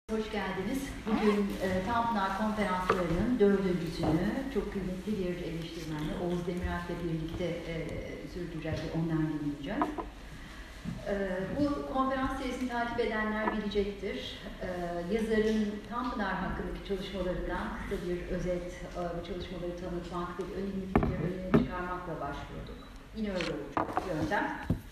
Hoş geldiniz. Bugün Tanpınar konferanslarının dördüncüsünü çok kıymetli bir eleştirmenle Oğuz Demiralp'le birlikte sürdüreceğiz ve ondan dinleyeceğiz. Bu konferans serisini takip edenler bilecektir. Yazarın Tanpınar hakkındaki çalışmalarından kısa bir özet, bu çalışmaları tanıtmak ve önemli fikirleri öne çıkarmakla başlıyorduk. Yine öyle olacak yöntem.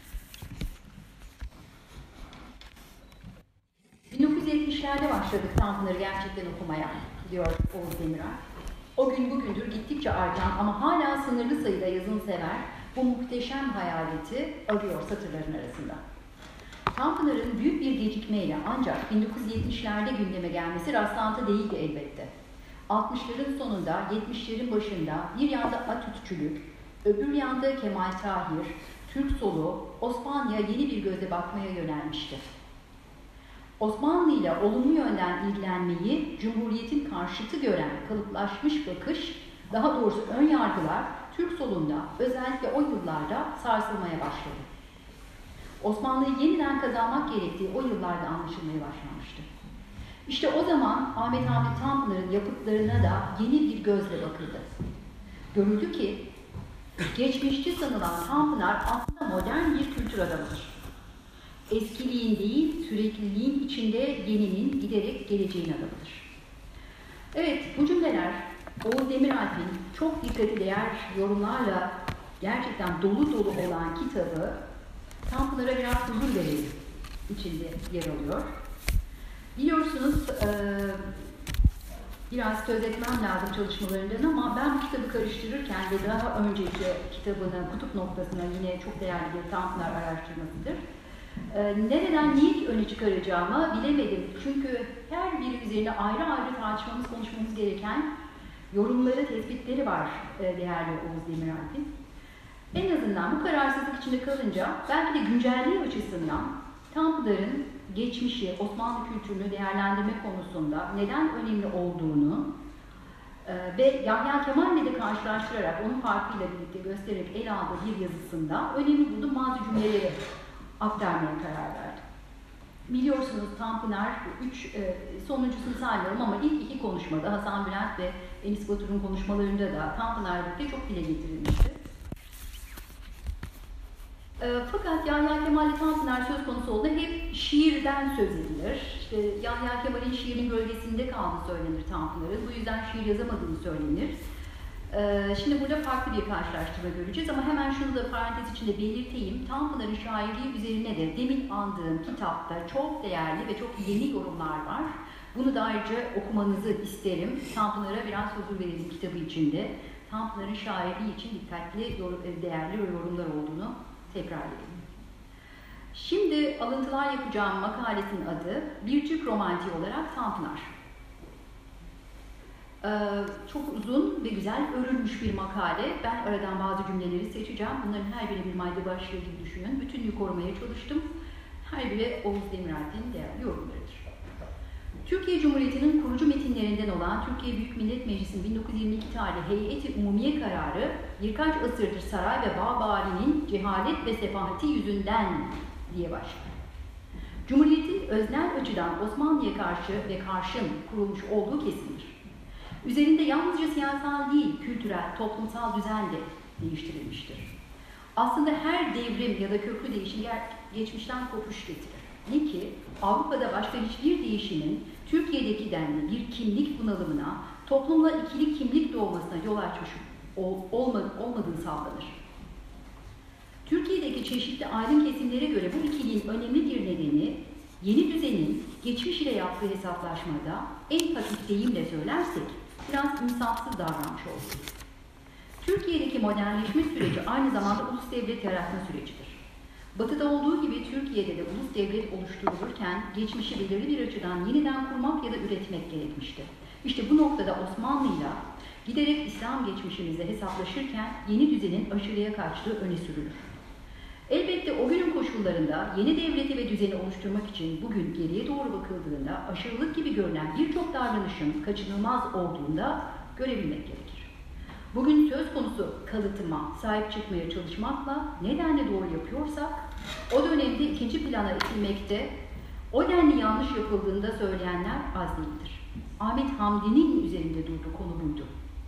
1970'lerde başladık Tanpınar'ı gerçekten okumaya, diyor Oğuz Demiralp. O gün bugündür gittikçe artan ama hala sınırlı sayıda yazınsever bu muhteşem hayaleti arıyor satırların arasında. Tanpınar'ın büyük bir gecikmeyle ancak 1970'lerde gündeme gelmesi rastlantı değildi elbette. 60'ların sonunda, 70'lerin başında bir yanda Atatürkçülük, öbür yanda Kemal Tahir, Türk solu, Osmanlı'ya yeni bir gözle bakmaya yönelmişti. Osmanlı ile olumlu yönden ilgilenmeyi Cumhuriyet'in karşıtı gören kalıplaşmış bakış, daha doğrusu ön yargılar Türk solunda özellikle o yıllarda sarsılmaya başladı. Osmanlı'yı yeniden kazanmak gerektiği o yıllarda anlaşılmaya başlamıştı. İşte o zaman Ahmet Hamdi Tanpınar'ın yapıtlarına da yeni bir gözle bakıldı. Görüldü ki geçmişte sanılan Tanpınar aslında modern bir kültür adamıdır. Eskiliğin değil, sürekliliğin içinde yeninin giderek geleceğin adamıdır. Evet, bu cümleler Oğuz Demiralp'in çok dikkate değer yorumlarla gerçekten dolu dolu olan kitabı Tanpınar'a biraz huzur verelim içinde yer alıyor. Biliyorsunuz, biraz söz etmem lazım çalışmalarından ama ben bu kitabı karıştırırken ve daha önceki kitabının kutup noktasına yine çok değerli bir Tanpınar araştırmasıdır. Nereden neyi öne çıkaracağımı bilemedim. Çünkü her biri üzerine ayrı ayrı tartışmamız, konuşmamız gereken yorumları, tespitleri var değerli Oğuz Demiralp'in. En azından bu kararsızlık içinde kalınca belki de güncelliği açısından Tanpınar'ın geçmişi, Osmanlı kültürünü değerlendirme konusunda neden önemli olduğunu ve Yahya Kemal'le de karşılaştırarak onun farkıyla birlikte göstererek ele aldığı bir yazısında önemli bulduğum bazı cümleleri aktarmaya karar verdim. Biliyorsunuz Tanpınar, sonuncusunu saymıyorum ama ilk iki konuşmada Hasan Bülent ve Enis Batur'un konuşmalarında da Tanpınar'la birlikte çok dile getirilmişti. Fakat Yahya Kemal'le Tanpınar söz konusu olduğunda hep şiirden söz edilir. İşte Yahya Kemal'in şiirin gölgesinde kaldığı söylenir Tanpınar'ın. Bu yüzden şiir yazamadığını söylenir. Şimdi burada farklı bir karşılaştırma göreceğiz ama hemen şunu da parantez içinde belirteyim. Tanpınar'ın şairliği üzerine de demin andığım kitapta çok değerli ve çok yeni yorumlar var. Bunu da ayrıca okumanızı isterim. Tanpınar'a biraz huzur verelim kitabı içinde. Tanpınar'ın şairliği için dikkatli, değerli yorumlar olduğunu tekrar edelim. Şimdi alıntılar yapacağım makalesinin adı Bir Türk Romantiği olarak Tanpınar. Çok uzun ve güzel örülmüş bir makale. Ben aradan bazı cümleleri seçeceğim. Bunların her biri bir madde başlığı gibi düşünün. Bütünlüğü korumaya çalıştım. Her biri Oğuz Demiralp'in değerli yorumlarıdır. Türkiye Cumhuriyeti'nin kurucu metinlerinden olan Türkiye Büyük Millet Meclisi'nin 1922 tarihli Heyeti Umumiye kararı birkaç asırdır saray ve bağ-bârinin cehalet ve sefahati yüzünden diye başlar. Cumhuriyetin öznel açıdan Osmanlı'ya karşı ve karşın kurulmuş olduğu kesindir. Üzerinde yalnızca siyasal değil, kültürel, toplumsal düzen de değiştirilmiştir. Aslında her devrim ya da köklü değişim geçmişten kopuş getirir. Ne ki Avrupa'da başka hiçbir değişimin Türkiye'deki denli bir kimlik bunalımına, toplumla ikili kimlik doğmasına yol açmış olmadığı sağlanır. Türkiye'deki çeşitli aydın kesimlere göre bu ikiliğin önemli bir nedeni, yeni düzenin geçmiş ile yaptığı hesaplaşmada en hafif deyimle söylersek, biraz insafsız davranmış oldu. Türkiye'deki modernleşme süreci aynı zamanda ulus devlet yaratma sürecidir. Batı'da olduğu gibi Türkiye'de de ulus devlet oluşturulurken geçmişi belirli bir açıdan yeniden kurmak ya da üretmek gerekmişti. İşte bu noktada Osmanlı'yla giderek İslam geçmişimizle hesaplaşırken yeni düzenin aşırıya kaçtığı öne sürülür. Elbette o günün koşullarında yeni devleti ve düzeni oluşturmak için bugün geriye doğru bakıldığında aşırılık gibi görünen birçok davranışın kaçınılmaz olduğunda görebilmek gerekir. Bugün söz konusu kalıtıma sahip çıkmaya çalışmakla nedenle doğru yapıyorsak o dönemde ikinci plana itilmekte O denli yanlış yapıldığında söyleyenler az değildir. Ahmet Hamdi'nin üzerinde durduğu konu buydu.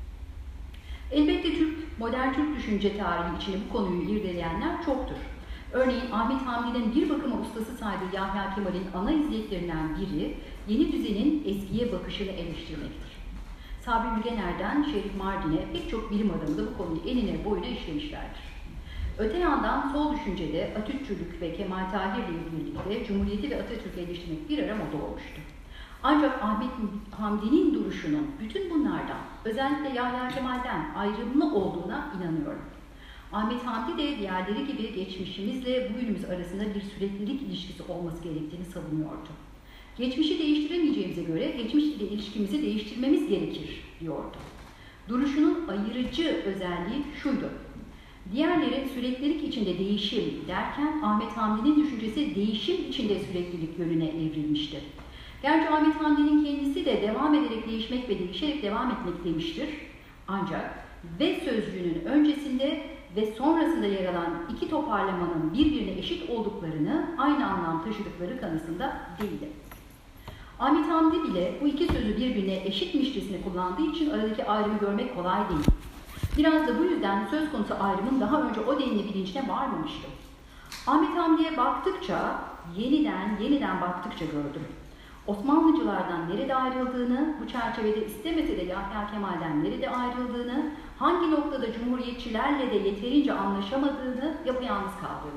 Elbette modern Türk düşünce tarihi içinde bu konuyu irdeleyenler çoktur. Örneğin Ahmet Hamdi'nin bir bakıma ustası saydığı Yahya Kemal'in ana izleyetlerinden biri, yeni düzenin eskiye bakışını eleştirmektir. Sabri Ülgener'den Şerif Mardin'e pek çok bilim adamı da bu konuyu enine boyuna işlemişlerdir. Öte yandan sol düşüncede Atatürkçülük ve Kemal Tahir'le birlikte Cumhuriyeti ve Atatürk'ü eleştirmek bir ara moda olmuştu. Ancak Ahmet Hamdi'nin duruşunun bütün bunlardan, özellikle Yahya Kemal'den ayrımlı olduğuna inanıyorum. Ahmet Hamdi de diğerleri gibi geçmişimizle bugünümüz arasında bir süreklilik ilişkisi olması gerektiğini savunuyordu. Geçmişi değiştiremeyeceğimize göre geçmiş ile ilişkimizi değiştirmemiz gerekir diyordu. Duruşunun ayırıcı özelliği şuydu. Diğerleri süreklilik içinde değişim derken Ahmet Hamdi'nin düşüncesi değişim içinde süreklilik yönüne evrilmişti. Gerçi Ahmet Hamdi'nin kendisi de devam ederek değişmek ve değişerek devam etmek demiştir. Ancak ve sözcüğünün öncesinde ve sonrasında yer alan iki toparlamanın birbirine eşit olduklarını, aynı anlam taşıdıkları kanısında değildi. Ahmet Hamdi bile bu iki sözü birbirine eşitmişçesine kullandığı için aradaki ayrımı görmek kolay değil. Biraz da bu yüzden söz konusu ayrımın daha önce o denli bilincine varmamıştı. Ahmet Hamdi'ye baktıkça, yeniden baktıkça gördüm. Osmanlıcılardan nerede ayrıldığını, bu çerçevede istemese de Yahya Kemal'den nerede ayrıldığını, hangi noktada Cumhuriyetçilerle de yeterince anlaşamadığını, yapayalnız kaldığını.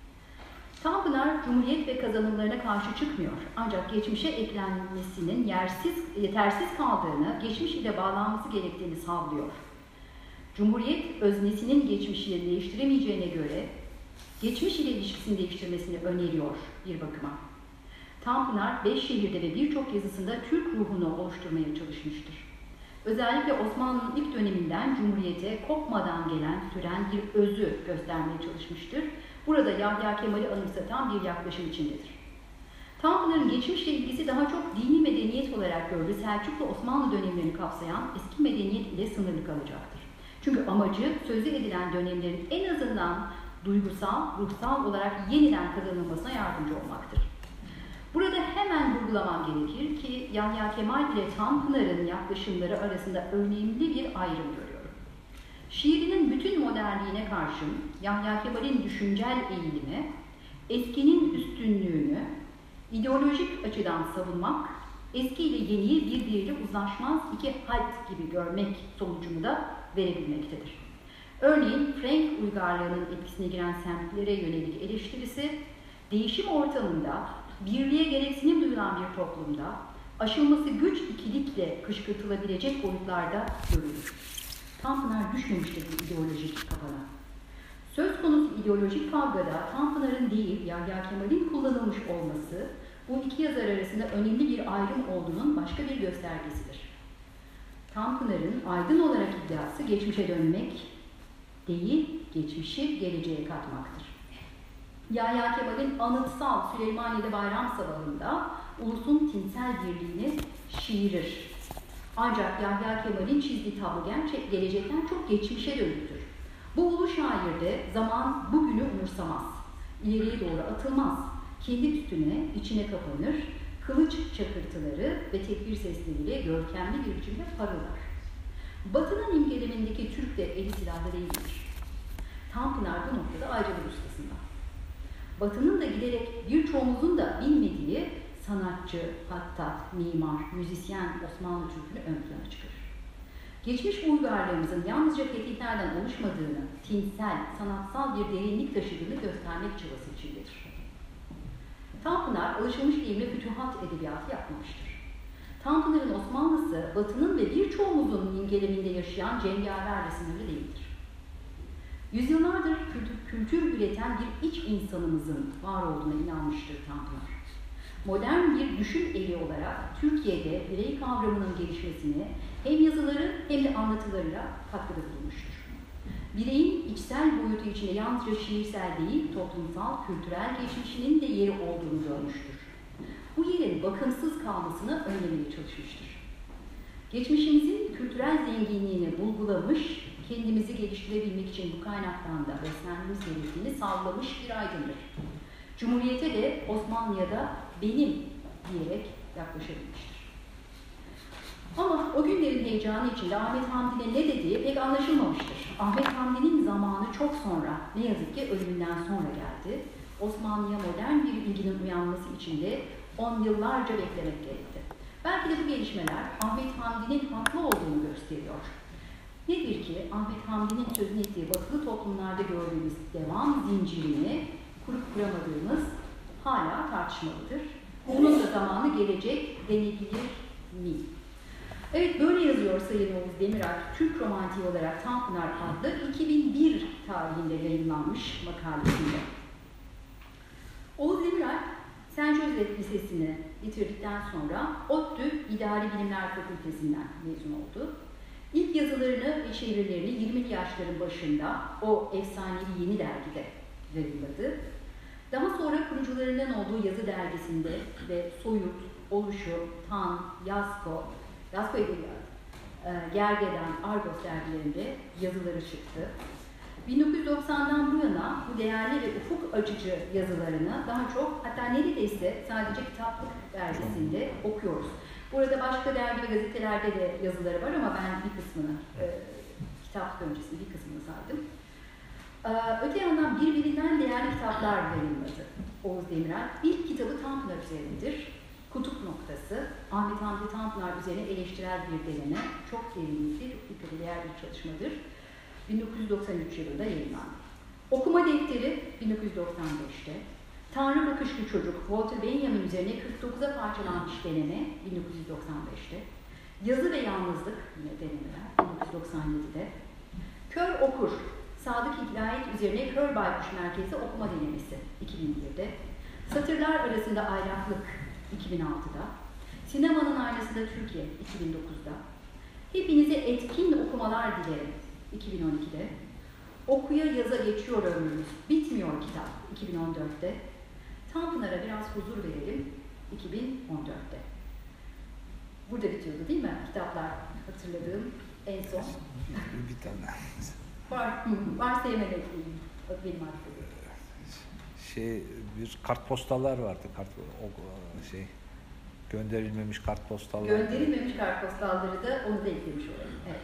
Tanpınar, Cumhuriyet ve kazanımlarına karşı çıkmıyor. Ancak geçmişe eklenmesinin yetersiz kaldığını, geçmiş ile bağlanması gerektiğini savunuyor. Cumhuriyet, öznesinin geçmişini değiştiremeyeceğine göre, geçmiş ile ilişkisini değiştirmesini öneriyor bir bakıma. Tanpınar, 5 şehirde ve birçok yazısında Türk ruhunu oluşturmaya çalışmıştır. Özellikle Osmanlı'nın ilk döneminden Cumhuriyete kopmadan süren bir özü göstermeye çalışmıştır. Burada Yahya Kemal'i anımsatan bir yaklaşım içindedir. Tanpınar'ın geçmişle ilgisi daha çok dini medeniyet olarak gördüğü Selçuklu Osmanlı dönemlerini kapsayan eski medeniyet ile sınırlı kalacaktır. Çünkü amacı sözü edilen dönemlerin en azından duygusal, ruhsal olarak yeniden kazanılmasına yardımcı olmaktır. Burada hemen vurgulamam gerekir ki Yahya Kemal ile Tanpınar'ın yaklaşımları arasında önemli bir ayrım görüyorum. Şiirinin bütün modernliğine karşın Yahya Kemal'in düşüncel eğilimi, eskinin üstünlüğünü ideolojik açıdan savunmak, eski ile yeniyi birbiriyle uzlaşmaz iki halt gibi görmek sonucunu da verebilmektedir. Örneğin Frank uygarlığının etkisine giren semtlere yönelik eleştirisi, değişim ortamında birliğe gereksinim duyulan bir toplumda aşılması güç ikilikle kışkırtılabilecek boyutlarda görülür. Tanpınar düşmemiştir bu ideolojik kafana. Söz konusu ideolojik kavgada Tanpınar'ın değil Yahya Kemal'in kullanılmış olması bu iki yazar arasında önemli bir ayrım olduğunun başka bir göstergesidir. Tanpınar'ın aydın olarak iddiası geçmişe dönmek değil, geçmişi geleceğe katmaktır. Yahya Kemal'in anıtsal Süleymaniye'de bayram sabahında ulusun tinsel birliğini şiirir. Ancak Yahya Kemal'in çizdiği tablo gelecekten çok geçmişe dönüktür. Bu ulu şairde zaman bugünü umursamaz, ileriye doğru atılmaz, kendi üstüne, içine kapanır, kılıç çakırtıları ve tekbir sesleriyle görkemli bir biçimde parıldar. Batı'nın imgelemindeki Türk de eli silahlı değildir. Tanpınar bu noktada ayrı bir ustasında. Batı'nın da giderek birçoğumuzun da bilmediği sanatçı, hattat, mimar, müzisyen Osmanlı Türk'ünü ön plana çıkarır. Geçmiş uygarlığımızın yalnızca fetihlerden oluşmadığını, tinsel, sanatsal bir derinlik taşıdığını göstermek çabası içindedir. Tanpınar, alışılmış deyimle fütuhat edebiyatı yapmamıştır. Tanpınar'ın Osmanlısı, Batı'nın ve birçoğumuzun imgeleminde yaşayan cengaverle sınırlı değildir. Yüzyıllardır kültür üreten bir iç insanımızın var olduğuna inanmıştır Tanpınar. Modern bir düşün eli olarak Türkiye'de birey kavramının gelişmesine hem yazıları hem de anlatılarıyla katkıda bulunmuştur. Bireyin içsel boyutu içinde yalnızca şiirsel değil, toplumsal, kültürel geçmişinin de yeri olduğunu görmüştür. Bu yerin bakımsız kalmasını önlemeye çalışmıştır. Geçmişimizin kültürel zenginliğini bulgulamış, kendimizi geliştirebilmek için bu kaynaktan da beslenmemiz gerektiğini sağlamış bir aydındır. Cumhuriyete de Osmanlı'ya da benim diyerek yaklaşabilmiştir. Ama o günlerin heyecanı içinde Ahmet Hamdi'nin ne dediği pek anlaşılmamıştır. Ahmet Hamdi'nin zamanı çok sonra, ne yazık ki ölümünden sonra geldi. Osmanlı'ya modern bir ilginin uyanması için de 10 yıllarca beklemek gerekti. Belki de bu gelişmeler Ahmet Hamdi'nin haklı olduğunu gösteriyor. Nedir ki Ahmet Hamdi'nin sözünü ettiği batılı toplumlarda gördüğümüz devam zincirini kurup kuramadığımız hala tartışmalıdır. Bunun da zamanı gelecek denebilir mi? Evet, böyle yazıyor Sayın Oğuz Demiralp, Türk romantiği olarak Tanpınar adlı 2001 tarihinde yayınlanmış makalesinde. Oğuz Demiralp, Saint Joseph Lisesi'ni bitirdikten sonra ODTÜ İdari Bilimler Fakültesinden mezun oldu. İlk yazılarını ve çevirilerini 20'li yaşların başında o efsanevi Yeni Dergi'de yayınladı. Daha sonra kurucularından olduğu Yazı Dergisi'nde ve Soyut, Oluşu, Tan, Yasko Edebiyat, Gergedan, Argos dergilerinde yazıları çıktı. 1990'dan bu yana bu değerli ve ufuk açıcı yazılarını daha çok, hatta neredeyse sadece Kitaplık dergisinde okuyoruz. Burada başka dergi ve gazetelerde de yazıları var ama ben bir kısmını, Kitaplık öncesinde bir kısmını saydım. Öte yandan birbirinden değerli kitaplar yayınladı Oğuz Demiralp. İlk kitabı Tanpınar üzerindedir. Kutup Noktası, Ahmet Hamdi Tanpınar üzerine eleştirel bir deneme, çok derinlikli, çok dikkate değer bir çalışmadır. 1993 yılında yayınlandı. Okuma Defteri 1995'te, Tanrı Bakışlı Çocuk, Walter Benjamin üzerine 49'a parçalanmış deneme 1995'te, Yazı ve Yalnızlık, yine denemeler 1997'de, Kör Okur, Sadık İlahiyat üzerine Kör Baykuş Merkezi okuma denemesi 2001'de, Satırlar Arasında Aylaklık 2006'da, Sinemanın Aynasında Türkiye 2009'da, Hepinize Etkin Okumalar Dilerim 2012'de, Okuya Yaza Geçiyor Ömrümüz, Bitmiyor Kitap 2014'te, Tanpınar'a Biraz Huzur Verelim 2014'te. Burada bitiyordu değil mi kitaplar, hatırladığım en son? Bir tane. Varsa yemek ekleyeyim, benim arkadaşım. Bir kartpostallar vardı, gönderilmemiş kartpostallar. Gönderilmemiş kartpostalları da onu da eklemiş olayım. Evet.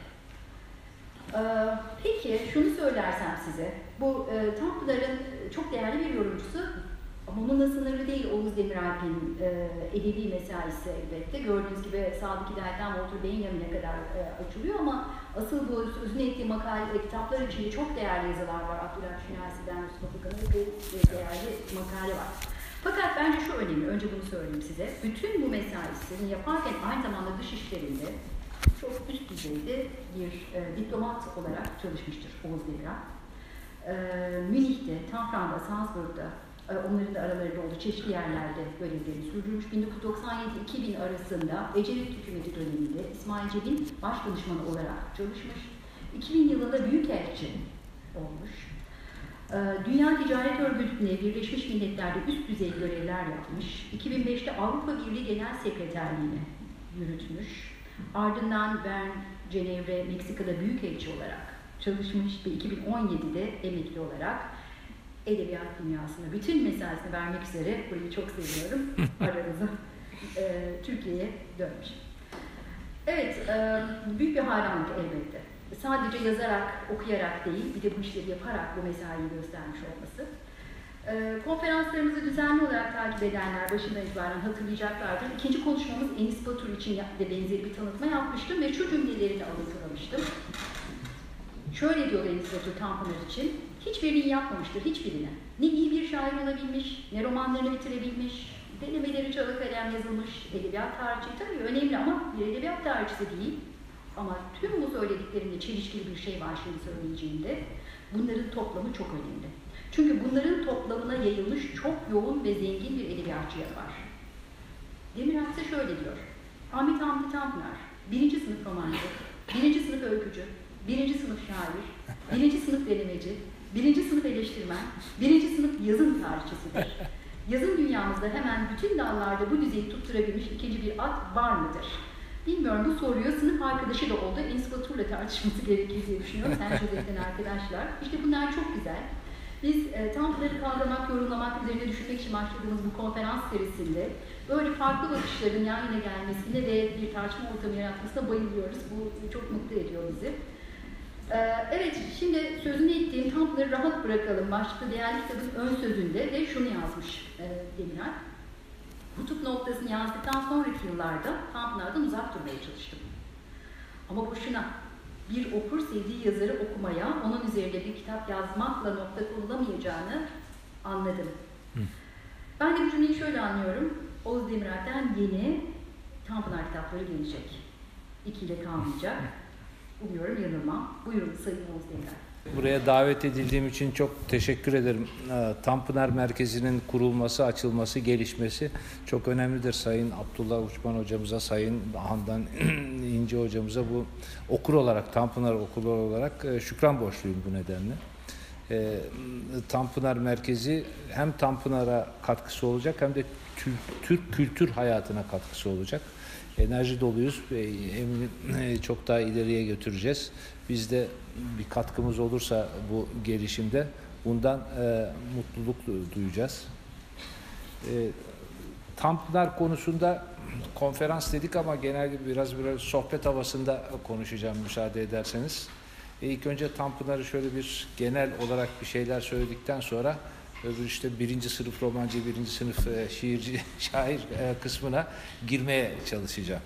Peki şunu söylersem size, bu Tanpınar'ın çok değerli bir yorumcusu ama onunla sınırlı değil Oğuz Demiralp'in edebi mesaisi elbette. Gördüğünüz gibi Sadık İlahiyat'tan Walter Benjamin'e kadar açılıyor ama asıl bu sözünü ettiği makale ve kitaplar içinde çok değerli yazılar var. Abdülhamit Şinasi'den Mustafa Kan'ın bir değerli makale var. Fakat bence şu önemli, önce bunu söyleyeyim size. Bütün bu mesaisini yaparken aynı zamanda dış işlerinde çok üst düzeyde bir diplomat olarak çalışmıştır Oğuz Demiralp. Münih'te, Tanfran'da, Salzburg'da, onların da aralarında olduğu çeşitli yerlerde görevlerini sürdürmüş. 1997-2000 arasında Ecevit hükümeti döneminde İsmail Ceb'in başdanışmanı olarak çalışmış. 2000 yılında büyükelçi olmuş. Dünya Ticaret Örgütü'ne Birleşmiş Milletler'de üst düzey görevler yapmış. 2005'te Avrupa Birliği Genel Sekreterliğini yürütmüş. Ardından Bern, Cenevre, Meksika'da büyükelçi olarak çalışmış ve 2017'de emekli olarak edebiyat dünyasına bütün mesaisini vermek üzere, burayı çok seviyorum, aranızda Türkiye'ye dönmüş. Evet, büyük bir hayranlık elbette. Sadece yazarak, okuyarak değil, bir de bu işleri yaparak bu mesaiyi göstermiş olması. Konferanslarımızı düzenli olarak takip edenler başından itibaren hatırlayacaklardır. İkinci konuşmamız Enis Batur için de benzeri bir tanıtma yapmıştım ve şu cümlelerini alıntılamıştım. Şöyle diyor Enis Batur Tanpınar için, hiçbirini yapmamıştır, hiçbirini. Ne iyi bir şair olabilmiş, ne romanlarını bitirebilmiş, denemeleri çala kalem yazılmış, edebiyat tarihçi tabii önemli ama bir edebiyat tarihçisi değil. Ama tüm bu söylediklerimde çelişkili bir şey var şimdi söyleyeceğimde. Bunların toplamı çok önemli. Çünkü bunların toplamına yayılmış çok yoğun ve zengin bir edebiyatçı yapar. Demiralp ise şöyle diyor. Ahmet Hamdi Tanpınar, 1. sınıf romancı, 1. sınıf öykücü, 1. sınıf şair, 1. sınıf denemeci, 1. sınıf eleştirmen, 1. sınıf yazın tarihçisidir. Yazın dünyamızda hemen bütün dallarda bu düzeyi tutturabilmiş ikinci bir at var mıdır? Bilmiyorum, bu soruyu sınıf arkadaşı da oldu. Enis Batur'la tartışması gerekir diye düşünüyorum. Saint Joseph'ten arkadaşlar. İşte bunlar çok güzel. Biz Tanpınar'ı kavramak, yorumlamak, üzerine düşünmek için başladığımız bu konferans serisinde böyle farklı bakışların yan yana gelmesine ve bir tartışma ortamı yaratmasına bayılıyoruz. Bu çok mutlu ediyor bizi. Evet, şimdi sözünü ettiğim Tanpınar'ı rahat bırakalım. Başlıklı değerli kitabın ön sözünde de şunu yazmış Demirer. Kutup noktasını yazdıktan sonraki yıllarda Tanpınar'dan uzak durmaya çalıştım. Ama boşuna. Bir okur sevdiği yazarı okumaya, onun üzerinde bir kitap yazmakla nokta konulamayacağını anladım. Ben de bu cümleyi şöyle anlıyorum. Oğuz Demirer'den yeni Tanpınar kitapları gelecek. İkiyle kalmayacak. Umuyorum yanılmam. Buyurun Sayın Oğuz Demirer. Buraya davet edildiğim için çok teşekkür ederim. Tanpınar Merkezi'nin kurulması, açılması, gelişmesi çok önemlidir. Sayın Abdullah Uçman hocamıza, Sayın Handan İnce hocamıza bu okur olarak, Tanpınar okulu olarak şükran borçluyum bu nedenle. Tanpınar Merkezi hem Tanpınar'a katkısı olacak hem de Türk kültür hayatına katkısı olacak. Enerji doluyuz ve eminim çok daha ileriye götüreceğiz. Biz de bir katkımız olursa bu gelişimde bundan mutluluk duyacağız. Tanpınar konusunda konferans dedik ama genelde biraz sohbet havasında konuşacağım müsaade ederseniz. İlk önce Tanpınar'ı şöyle bir genel olarak bir şeyler söyledikten sonra işte birinci sınıf romancı, birinci sınıf şiirci, şair kısmına girmeye çalışacağım.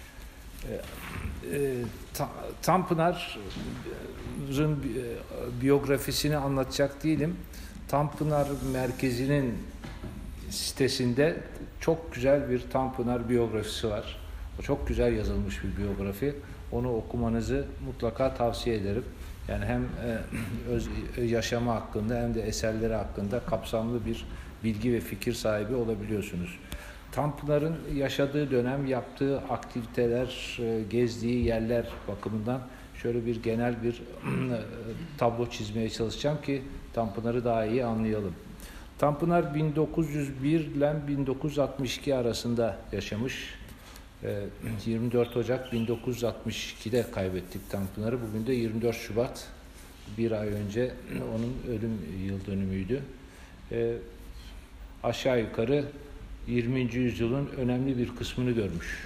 Tanpınar'ın biyografisini anlatacak değilim. Tanpınar Merkezi'nin sitesinde çok güzel bir Tanpınar biyografisi var. O çok güzel yazılmış bir biyografi. Onu okumanızı mutlaka tavsiye ederim. Yani hem yaşamı hakkında hem de eserleri hakkında kapsamlı bir bilgi ve fikir sahibi olabiliyorsunuz. Tanpınar'ın yaşadığı dönem, yaptığı aktiviteler, gezdiği yerler bakımından şöyle bir genel bir tablo çizmeye çalışacağım ki Tanpınar'ı daha iyi anlayalım. Tanpınar 1901 ile 1962 arasında yaşamış. 24 Ocak 1962'de kaybettik Tanpınar'ı. Bugün de 24 Şubat, bir ay önce onun ölüm yıl dönümüydü. Aşağı yukarı 20. yüzyılın önemli bir kısmını görmüş.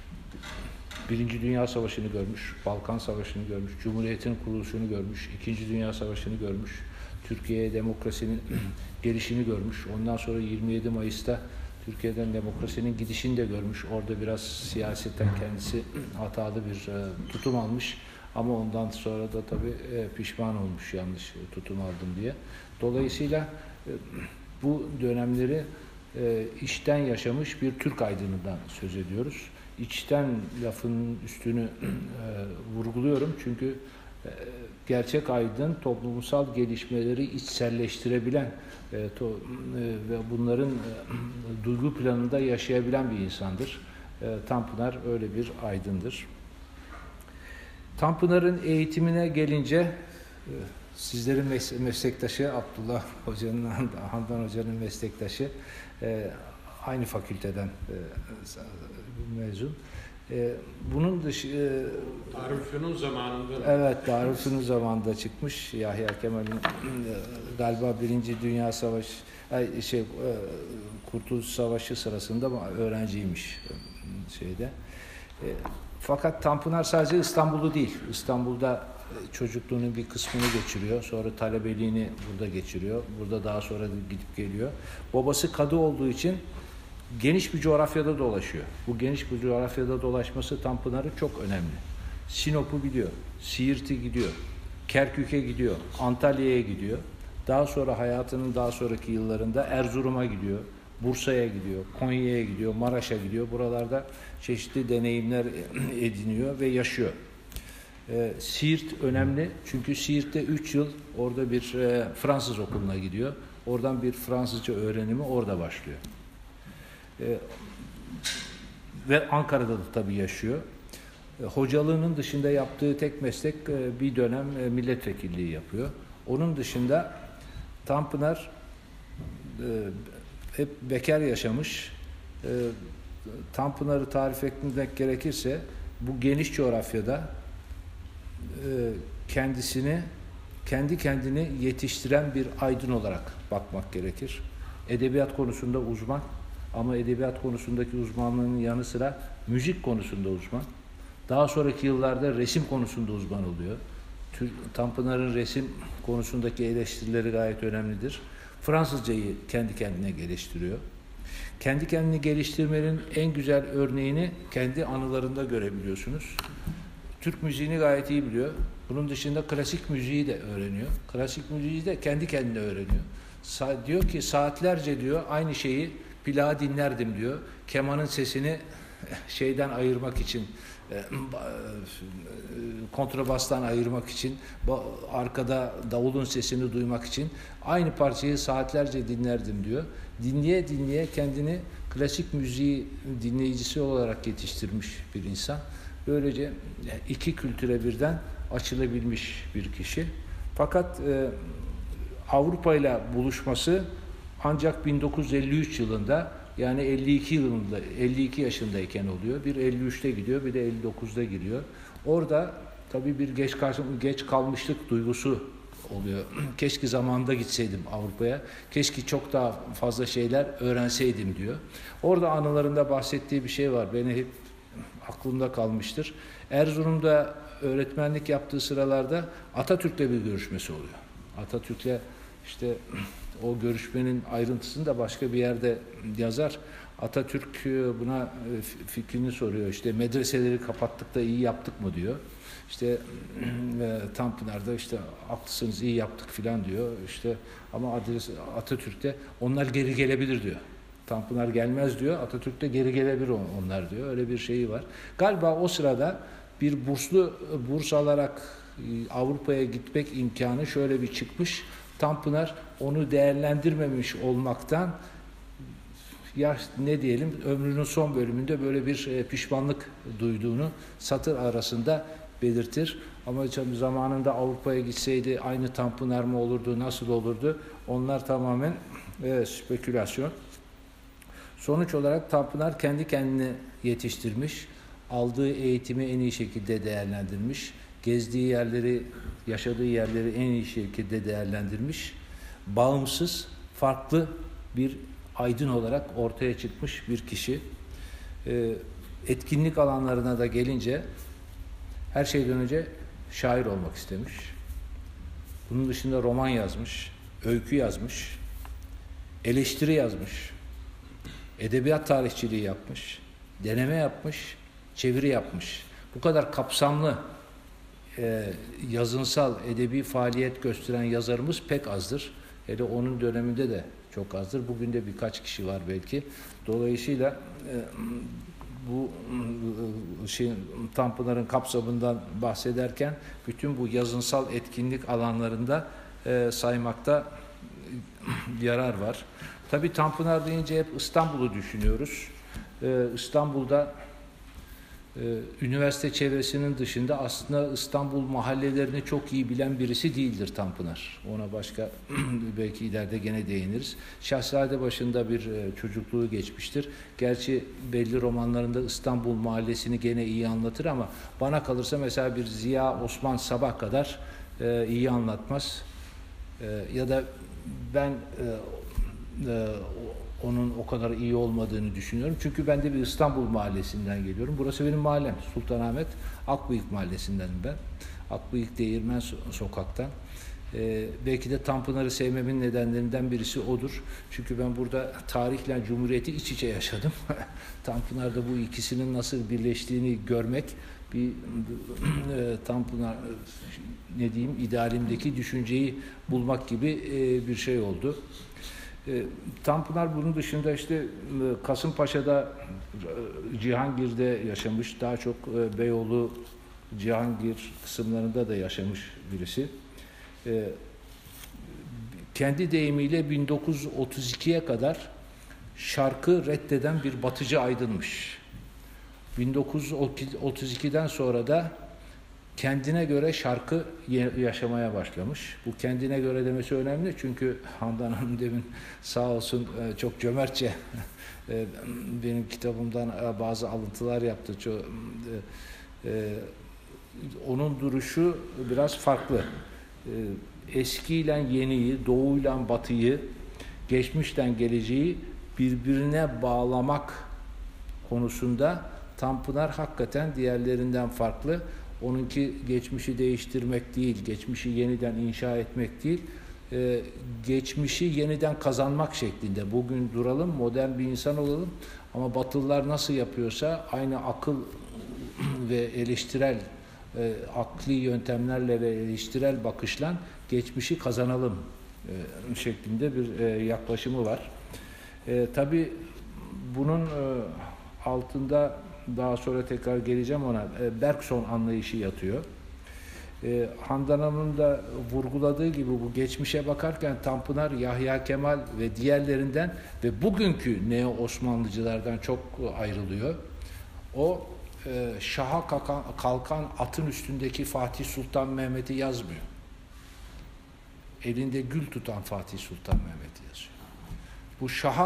Birinci Dünya Savaşı'nı görmüş, Balkan Savaşı'nı görmüş, Cumhuriyet'in kuruluşunu görmüş, İkinci Dünya Savaşı'nı görmüş, Türkiye'ye demokrasinin gelişini görmüş. Ondan sonra 27 Mayıs'ta Türkiye'den demokrasinin gidişini de görmüş. Orada biraz siyasetten kendisi hatalı bir tutum almış. Ama ondan sonra da tabii pişman olmuş yanlış tutum aldım diye. Dolayısıyla bu dönemleri içten yaşamış bir Türk aydınından söz ediyoruz. İçten lafının üstünü vurguluyorum çünkü gerçek aydın toplumsal gelişmeleri içselleştirebilen ve bunların duygu planında yaşayabilen bir insandır. Tanpınar öyle bir aydındır. Tanpınar'ın eğitimine gelince sizlerin meslektaşı Abdullah Hoca'nın, Handan Hoca'nın meslektaşı, aynı fakülteden mezun. Bunun dışı Darülfünun zamanında. Evet, Darülfünun zamanında çıkmış. Yahya Kemal'in galiba Birinci Dünya Savaşı, Kurtuluş Savaşı sırasında öğrenciymiş şeyde. Fakat Tanpınar sadece İstanbul'u değil, İstanbul'da çocukluğunun bir kısmını geçiriyor. Sonra talebeliğini burada geçiriyor. Burada daha sonra gidip geliyor. Babası kadı olduğu için geniş bir coğrafyada dolaşıyor. Bu geniş bir coğrafyada dolaşması Tanpınar'ın çok önemli. Sinop'u gidiyor, Siirt'i gidiyor, Kerkük'e gidiyor, Antalya'ya gidiyor. Daha sonra hayatının daha sonraki yıllarında Erzurum'a gidiyor, Bursa'ya gidiyor, Konya'ya gidiyor, Maraş'a gidiyor. Buralarda çeşitli deneyimler ediniyor ve yaşıyor. Siirt önemli çünkü Siirt'te 3 yıl orada bir Fransız okuluna gidiyor. Oradan bir Fransızca öğrenimi orada başlıyor. Ve Ankara'da da tabii yaşıyor. Hocalığının dışında yaptığı tek meslek bir dönem milletvekilliği yapıyor. Onun dışında Tanpınar hep bekar yaşamış. Tanpınar'ı tarif etmek gerekirse bu geniş coğrafyada kendisini kendi kendini yetiştiren bir aydın olarak bakmak gerekir. Edebiyat konusunda uzman ama edebiyat konusundaki uzmanlığının yanı sıra müzik konusunda uzman. Daha sonraki yıllarda resim konusunda uzman oluyor. Tanpınar'ın resim konusundaki eleştirileri gayet önemlidir. Fransızcayı kendi kendine geliştiriyor. Kendi kendini geliştirmenin en güzel örneğini kendi anılarında görebiliyorsunuz. Türk müziğini gayet iyi biliyor. Bunun dışında klasik müziği de öğreniyor. Klasik müziği de kendi kendine öğreniyor. Diyor ki saatlerce diyor aynı şeyi plağı dinlerdim diyor. Kemanın sesini şeyden ayırmak için, kontrabastan ayırmak için, arkada davulun sesini duymak için aynı parçayı saatlerce dinlerdim diyor. Dinleye dinleye kendini klasik müziği dinleyicisi olarak yetiştirmiş bir insan. Böylece iki kültüre birden açılabilmiş bir kişi. Fakat Avrupa ile buluşması ancak 1953 yılında, yani 52 yaşındayken oluyor. Bir 53'te gidiyor, bir de 59'da gidiyor. Orada tabii bir geç kalmışlık duygusu oluyor. Keşke zamanında gitseydim Avrupa'ya. Keşke çok daha fazla şeyler öğrenseydim diyor. Orada anılarında bahsettiği bir şey var. Beni hep aklımda kalmıştır. Erzurum'da öğretmenlik yaptığı sıralarda Atatürk'le bir görüşmesi oluyor. Atatürk'le işte o görüşmenin ayrıntısını da başka bir yerde yazar. Atatürk buna fikrini soruyor. İşte medreseleri kapattık da iyi yaptık mı diyor. İşte Tanpınar'da işte haklısınız, iyi yaptık filan diyor. İşte ama Atatürk'te onlar geri gelebilir diyor. Tanpınar gelmez diyor. Atatürk'te geri gelebilir onlar diyor. Öyle bir şeyi var. Galiba o sırada bir burs alarak Avrupa'ya gitmek imkanı şöyle bir çıkmış. Tanpınar onu değerlendirmemiş olmaktan ne diyelim ömrünün son bölümünde böyle bir pişmanlık duyduğunu satır arasında belirtir. Ama zamanında Avrupa'ya gitseydi aynı Tanpınar mı olurdu, nasıl olurdu? Onlar tamamen spekülasyon. Sonuç olarak Tanpınar kendi kendini yetiştirmiş, aldığı eğitimi en iyi şekilde değerlendirmiş, gezdiği yerleri, yaşadığı yerleri en iyi şekilde değerlendirmiş, bağımsız, farklı bir aydın olarak ortaya çıkmış bir kişi. Etkinlik alanlarına da gelince her şeyden önce şair olmak istemiş. Bunun dışında roman yazmış, öykü yazmış, eleştiri yazmış, edebiyat tarihçiliği yapmış, deneme yapmış, çeviri yapmış. Bu kadar kapsamlı yazınsal, edebi faaliyet gösteren yazarımız pek azdır. Hele onun döneminde de çok azdır. Bugün de birkaç kişi var belki. Dolayısıyla bu Tanpınar'ın kapsamından bahsederken bütün bu yazınsal etkinlik alanlarında saymakta yarar var. Tabii Tanpınar deyince hep İstanbul'u düşünüyoruz. İstanbul'da üniversite çevresinin dışında aslında İstanbul mahallelerini çok iyi bilen birisi değildir Tanpınar. Ona başka belki ileride gene değiniriz. Şahzadebaşı'nda bir çocukluğu geçmiştir. Gerçi belli romanlarında İstanbul mahallesini gene iyi anlatır ama bana kalırsa mesela bir Ziya Osman Sabah kadar iyi anlatmaz. Ya da ben onun o kadar iyi olmadığını düşünüyorum. Çünkü ben de bir İstanbul mahallesinden geliyorum. Burası benim mahallem. Sultanahmet Akbıyık mahallesindenim ben. Akbıyık Değirmen Sokak'tan. Belki de Tanpınar'ı sevmemin nedenlerinden birisi odur. Çünkü ben burada tarihle Cumhuriyeti iç içe yaşadım. Tanpınar'da bu ikisinin nasıl birleştiğini görmek bir Tanpınar ne diyeyim idealimdeki düşünceyi bulmak gibi bir şey oldu. Tanpınar bunun dışında işte Kasımpaşa'da, Cihangir'de yaşamış. Daha çok Beyoğlu, Cihangir kısımlarında da yaşamış birisi. Kendi deyimiyle 1932'ye kadar şarkı reddeden bir batıcı aydınmış. 1932'den sonra da kendine göre şarkı yaşamaya başlamış. Bu kendine göre demesi önemli çünkü Handan Hanım demin sağ olsun çok cömertçe benim kitabımdan bazı alıntılar yaptı. Onun duruşu biraz farklı. eskiyle yeniyi, doğuyla batıyı, geçmişten geleceği birbirine bağlamak konusunda Tanpınar hakikaten diğerlerinden farklı. Onunki geçmişi değiştirmek değil, geçmişi yeniden inşa etmek değil, geçmişi yeniden kazanmak şeklinde. Bugün duralım, modern bir insan olalım ama Batılılar nasıl yapıyorsa aynı akıl ve eleştirel, akli yöntemlerle ve eleştirel bakışla geçmişi kazanalım şeklinde bir yaklaşımı var. Tabii bunun altında daha sonra tekrar geleceğim ona, Bergson anlayışı yatıyor. Handan Hanım'ın da vurguladığı gibi bu geçmişe bakarken Tanpınar, Yahya Kemal ve diğerlerinden ve bugünkü Neo-Osmanlıcılardan çok ayrılıyor. O şaha kalkan atın üstündeki Fatih Sultan Mehmet'i yazmıyor. Elinde gül tutan Fatih Sultan Mehmet'i yazıyor. Bu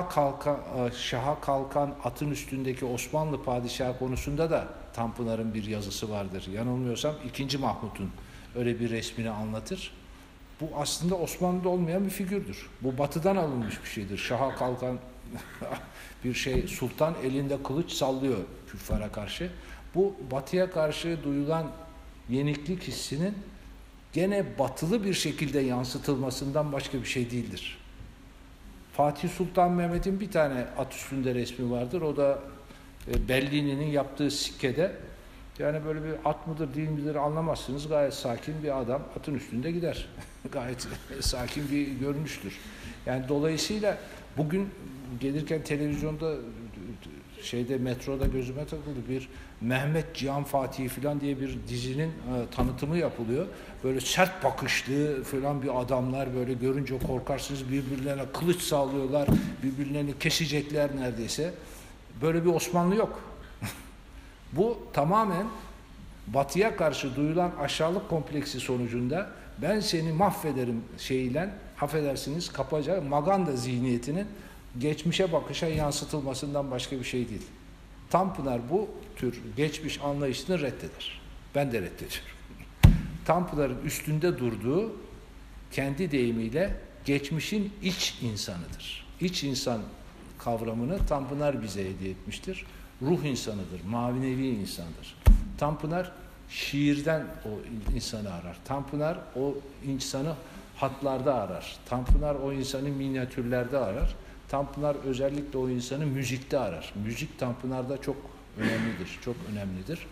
şaha kalkan atın üstündeki Osmanlı padişahı konusunda da Tanpınar'ın bir yazısı vardır. Yanılmıyorsam 2. Mahmut'un öyle bir resmini anlatır. Bu aslında Osmanlı'da olmayan bir figürdür. Bu batıdan alınmış bir şeydir. Şaha kalkan bir şey, sultan elinde kılıç sallıyor küffara karşı. Bu batıya karşı duyulan yeniklik hissinin gene batılı bir şekilde yansıtılmasından başka bir şey değildir. Fatih Sultan Mehmet'in bir tane at üstünde resmi vardır. O da Bellini'nin yaptığı sikkede, yani böyle bir at mıdır değil midir anlamazsınız. Gayet sakin bir adam atın üstünde gider. Gayet sakin bir görünüştür. Yani dolayısıyla bugün gelirken televizyonda metroda gözüme takıldı, bir Mehmet Cihan Fatih falan diye bir dizinin tanıtımı yapılıyor. Böyle sert bakışlı falan bir adamlar, böyle görünce korkarsınız, birbirlerine kılıç sallıyorlar, birbirlerini kesecekler neredeyse. Böyle bir Osmanlı yok. Bu tamamen Batı'ya karşı duyulan aşağılık kompleksi sonucunda ben seni mahvederim şeyiyle, affedersiniz, kapaca maganda zihniyetinin geçmişe bakışa yansıtılmasından başka bir şey değil. Tanpınar bu tür geçmiş anlayışını reddeder. Ben de reddediyorum. Tanpınar'ın üstünde durduğu, kendi deyimiyle geçmişin iç insanıdır. İç insan kavramını Tanpınar bize hediye etmiştir. Ruh insanıdır, manevi insandır. Tanpınar şiirden o insanı arar. Tanpınar o insanı hatlarda arar. Tanpınar o insanı minyatürlerde arar. Tanpınar özellikle o insanı müzikte arar. Müzik Tanpınar'da çok önemlidir, çok önemlidir.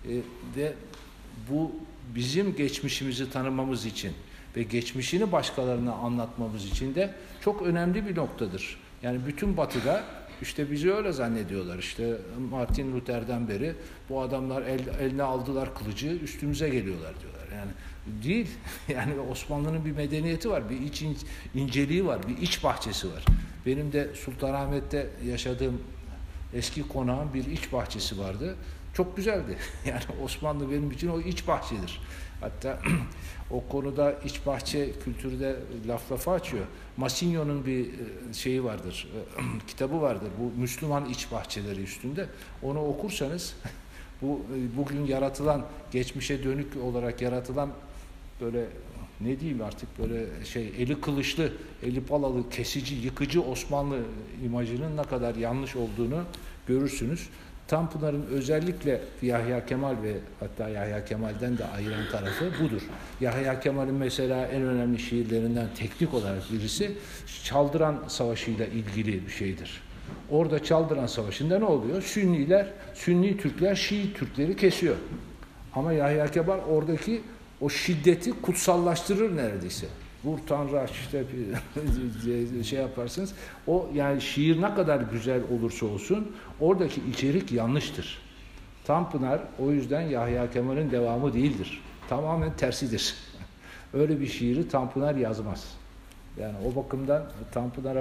Ve bu bizim geçmişimizi tanımamız için ve geçmişini başkalarına anlatmamız için de çok önemli bir noktadır. Yani bütün Batı'da işte bizi öyle zannediyorlar. İşte Martin Luther'den beri bu adamlar eline aldılar kılıcı, üstümüze geliyorlar diyorlar. Yani değil. Yani Osmanlı'nın bir medeniyeti var, bir iç inceliği var, bir iç bahçesi var. Benim de Sultanahmet'te yaşadığım eski konağın bir iç bahçesi vardı. Çok güzeldi. Yani Osmanlı benim için o iç bahçedir. Hatta o konuda iç bahçe kültürü de laf lafa açıyor. Massigno'nun bir şeyi vardır, kitabı vardır. Bu Müslüman iç bahçeleri üstünde. Onu okursanız bugün yaratılan, geçmişe dönük olarak yaratılan böyle ne diyeyim artık böyle eli kılıçlı, eli palalı, kesici, yıkıcı Osmanlı imajının ne kadar yanlış olduğunu görürsünüz. Tanpınar'ın özellikle Yahya Kemal ve hatta Yahya Kemal'den de ayıran tarafı budur. Yahya Kemal'in mesela en önemli şiirlerinden teknik olarak birisi Çaldıran Savaşı ile ilgili bir şeydir. Orada Çaldıran Savaşı'nda ne oluyor? Sünni Türkler Şii Türkleri kesiyor. Ama Yahya Kemal oradaki o şiddeti kutsallaştırır neredeyse. Vur Tanrı aç işte şey yaparsınız. O yani şiir ne kadar güzel olursa olsun oradaki içerik yanlıştır. Tanpınar o yüzden Yahya Kemal'in devamı değildir. Tamamen tersidir. Öyle bir şiiri Tanpınar yazmaz. Yani o bakımdan Tanpınar'a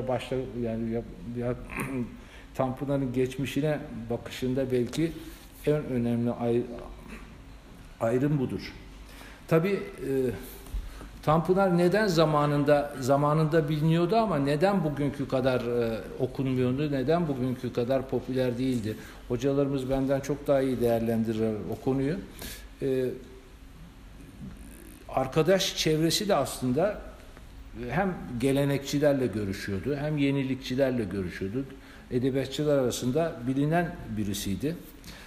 Tanpınar'ın geçmişine bakışında belki en önemli ayrım budur. Tabii Tanpınar neden zamanında biliniyordu ama neden bugünkü kadar okunmuyordu, neden bugünkü kadar popüler değildi? Hocalarımız benden çok daha iyi değerlendirir o konuyu. arkadaş çevresi de aslında hem gelenekçilerle görüşüyordu, hem yenilikçilerle görüşüyordu. Edebiyatçılar arasında bilinen birisiydi.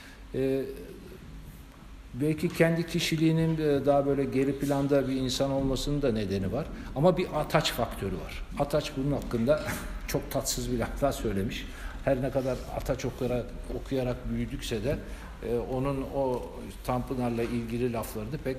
Belki kendi kişiliğinin daha böyle geri planda bir insan olmasının da nedeni var. Ama bir Ataç faktörü var. Ataç bunun hakkında çok tatsız bir laflar söylemiş. Her ne kadar Ataç okuyarak büyüdükse de onun o Tanpınar'la ilgili laflarını pek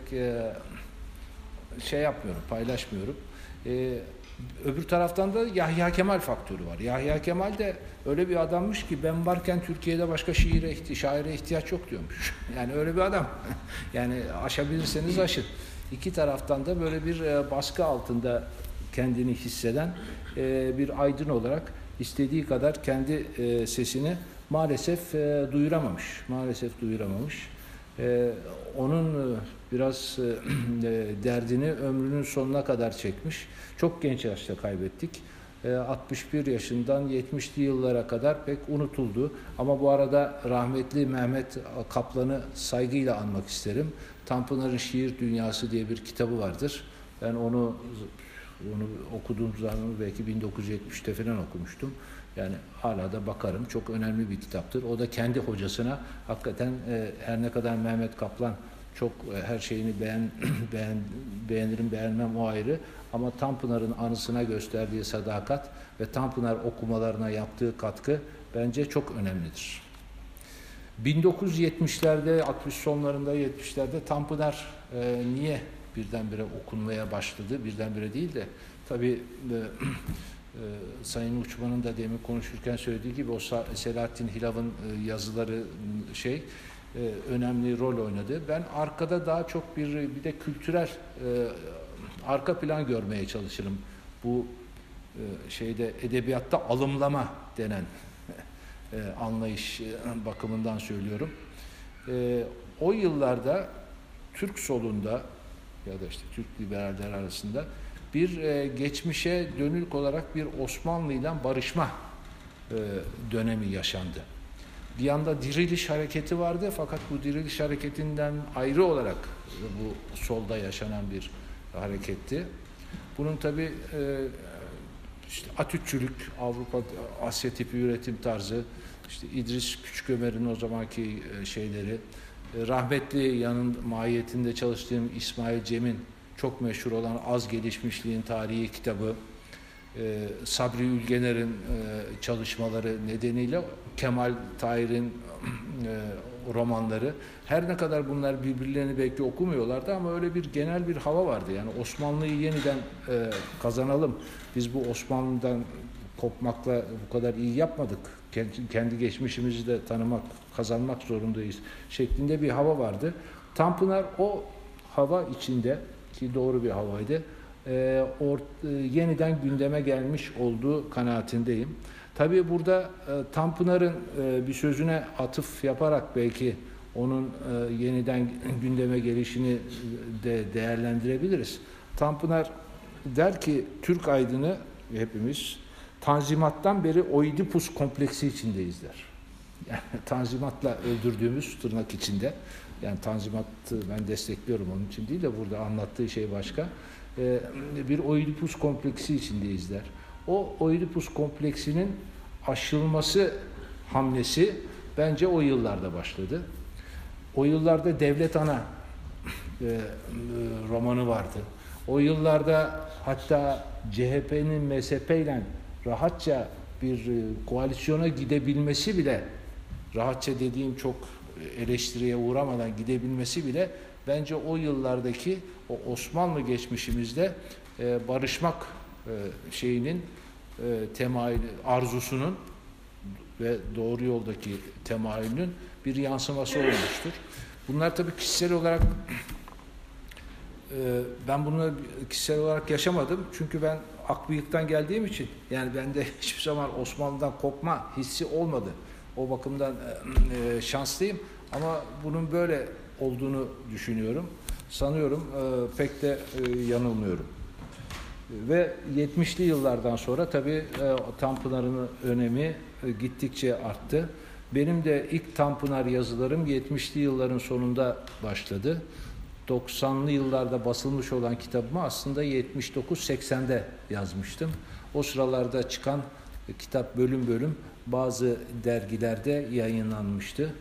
şey yapmıyorum, paylaşmıyorum. Öbür taraftan da Yahya Kemal faktörü var. Yahya Kemal de öyle bir adammış ki ben varken Türkiye'de başka şaire ihtiyaç yok diyormuş. Yani öyle bir adam. Yani aşabilirseniz aşın. İki taraftan da böyle bir baskı altında kendini hisseden bir aydın olarak istediği kadar kendi sesini maalesef duyuramamış. Maalesef duyuramamış. Onun biraz derdini ömrünün sonuna kadar çekmiş. Çok genç yaşta kaybettik. 61 yaşından 70'li yıllara kadar pek unutuldu. Ama bu arada rahmetli Mehmet Kaplan'ı saygıyla anmak isterim. Tanpınar'ın Şiir Dünyası diye bir kitabı vardır. Ben onu okuduğum zaman belki 1970'te falan okumuştum. Yani hala da bakarım. Çok önemli bir kitaptır. O da kendi hocasına hakikaten her ne kadar Mehmet Kaplan çok her şeyini beğenirim beğenmem o ayrı. Ama Tanpınar'ın anısına gösterdiği sadakat ve Tanpınar okumalarına yaptığı katkı bence çok önemlidir. 1970'lerde, 60 sonlarında 70'lerde Tanpınar niye birdenbire okunmaya başladı? Birdenbire değil de tabii Sayın Uçman'ın da demin konuşurken söylediği gibi o Selahattin Hilav'ın yazıları önemli rol oynadı. Ben arkada daha çok bir de kültürel arka plan görmeye çalışırım. Bu edebiyatta alımlama denen anlayış bakımından söylüyorum. O yıllarda Türk solunda ya da işte Türk liberaller arasında bir geçmişe dönük olarak bir Osmanlı ile barışma dönemi yaşandı. Bir yanda diriliş hareketi vardı fakat bu diriliş hareketinden ayrı olarak bu solda yaşanan bir hareketti. Bunun tabii işte Atütçülük, Avrupa, Asya tipi üretim tarzı, işte İdris Küçükömer'in o zamanki şeyleri, rahmetli mahiyetinde çalıştığım İsmail Cem'in çok meşhur olan Az Gelişmişliğin Tarihi kitabı, Sabri Ülgener'in çalışmaları nedeniyle Kemal Tahir'in romanları, her ne kadar bunlar birbirlerini belki okumuyorlardı ama öyle bir genel bir hava vardı. Yani Osmanlı'yı yeniden kazanalım. Biz bu Osmanlı'dan kopmakla bu kadar iyi yapmadık. Kendi geçmişimizi de tanımak, kazanmak zorundayız şeklinde bir hava vardı. Tanpınar o hava içinde, ki doğru bir havaydı, yeniden gündeme gelmiş olduğu kanaatindeyim. Tabii burada Tanpınar'ın bir sözüne atıf yaparak belki onun yeniden gündeme gelişini de değerlendirebiliriz. Tanpınar der ki Türk aydını hepimiz Tanzimat'tan beri Oidipus kompleksi içindeyiz der. Yani Tanzimat'la öldürdüğümüz tırnak içinde, yani Tanzimat'ı ben destekliyorum onun için değil de burada anlattığı şey başka. Bir Oidipus kompleksi içindeyiz der. O Oidipus kompleksinin aşılması hamlesi bence o yıllarda başladı. O yıllarda Devlet Ana romanı vardı. O yıllarda hatta CHP'nin MSP ile rahatça bir koalisyona gidebilmesi bile, rahatça dediğim çok eleştiriye uğramadan gidebilmesi bile bence o yıllardaki o Osmanlı geçmişimizde barışmak temayülü, arzusunun ve doğru yoldaki temayülünün bir yansıması olmuştur. Bunlar tabii kişisel olarak ben bunu kişisel olarak yaşamadım. Çünkü ben Akbıyık'tan geldiğim için yani bende hiçbir zaman Osmanlı'dan kopma hissi olmadı. O bakımdan şanslıyım ama bunun böyle olduğunu düşünüyorum. Sanıyorum pek de yanılmıyorum. Ve 70'li yıllardan sonra tabii Tanpınar'ın önemi gittikçe arttı. Benim de ilk Tanpınar yazılarım 70'li yılların sonunda başladı. 90'lı yıllarda basılmış olan kitabımı aslında 79-80'de yazmıştım. O sıralarda çıkan kitap bölüm bölüm bazı dergilerde yayınlanmıştı.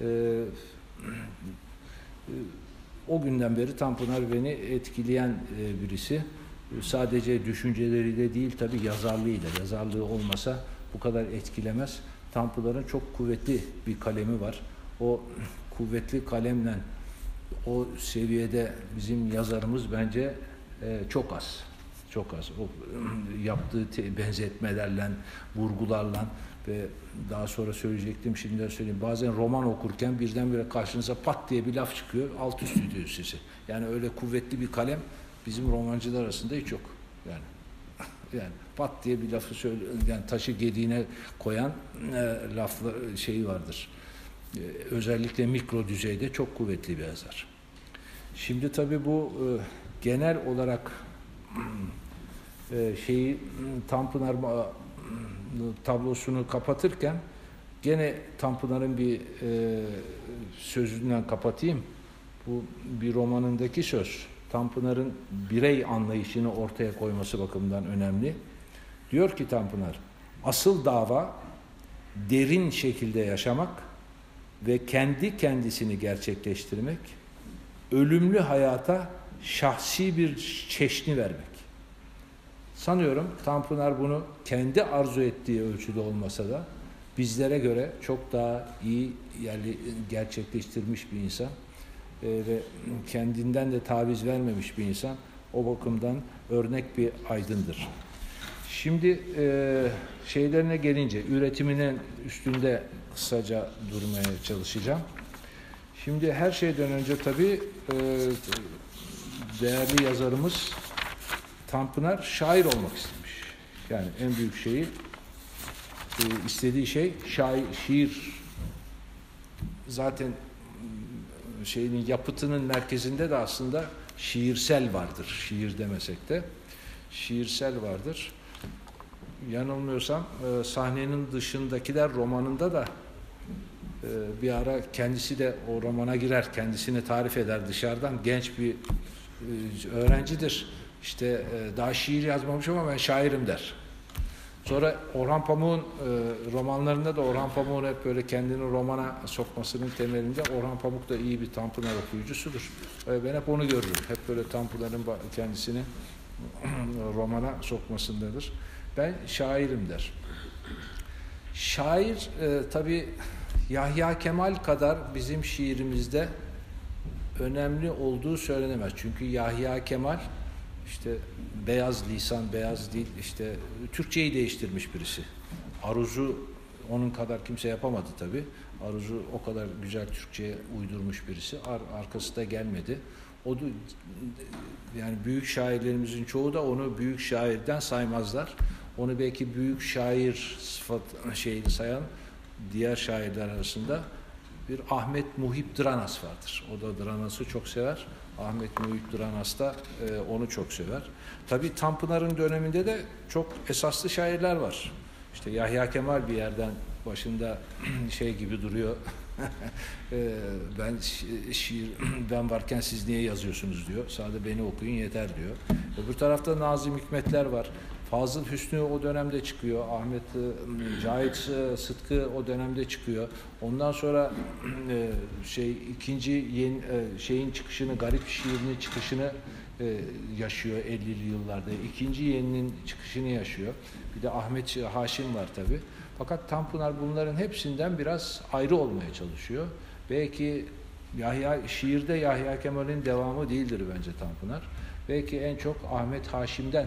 O günden beri Tanpınar beni etkileyen birisi. Sadece düşünceleriyle değil, tabii yazarlığıyla. Yazarlığı olmasa bu kadar etkilemez. Tanpınar'ın çok kuvvetli bir kalemi var. O kuvvetli kalemle o seviyede bizim yazarımız bence çok az. Çok az. O yaptığı benzetmelerle, vurgularla ve daha sonra söyleyecektim, şimdiden söyleyeyim. Bazen roman okurken birdenbire karşınıza pat diye bir laf çıkıyor, alt üst ediyor sizi. Yani öyle kuvvetli bir kalem bizim romancılar arasında hiç yok. Yani pat diye bir lafı yani taşı gediğine koyan laflar şeyi vardır. Özellikle mikro düzeyde çok kuvvetli bir yazar. Şimdi tabii bu genel olarak Tanpınar tablosunu kapatırken gene Tanpınar'ın bir sözünden kapatayım. Bu bir romanındaki söz. Tanpınar'ın birey anlayışını ortaya koyması bakımından önemli. Diyor ki Tanpınar, asıl dava derin şekilde yaşamak ve kendi kendisini gerçekleştirmek, ölümlü hayata şahsi bir çeşni vermek. Sanıyorum Tanpınar bunu kendi arzu ettiği ölçüde olmasa da bizlere göre çok daha iyi gerçekleştirmiş bir insan ve kendinden de taviz vermemiş bir insan. O bakımdan örnek bir aydındır. Şimdi şeylerine gelince, üretiminin üstünde kısaca durmaya çalışacağım. Şimdi her şeyden önce tabii değerli yazarımız Tanpınar şair olmak istemiş. Yani en büyük şeyi, istediği şey şiir. Zaten şeyinin yapıtının merkezinde de aslında şiirsel vardır. Şiir demesek de şiirsel vardır. Yanılmıyorsam Sahnenin Dışındakiler romanında da bir ara kendisi de o romana girer, kendisini tarif eder dışarıdan. Genç bir öğrencidir. İşte daha şiir yazmamış ama ben şairim der. Sonra Orhan Pamuk'un romanlarında da Orhan Pamuk'un hep böyle kendini romana sokmasının temelinde Orhan Pamuk da iyi bir Tanpınar okuyucusudur. Ben hep onu görürüm. Hep böyle Tanpınar'ın kendisini romana sokmasındadır. Ben şairim der. Şair tabii Yahya Kemal kadar bizim şiirimizde önemli olduğu söylenemez. Çünkü Yahya Kemal işte beyaz lisan, beyaz dil, işte Türkçeyi değiştirmiş birisi. Aruz'u onun kadar kimse yapamadı tabii. Aruz'u o kadar güzel Türkçe'ye uydurmuş birisi. Arkası da gelmedi. O da, yani büyük şairlerimizin çoğu da onu büyük şairden saymazlar. Onu belki büyük şair sıfat şeyini sayan diğer şairler arasında bir Ahmet Muhip Dranas vardır. O da Dranas'ı çok sever. Ahmet Muhip Dranas da onu çok sever. Tabii Tanpınar'ın döneminde de çok esaslı şairler var. İşte Yahya Kemal bir yerden başında şey gibi duruyor. Ben varken siz niye yazıyorsunuz diyor. Sadece beni okuyun yeter diyor. Öbür tarafta Nazım Hikmetler var. Fazıl Hüsnü o dönemde çıkıyor. Ahmet Cahit Sıtkı o dönemde çıkıyor. Ondan sonra ikinci şeyin çıkışını, garip şiirinin çıkışını yaşıyor 50'li yıllarda. İkinci yeninin çıkışını yaşıyor. Bir de Ahmet Haşim var tabii. Fakat Tanpınar bunların hepsinden biraz ayrı olmaya çalışıyor. Belki şiirde Yahya Kemal'in devamı değildir bence Tanpınar. Belki en çok Ahmet Haşim'den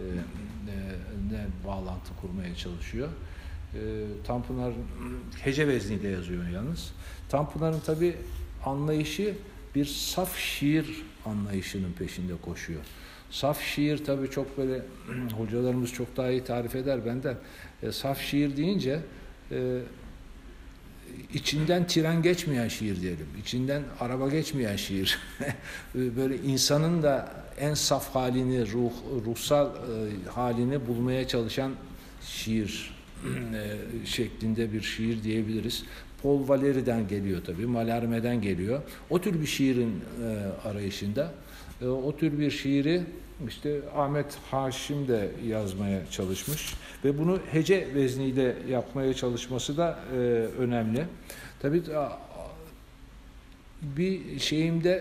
bağlantı kurmaya çalışıyor. Tanpınar hece vezniyle yazıyor yalnız. Tanpınar'ın tabii anlayışı bir saf şiir anlayışının peşinde koşuyor. Saf şiir tabii çok böyle hocalarımız çok daha iyi tarif eder benden. Saf şiir deyince içinden tren geçmeyen şiir diyelim. İçinden araba geçmeyen şiir. Böyle insanın da en saf halini, ruhsal halini bulmaya çalışan şiir şeklinde bir şiir diyebiliriz. Paul Valéry'den geliyor tabii, Mallarmé'den geliyor. O tür bir şiirin arayışında. O tür bir şiiri işte Ahmet Haşim de yazmaya çalışmış ve bunu hece vezniyle yapmaya çalışması da önemli. Tabii bir şeyimde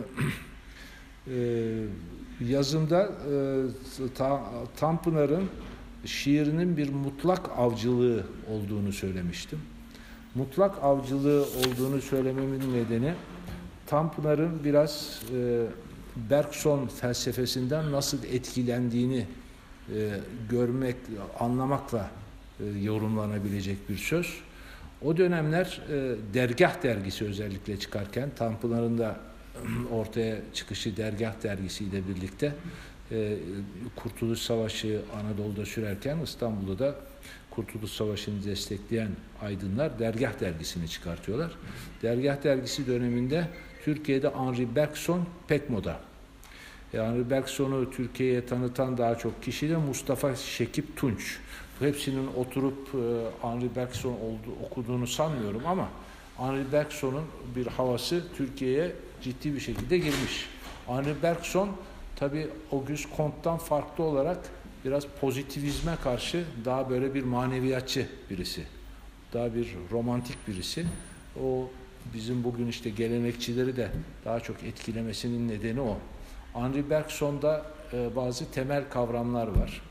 yazımda Tanpınar'ın şiirinin bir mutlak avcılığı olduğunu söylemiştim. Mutlak avcılığı olduğunu söylememin nedeni Tanpınar'ın biraz Bergson felsefesinden nasıl etkilendiğini görmek, anlamakla yorumlanabilecek bir söz. O dönemler Dergah dergisi özellikle çıkarken, Tanpınar'ın da ortaya çıkışı Dergah dergisiyle birlikte Kurtuluş Savaşı Anadolu'da sürerken İstanbul'da da Kurtuluş Savaşı'nı destekleyen aydınlar Dergah dergisini çıkartıyorlar. Dergah dergisi döneminde Türkiye'de Henri Bergson pek moda. Henri Bergson'u Türkiye'ye tanıtan daha çok kişi de Mustafa Şekip Tunç. Hepsinin oturup Henri Bergson okuduğunu sanmıyorum ama Henri Bergson'un bir havası Türkiye'ye ciddi bir şekilde girmiş. Henri Bergson tabii Auguste Comte'dan farklı olarak biraz pozitivizme karşı daha böyle bir maneviyatçı birisi. Daha bir romantik birisi. O bizim bugün işte gelenekçileri de daha çok etkilemesinin nedeni o. Henri Bergson'da bazı temel kavramlar var.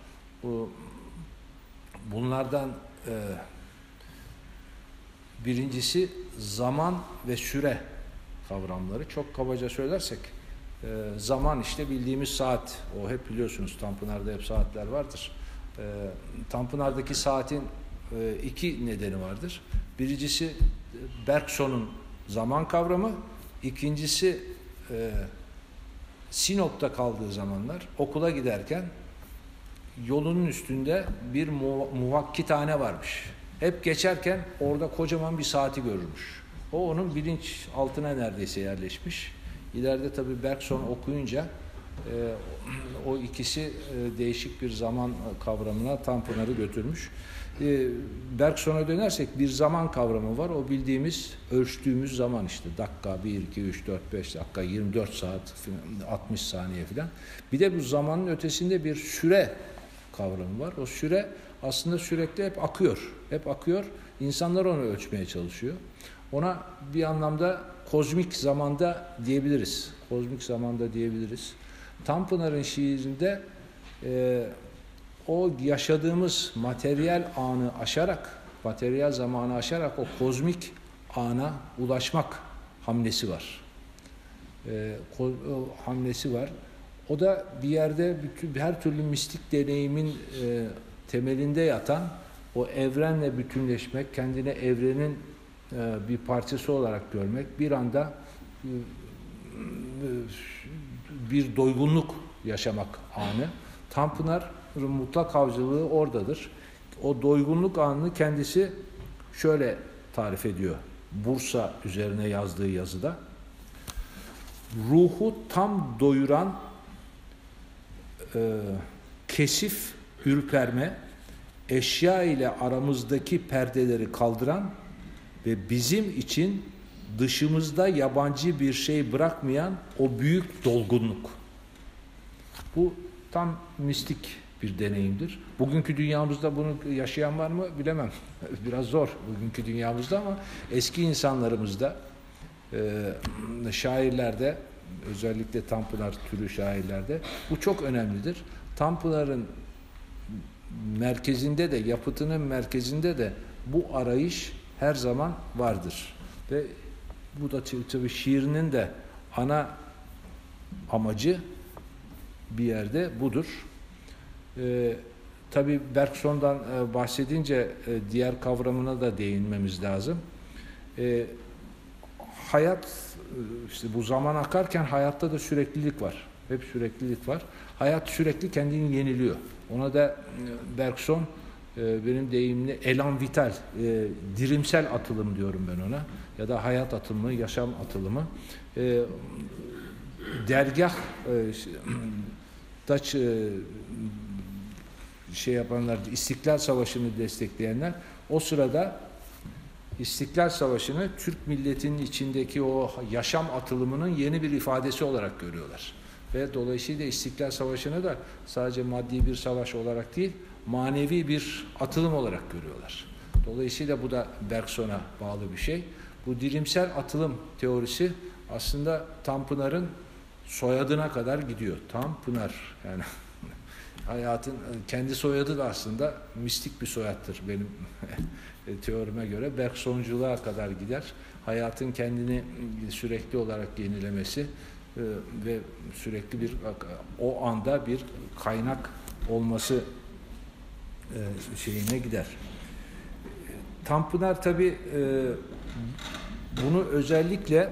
Bunlardan birincisi zaman ve süre kavramları. Çok kabaca söylersek zaman işte bildiğimiz saat. O hep biliyorsunuz Tanpınar'da hep saatler vardır. Tanpınar'daki saatin iki nedeni vardır. Birincisi Bergson'un zaman kavramı. İkincisi Sinop'ta kaldığı zamanlar okula giderken yolunun üstünde bir muvakkitane varmış. Hep geçerken orada kocaman bir saati görürmüş. O onun bilinç altına neredeyse yerleşmiş. İleride tabii Bergson okuyunca o ikisi değişik bir zaman kavramına Tanpınar'ı götürmüş. Bergson'a dönersek bir zaman kavramı var. O bildiğimiz, ölçtüğümüz zaman işte. Dakika, 1, 2, 3, 4, 5 dakika, 24 saat, 60 saniye falan. Bir de bu zamanın ötesinde bir süre kavramı var. O süre aslında sürekli hep akıyor. Hep akıyor. İnsanlar onu ölçmeye çalışıyor. Ona bir anlamda kozmik zamanda diyebiliriz. Kozmik zamanda diyebiliriz. Tanpınar'ın şiirinde o yaşadığımız materyal anı aşarak, materyal zamanı aşarak o kozmik ana ulaşmak hamlesi var. Hamlesi var. O da bir yerde her türlü mistik deneyimin temelinde yatan o evrenle bütünleşmek, kendine evrenin bir parçası olarak görmek, bir anda bir doygunluk yaşamak anı. Tanpınar'ın mutlak avcılığı oradadır. O doygunluk anını kendisi şöyle tarif ediyor. Bursa üzerine yazdığı yazıda. Ruhu tam doyuran kesif ürperme, eşya ile aramızdaki perdeleri kaldıran ve bizim için dışımızda yabancı bir şey bırakmayan o büyük dolgunluk. Bu tam mistik bir deneyimdir. Bugünkü dünyamızda bunu yaşayan var mı bilemem. Biraz zor bugünkü dünyamızda ama eski insanlarımızda, şairlerde, özellikle Tanpınar türü şairlerde bu çok önemlidir. Tanpınar'ın merkezinde de, yapıtının merkezinde de bu arayış her zaman vardır. Ve bu da tabii şiirinin de ana amacı bir yerde budur. Tabii Bergson'dan bahsedince diğer kavramına da değinmemiz lazım. Hayat, işte bu zaman akarken hayatta da süreklilik var. Hep süreklilik var. Hayat sürekli kendini yeniliyor. Ona da Bergson benim deyimli elan vital, dirimsel atılım diyorum ben ona. Ya da hayat atılımı, yaşam atılımı. Dergah şey yapanlar, İstiklal Savaşı'nı destekleyenler o sırada İstiklal Savaşı'nı Türk milletinin içindeki o yaşam atılımının yeni bir ifadesi olarak görüyorlar. Ve dolayısıyla İstiklal Savaşı'nı da sadece maddi bir savaş olarak değil, manevi bir atılım olarak görüyorlar. Dolayısıyla bu da Bergson'a bağlı bir şey. Bu dilimsel atılım teorisi aslında Tanpınar'ın soyadına kadar gidiyor. Tanpınar, yani hayatın kendi soyadı da aslında mistik bir soyattır benim teorime göre. Bergsonculuğa kadar gider. Hayatın kendini sürekli olarak yenilemesi ve sürekli bir o anda bir kaynak olması şeyine gider. Tanpınar tabii bunu özellikle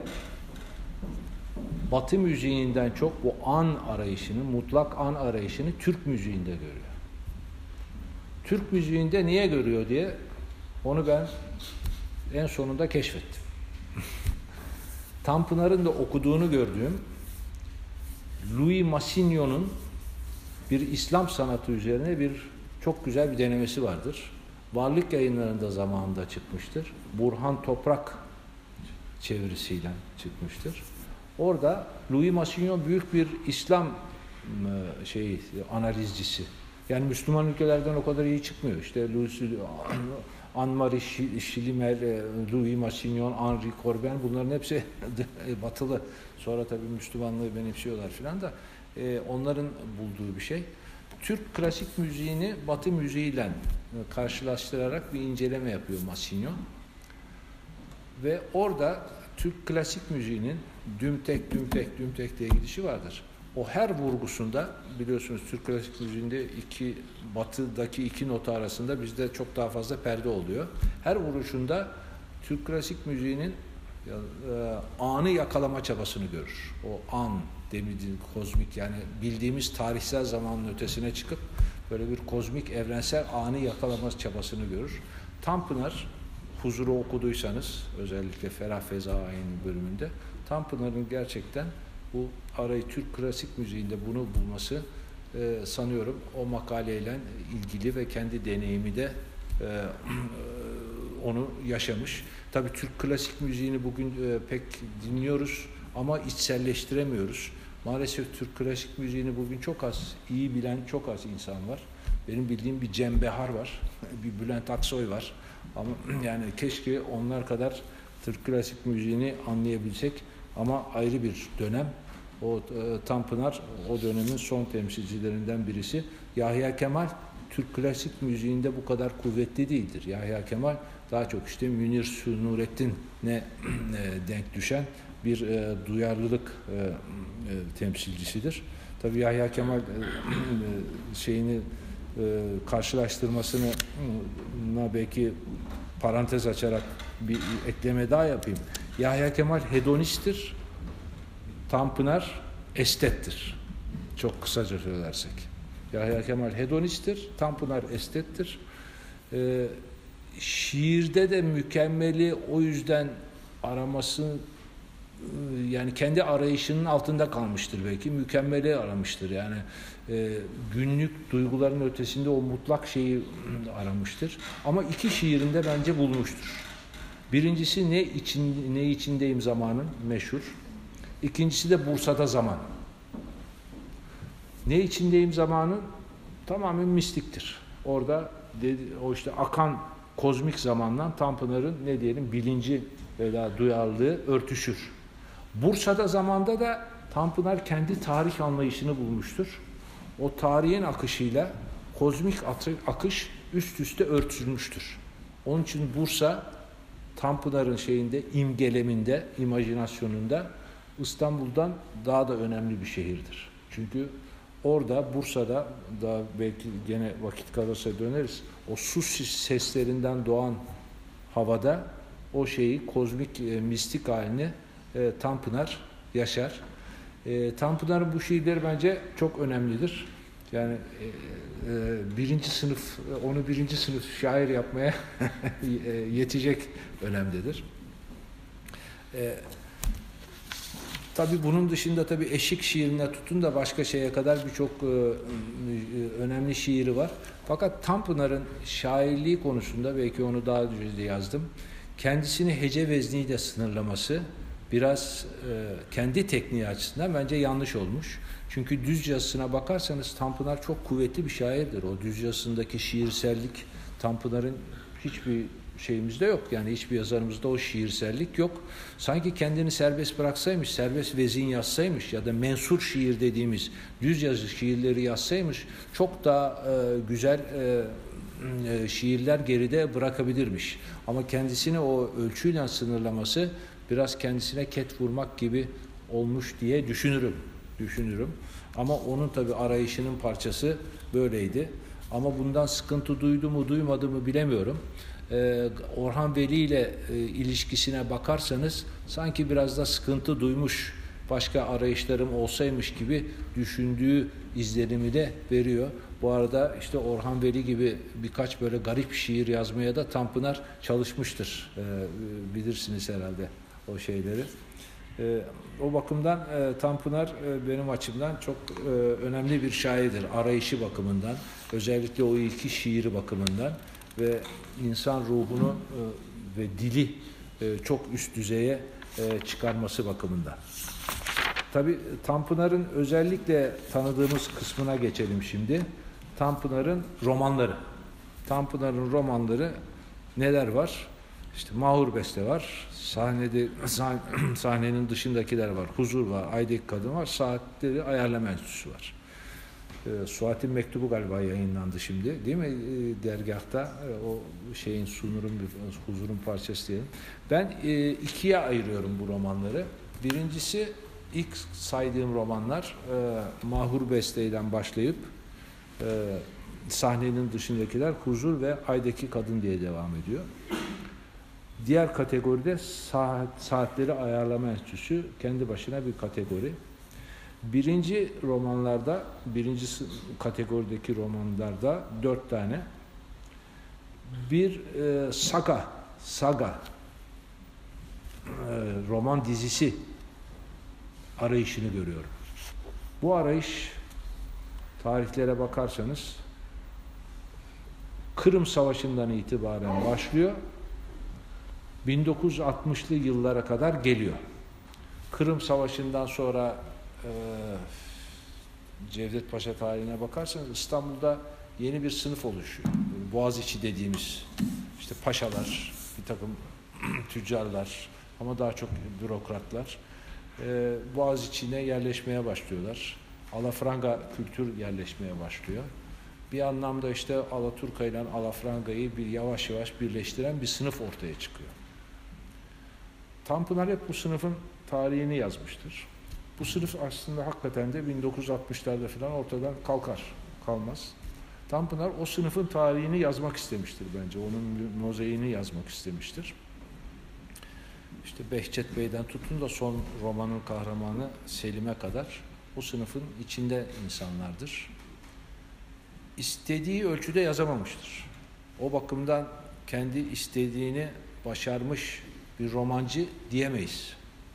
Batı müziğinden çok bu an arayışını, mutlak an arayışını Türk müziğinde görüyor. Türk müziğinde niye görüyor diye onu ben en sonunda keşfettim. Tanpınar'ın da okuduğunu gördüğüm Louis Massignon'un bir İslam sanatı üzerine bir çok güzel bir denemesi vardır. Varlık Yayınları'nda zamanında çıkmıştır. Burhan Toprak çevirisiyle çıkmıştır. Orada Louis Massignon büyük bir İslam analizcisi. Yani Müslüman ülkelerden o kadar iyi çıkmıyor. İşte Anne-Marie Schlimer, Louis Massignon, Henri Corbin, bunların hepsi batılı. Sonra tabii Müslümanlığı benimsiyorlar filan da onların bulduğu bir şey. Türk klasik müziğini Batı müziğiyle karşılaştırarak bir inceleme yapıyor Massignon. Ve orada Türk klasik müziğinin dümtek diye gidişi vardır. O her vurgusunda, biliyorsunuz Türk klasik müziğinde batıdaki iki nota arasında bizde çok daha fazla perde oluyor. Her vuruşunda Türk klasik müziğinin anı yakalama çabasını görür. O an demediğin kozmik, yani bildiğimiz tarihsel zamanın ötesine çıkıp böyle bir kozmik evrensel anı yakalama çabasını görür. Tanpınar, Huzur'u okuduysanız özellikle Ferah Fezai'nin bölümünde Tanpınar'ın gerçekten bu arayı Türk klasik müziğinde bunu bulması sanıyorum o makaleyle ilgili ve kendi deneyimi de onu yaşamış. Tabii Türk klasik müziğini bugün pek dinliyoruz ama içselleştiremiyoruz. Maalesef Türk klasik müziğini bugün çok az, iyi bilen çok az insan var. Benim bildiğim bir Cem Behar var, bir Bülent Aksoy var. Ama yani keşke onlar kadar Türk klasik müziğini anlayabilsek, ama ayrı bir dönem. O Tanpınar o dönemin son temsilcilerinden birisi. Yahya Kemal Türk klasik müziğinde bu kadar kuvvetli değildir. Yahya Kemal daha çok işte Münir Nurettin'e denk düşen bir duyarlılık temsilcisidir. Tabii Yahya Kemal karşılaştırmasına belki parantez açarak bir ekleme daha yapayım. Yahya Kemal hedonisttir, Tanpınar estettir. Çok kısaca söylersek. Yahya Kemal hedonisttir, Tanpınar estettir. Şiirde de mükemmeli o yüzden araması, yani kendi arayışının altında kalmıştır belki. Mükemmeli aramıştır. Yani günlük duyguların ötesinde o mutlak şeyi aramıştır. Ama iki şiirinde bence bulmuştur. Birincisi ne içindeyim zamanın meşhur. İkincisi de Bursa'da zaman. Ne içindeyim zamanın tamamen mistiktir. Orada o işte akan kozmik zamanla Tanpınar'ın ne diyelim bilinci veya duyarlılığı örtüşür. Bursa'da zamanda da Tanpınar kendi tarih anlayışını bulmuştur. O tarihin akışıyla kozmik akış üst üste örtülmüştür. Onun için Bursa Tanpınar'ın imgeleminde, imajinasyonunda İstanbul'dan daha da önemli bir şehirdir. Çünkü orada Bursa'da da belki gene vakit kalırsa döneriz. O su seslerinden doğan havada o kozmik, mistik halini Tanpınar yaşar. Tanpınar'ın bu şiirleri bence çok önemlidir. Yani onu birinci sınıf şair yapmaya yetecek önemlidir. Tabii bunun dışında tabii eşik şiirine tutun da başka şeye kadar birçok önemli şiiri var. Fakat Tanpınar'ın şairliği konusunda belki onu daha önce de yazdım. kendisini hece vezniyle sınırlaması biraz kendi tekniği açısından bence yanlış olmuş. Çünkü düz yazısına bakarsanız Tanpınar çok kuvvetli bir şairdir. O düz yazısındaki şiirsellik Tanpınar'ın hiçbir şeyimizde yok. Yani hiçbir yazarımızda o şiirsellik yok. Sanki kendini serbest bıraksaymış, serbest vezin yazsaymış ya da mensur şiir dediğimiz düz yazı şiirleri yazsaymış çok daha güzel şiirler geride bırakabilirmiş. Ama kendisini o ölçüyle sınırlaması biraz kendisine ket vurmak gibi olmuş diye düşünürüm. Ama onun tabii arayışının parçası böyleydi. Ama bundan sıkıntı duydu mu duymadı mı bilemiyorum. Orhan Veli ile ilişkisine bakarsanız sanki biraz da sıkıntı duymuş, başka arayışlarım olsaymış gibi düşündüğü izlenimi de veriyor. Bu arada işte Orhan Veli gibi birkaç böyle garip şiir yazmaya da Tanpınar çalışmıştır. Bilirsiniz herhalde o şeyleri. O bakımdan Tanpınar benim açımdan çok önemli bir şairdir. Arayışı bakımından, özellikle o ilki şiiri bakımından ve insan ruhunu ve dili çok üst düzeye çıkarması bakımından. Tabii Tanpınar'ın özellikle tanıdığımız kısmına geçelim şimdi. Tanpınar'ın romanları. Tanpınar'ın romanları neler var? İşte Mahur Beste var. Sahnenin dışındakiler var. Huzur var. Aydaki Kadın var. Saatleri Ayarlama Enstitüsü var. Suat'in mektubu galiba yayınlandı şimdi. Değil mi? Dergahta o şeyin Huzur'un parçası diyelim. Ben ikiye ayırıyorum bu romanları. Birincisi ilk saydığım romanlar Mahur Beste'den başlayıp Sahnenin Dışındakiler, Huzur ve Aydaki Kadın diye devam ediyor. Diğer kategoride Saatleri Ayarlama Enstitüsü kendi başına bir kategori. Birinci kategorideki romanlarda 4 tane. Bir saga roman dizisi arayışını görüyorum. Bu arayış tarihlere bakarsanız Kırım Savaşı'ndan itibaren başlıyor. 1960'lı yıllara kadar geliyor. Kırım Savaşı'ndan sonra Cevdet Paşa tarihine bakarsanız İstanbul'da yeni bir sınıf oluşuyor. Boğaziçi dediğimiz işte paşalar, bir takım tüccarlar ama daha çok bürokratlar Boğaziçi'ne yerleşmeye başlıyorlar. Alafranga kültür yerleşmeye başlıyor. Bir anlamda işte Alaturka ile Alafranga'yı yavaş yavaş birleştiren bir sınıf ortaya çıkıyor. Tanpınar hep bu sınıfın tarihini yazmıştır. Bu sınıf aslında hakikaten de 1960'larda falan ortadan kalmaz. Tanpınar o sınıfın tarihini yazmak istemiştir bence. Onun mozaiğini yazmak istemiştir. İşte Behçet Bey'den tutun da son romanın kahramanı Selim'e kadar o sınıfın içinde insanlardır. İstediği ölçüde yazamamıştır. O bakımdan kendi istediğini başarmış bir romancı diyemeyiz.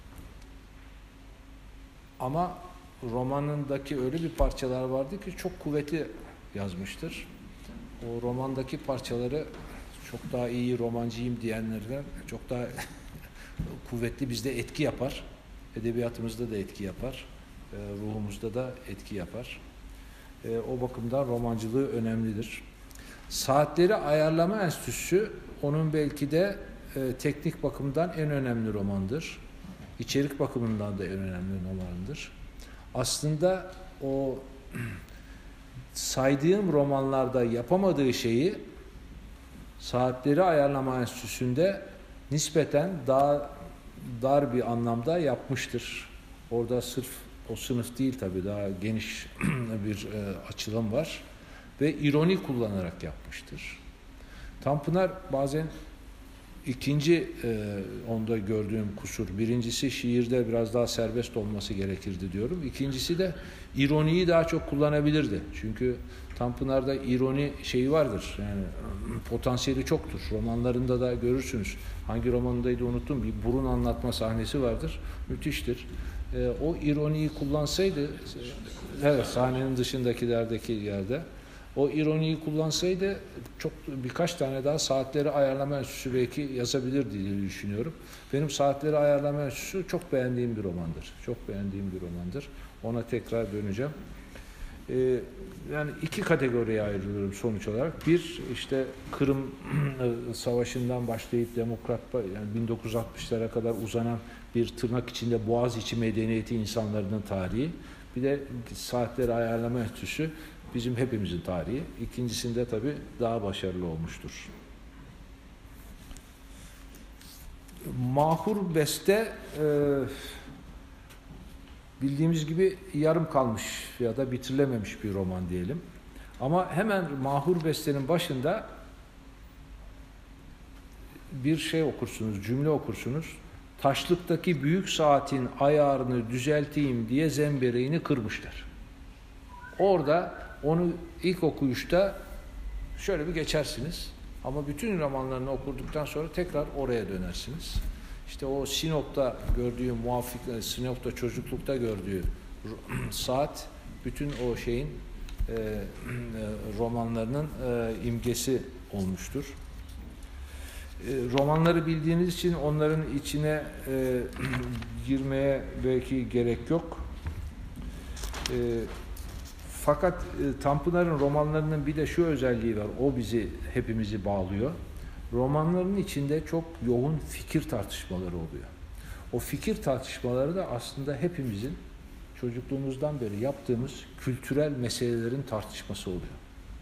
Ama romanındaki öyle bir parçalar vardı ki çok kuvvetli yazmıştır. O romandaki parçaları çok daha iyi romancıyım diyenlerden çok daha kuvvetli bizde etki yapar. Edebiyatımızda da etki yapar. Ruhumuzda da etki yapar. O bakımdan romancılığı önemlidir. Saatleri Ayarlama Enstitüsü onun belki de teknik bakımdan en önemli romandır. İçerik bakımından da en önemli romandır. Aslında o saydığım romanlarda yapamadığı şeyi Saatleri Ayarlama Enstitüsü'nde nispeten daha dar bir anlamda yapmıştır. Orada sırf o sınıf değil tabii, daha geniş bir açılım var ve ironi kullanarak yapmıştır. Tanpınar bazen ikinci onda gördüğüm kusur, birincisi şiirde biraz daha serbest olması gerekirdi diyorum. İkincisi de ironiyi daha çok kullanabilirdi. Çünkü Tanpınar'da ironi şeyi vardır. Yani potansiyeli çoktur. Romanlarında da görürsünüz. Hangi romanındaydı unuttum. Bir burun anlatma sahnesi vardır. Müthiştir. O ironiyi kullansaydı, evet, Sahnenin Dışındakilerdeki yerde O ironiyi kullansaydı çok birkaç tane daha Saatleri Ayarlama Enstitüsü belki yazabilirdi diye düşünüyorum. Benim Saatleri Ayarlama Enstitüsü çok beğendiğim bir romandır. Çok beğendiğim bir romandır. Ona tekrar döneceğim. Yani iki kategoriye ayrılıyorum sonuç olarak. Bir, işte Kırım Savaşı'ndan başlayıp yani 1960'lara kadar uzanan bir tırnak içinde Boğaziçi medeniyeti insanların tarihi. Bir de Saatleri Ayarlama Enstitüsü bizim hepimizin tarihi. İkincisinde tabii daha başarılı olmuştur. Mahur Beste bildiğimiz gibi yarım kalmış ya da bitirilememiş bir roman diyelim. Ama hemen Mahur Beste'nin başında bir şey okursunuz, cümle okursunuz. Taşlıktaki büyük saatin ayarını düzelteyim diye zembereğini kırmışlar. Orada onu ilk okuyuşta şöyle bir geçersiniz. Ama bütün romanlarını okuduktan sonra tekrar oraya dönersiniz. İşte o Sinop'ta gördüğü Sinop'ta çocuklukta gördüğü saat bütün o şeyin romanlarının imgesi olmuştur. Romanları bildiğiniz için onların içine girmeye belki gerek yok. Fakat Tanpınar'ın romanlarının bir de şu özelliği var. O hepimizi bağlıyor. Romanların içinde çok yoğun fikir tartışmaları oluyor. O fikir tartışmaları da aslında hepimizin çocukluğumuzdan beri yaptığımız kültürel meselelerin tartışması oluyor.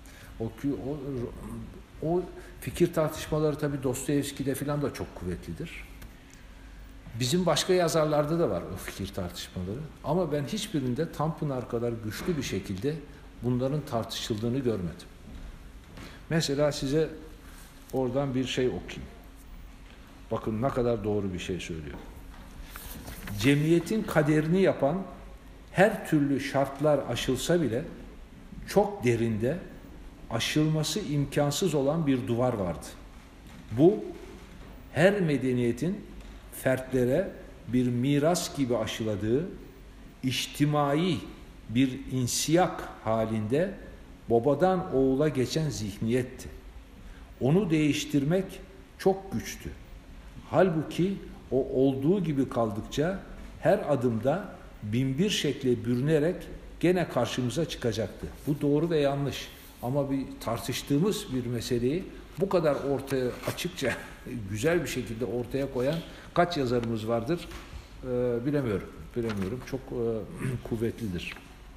O fikir tartışmaları tabii Dostoyevski'de falan da çok kuvvetlidir. Bizim başka yazarlarda da var o fikir tartışmaları. Ama ben hiçbirinde Tanpınar kadar güçlü bir şekilde bunların tartışıldığını görmedim. Mesela size oradan bir şey okuyayım. Bakın ne kadar doğru bir şey söylüyor. Cemiyetin kaderini yapan her türlü şartlar aşılsa bile çok derinde aşılması imkansız olan bir duvar vardı. Bu her medeniyetin fertlere bir miras gibi aşıladığı içtimai bir insiyak halinde babadan oğula geçen zihniyetti. Onu değiştirmek çok güçtü. Halbuki o olduğu gibi kaldıkça her adımda binbir şekle bürünerek gene karşımıza çıkacaktı. Bu doğru ve yanlış. Ama bir tartıştığımız bir meseleyi bu kadar ortaya açıkça, güzel bir şekilde ortaya koyan kaç yazarımız vardır bilemiyorum. Çok kuvvetlidir.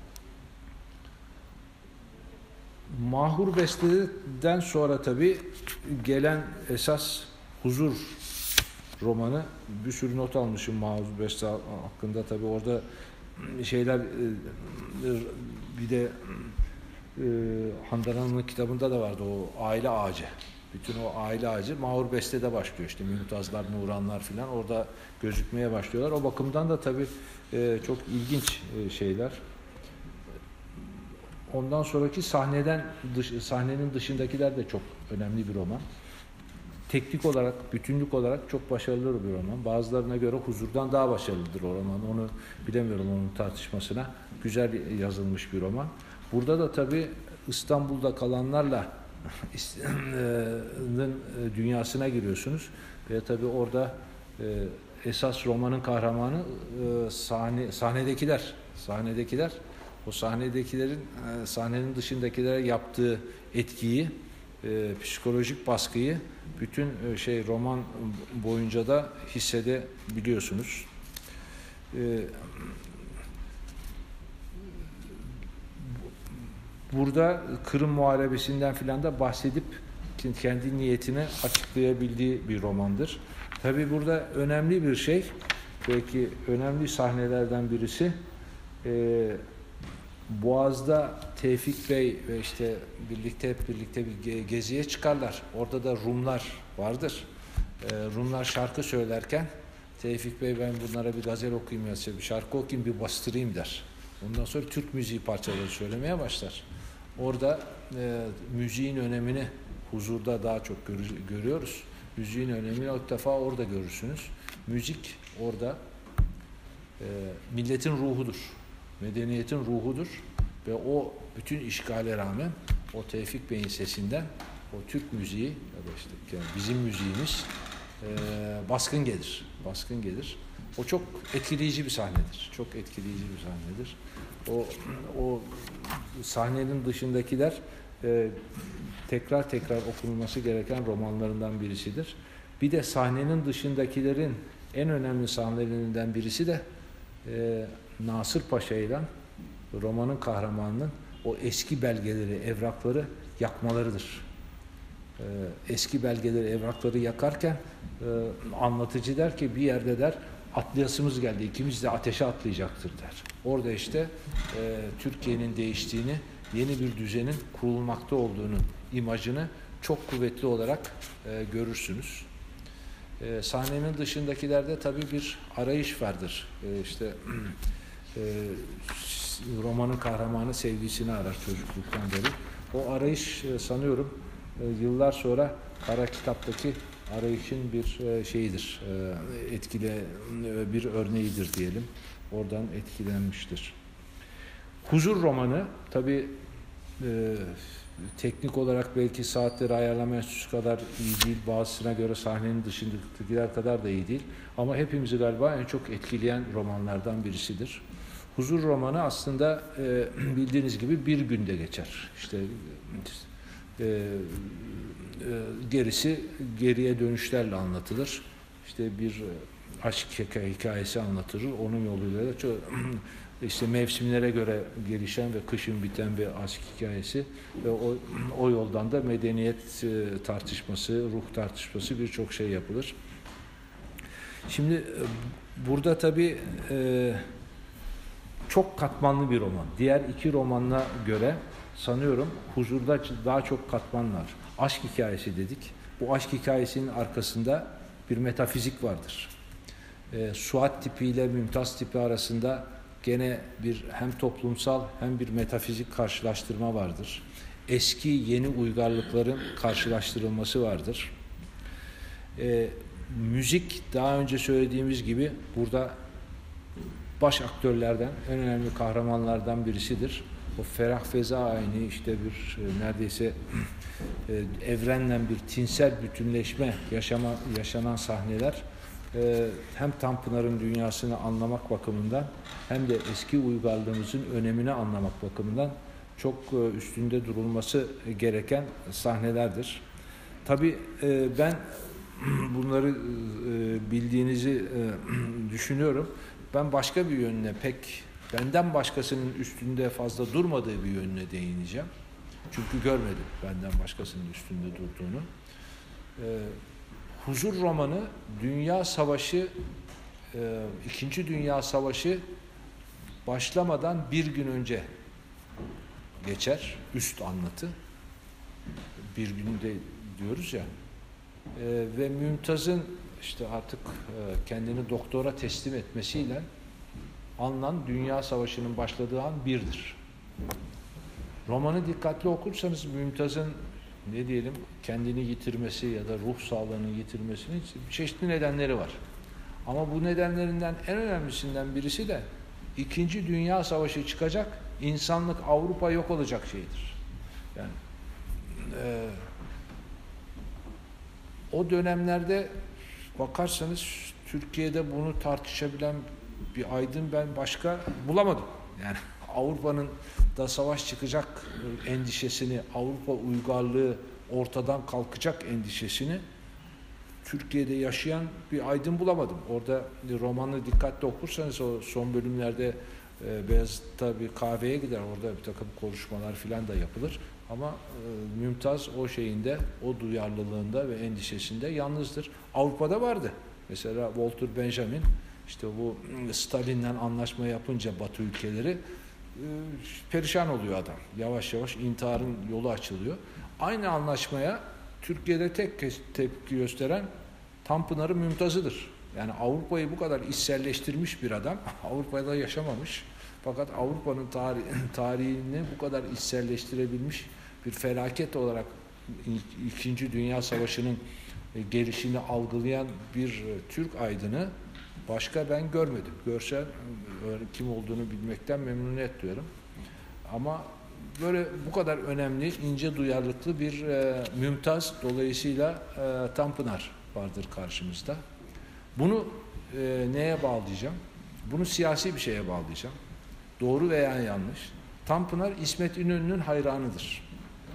Mahur Beste'den sonra tabii gelen esas Huzur romanı, bir sürü not almışım Mahur Beste hakkında. Tabii orada şeyler bir de Handan Hanım'ın kitabında da vardı o aile ağacı. Bütün o aile ağacı Mahur Beste'de başlıyor. İşte Mümtazlar, Nuranlar filan orada gözükmeye başlıyorlar. O bakımdan da tabii çok ilginç şeyler. Ondan sonraki sahnenin dışındakiler de çok önemli bir roman. Teknik olarak, bütünlük olarak çok başarılı bir roman. Bazılarına göre Huzur'dan daha başarılıdır o roman. Onu bilemiyorum, onun tartışmasına. Güzel yazılmış bir roman. Burada da tabii İstanbul'da kalanlarla dünyasına giriyorsunuz. Ve tabii orada esas romanın kahramanı sahnedekiler. O sahnedekilerin sahnenin dışındakilere yaptığı etkiyi, psikolojik baskıyı bütün roman boyunca da hissedebiliyorsunuz. Burada Kırım Muharebesi'nden filan da bahsedip kendi niyetini açıklayabildiği bir romandır. Tabii burada önemli bir şey, belki önemli sahnelerden birisi, Boğaz'da Tevfik Bey ve işte hep birlikte bir geziye çıkarlar. Orada da Rumlar vardır. Rumlar şarkı söylerken Tevfik Bey ben bunlara bir gazel okuyayım ya, bir şarkı okuyayım, bir bastırayım der. Ondan sonra Türk müziği parçaları söylemeye başlar. Orada müziğin önemini Huzur'da daha çok görüyoruz. Müziğin önemini ilk defa orada görürsünüz. Müzik orada milletin ruhudur. Medeniyetin ruhudur ve o bütün işgale rağmen o Tevfik Bey'in sesinden o Türk müziği ya da işte yani bizim müziğimiz baskın gelir. Baskın gelir. O çok etkileyici bir sahnedir. Çok etkileyici bir sahnedir. O sahnenin dışındakiler tekrar tekrar okunulması gereken romanlarından birisidir. Bir de sahnenin dışındakilerin en önemli sahnelerinden birisi de Nasır Paşa ile romanın kahramanının o eski belgeleri, evrakları yakmalarıdır. Eski belgeleri, evrakları yakarken anlatıcı der ki bir yerde der atlayasımız geldi, ikimiz de ateşe atlayacaktır der. Orada işte Türkiye'nin değiştiğini, yeni bir düzenin kurulmakta olduğunu, imajını çok kuvvetli olarak görürsünüz. Sahnenin dışındakilerde tabii bir arayış vardır. İşte romanın kahramanı sevgisini arar çocukluktan beri. O arayış sanıyorum yıllar sonra Kara Kitap'taki arayışın bir şeyidir, bir örneğidir diyelim. Oradan etkilenmiştir. Huzur romanı tabii teknik olarak belki saatleri ayarlama enstitüsü kadar iyi değil, bazısına göre sahnenin dışındakiler kadar da iyi değil. Ama hepimizi galiba en çok etkileyen romanlardan birisidir. Huzur romanı aslında bildiğiniz gibi bir günde geçer. İşte gerisi geriye dönüşlerle anlatılır. İşte bir aşk hikayesi anlatılır. Onun yoluyla da çok işte mevsimlere göre gelişen ve kışın biten bir aşk hikayesi ve o yoldan da medeniyet tartışması, ruh tartışması birçok şey yapılır. Şimdi burada tabii çok katmanlı bir roman. Diğer iki romanına göre sanıyorum Huzur'da daha çok katman var. Aşk hikayesi dedik. Bu aşk hikayesinin arkasında bir metafizik vardır. Suat tipi ile Mümtaz tipi arasında gene bir hem toplumsal hem bir metafizik karşılaştırma vardır. Eski yeni uygarlıkların karşılaştırılması vardır. Müzik daha önce söylediğimiz gibi burada baş aktörlerden, en önemli kahramanlardan birisidir. O ferah feza aynı işte bir neredeyse evrenle bir tinsel bütünleşme yaşanan sahneler hem Tanpınar'ın dünyasını anlamak bakımından hem de eski uygarlığımızın önemini anlamak bakımından çok üstünde durulması gereken sahnelerdir. Tabii ben bunları bildiğinizi düşünüyorum. Ben başka bir yönüne benden başkasının üstünde fazla durmadığı bir yönüne değineceğim. Çünkü görmedim benden başkasının üstünde durduğunu. Huzur romanı Dünya Savaşı, İkinci Dünya Savaşı başlamadan bir gün önce geçer. Üst anlatı. Bir günde diyoruz ya. Ve Mümtaz'ın işte artık kendini doktora teslim etmesiyle alınan Dünya Savaşı'nın başladığı an birdir. Romanı dikkatli okursanız Mümtaz'ın ne diyelim kendini yitirmesi ya da ruh sağlığını yitirmesinin çeşitli nedenleri var. Ama bu nedenlerinden en önemlisinden birisi de İkinci Dünya Savaşı çıkacak, insanlık Avrupa yok olacak şeydir. Yani o dönemlerde bakarsanız Türkiye'de bunu tartışabilen bir aydın ben başka bulamadım. Yani Avrupa'nın da savaş çıkacak endişesini, Avrupa uygarlığı ortadan kalkacak endişesini Türkiye'de yaşayan bir aydın bulamadım. Orada romanı dikkatli okursanız o son bölümlerde Beyazıt'ta bir kahveye gider, orada bir takım konuşmalar filan da yapılır. Ama Mümtaz o şeyinde, o duyarlılığında ve endişesinde yalnızdır. Avrupa'da vardı. Mesela Walter Benjamin işte bu Stalin'le anlaşma yapınca Batı ülkeleri perişan oluyor adam. Yavaş yavaş intiharın yolu açılıyor. Aynı anlaşmaya Türkiye'de tek tepki gösteren Tanpınar'ın Mümtaz'ıdır. Yani Avrupa'yı bu kadar içselleştirmiş bir adam, Avrupa'da yaşamamış. Fakat Avrupa'nın tarihini bu kadar içselleştirebilmiş bir felaket olarak İkinci Dünya Savaşı'nın gelişini algılayan bir Türk aydını başka ben görmedim. Görsem kim olduğunu bilmekten memnuniyet duyarım. Ama böyle bu kadar önemli, ince duyarlılıklı bir Mümtaz, dolayısıyla Tanpınar vardır karşımızda. Bunu neye bağlayacağım? Bunu siyasi bir şeye bağlayacağım. Doğru veya yanlış. Tanpınar İsmet İnönü'nün hayranıdır.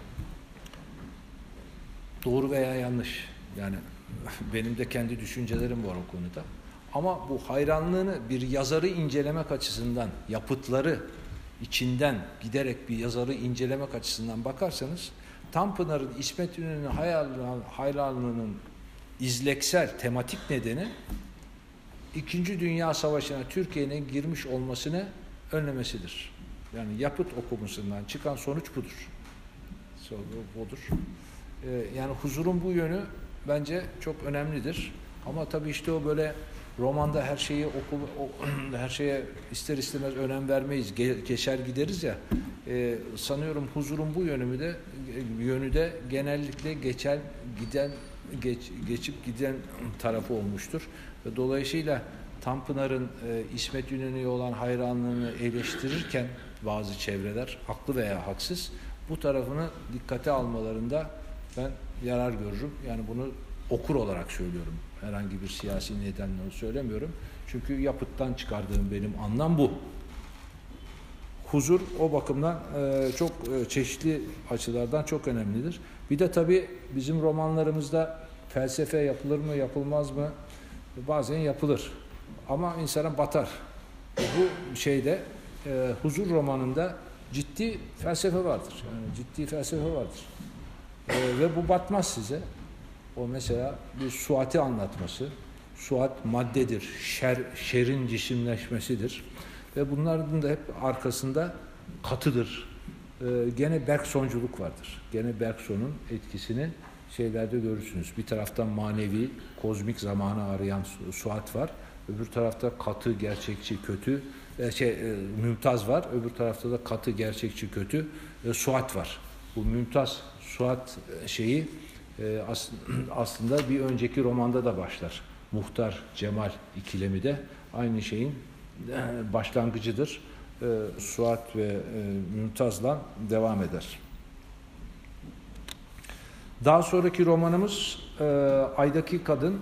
Doğru veya yanlış. Yani benim de kendi düşüncelerim var o konuda. Ama bu hayranlığını bir yazarı incelemek açısından, yapıtları içinden giderek bir yazarı incelemek açısından bakarsanız, Tanpınar'ın İsmet İnönü'nün hayranlığının izleksel, tematik nedeni İkinci Dünya Savaşı'na Türkiye'nin girmiş olmasını önlemesidir. Yani yapıt okumusundan çıkan sonuç budur. Budur. Yani huzurun bu yönü bence çok önemlidir. Ama tabii işte o böyle romanda her şeyi her şeye ister istemez önem vermeyiz. Geçer gideriz ya. Sanıyorum huzurun bu yönü de genellikle geçip giden tarafı olmuştur. Ve dolayısıyla Tanpınar'ın İsmet İnönü'ye olan hayranlığını eleştirirken bazı çevreler, haklı veya haksız, bu tarafını dikkate almalarında ben yarar görürüm. Yani bunu okur olarak söylüyorum. Herhangi bir siyasi nedenle söylemiyorum. Çünkü yapıttan çıkardığım benim anlam bu. Huzur o bakımdan çok çeşitli açılardan çok önemlidir. Bir de tabii bizim romanlarımızda felsefe yapılır mı, yapılmaz mı? Bazen yapılır. Ama insana batar. Bu şeyde Huzur romanında ciddi felsefe vardır. Yani ciddi felsefe vardır. Ve bu batmaz size. O mesela bir Suat'ı anlatması. Suat maddedir. Şerin cisimleşmesidir. Ve bunların da hep arkasında katıdır. Gene Bergsonculuk vardır. Gene Bergson'un etkisini şeylerde görürsünüz. Bir taraftan manevi, kozmik zamanı arayan Suat var. Öbür tarafta katı, gerçekçi, kötü Mümtaz var. Öbür tarafta da katı, gerçekçi, kötü Suat var. Bu Mümtaz, Suat şeyi aslında bir önceki romanda da başlar. Muhtar, Cemal ikilemi de aynı şeyin başlangıcıdır. Suat ve Mümtaz'la devam eder. Daha sonraki romanımız Aydaki Kadın.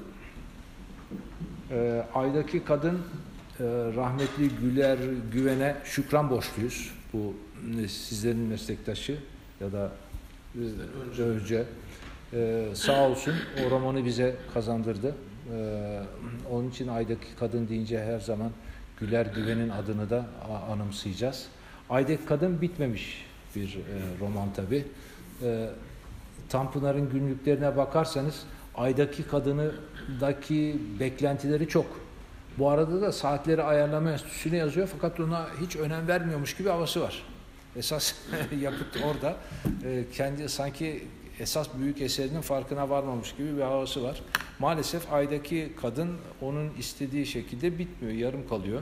Aydaki Kadın rahmetli Güler Güven'e şükran borçluyuz. Bu sizlerin meslektaşı ya da önce sağ olsun o romanı bize kazandırdı. Onun için Aydaki Kadın deyince her zaman Güler Güven'in adını da anımsayacağız. Aydaki Kadın bitmemiş bir roman tabii. Tanpınar'ın günlüklerine bakarsanız Aydaki Kadın'daki beklentileri çok. Bu arada da saatleri ayarlama enstitüsüne yazıyor fakat ona hiç önem vermiyormuş gibi havası var. Esas yapıt orada. Kendi sanki esas büyük eserinin farkına varmamış gibi bir havası var. Maalesef Aydaki Kadın onun istediği şekilde bitmiyor, yarım kalıyor.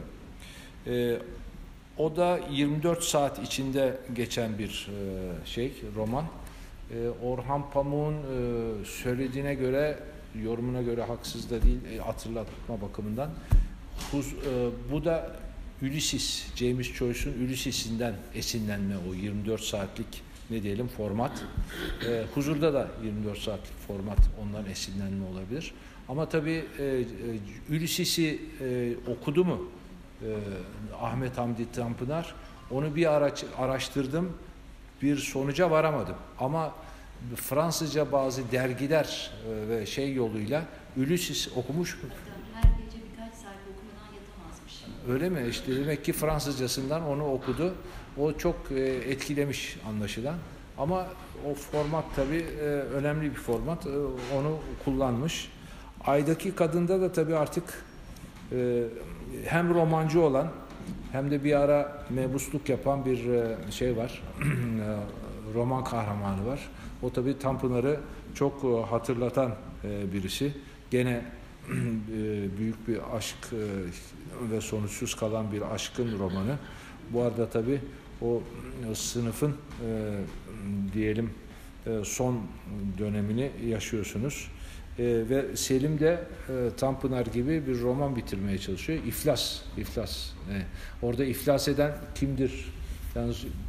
O da 24 saat içinde geçen bir roman. Orhan Pamuk'un söylediğine göre, yorumuna göre haksız da değil, hatırlatma bakımından. Bu da Ulysses, James Joyce'un Ulysses'inden esinlenme, o 24 saatlik ne diyelim format. Huzur'da da 24 saatlik format ondan esinlenme olabilir. Ama tabii Ulysses'i okudu mu Ahmet Hamdi Tanpınar? Onu bir araştırdım. Bir sonuca varamadım. Ama Fransızca bazı dergiler ve yoluyla Ulysses okumuş mu? Her gece birkaç saat okumadan yatamazmış. Öyle mi? İşte demek ki Fransızcasından onu okudu. O çok etkilemiş anlaşılan. Ama o format tabii önemli bir format. Onu kullanmış. Aydaki Kadın'da da tabii artık hem romancı olan hem de bir ara mebusluk yapan bir var. Roman kahramanı var. O tabii Tanpınar'ı çok hatırlatan birisi. Gene büyük bir aşk ve sonuçsuz kalan bir aşkın romanı. Bu arada tabii o sınıfın diyelim son dönemini yaşıyorsunuz. Ve Selim de Tanpınar gibi bir roman bitirmeye çalışıyor. İflas. Orada iflas eden kimdir? Yalnız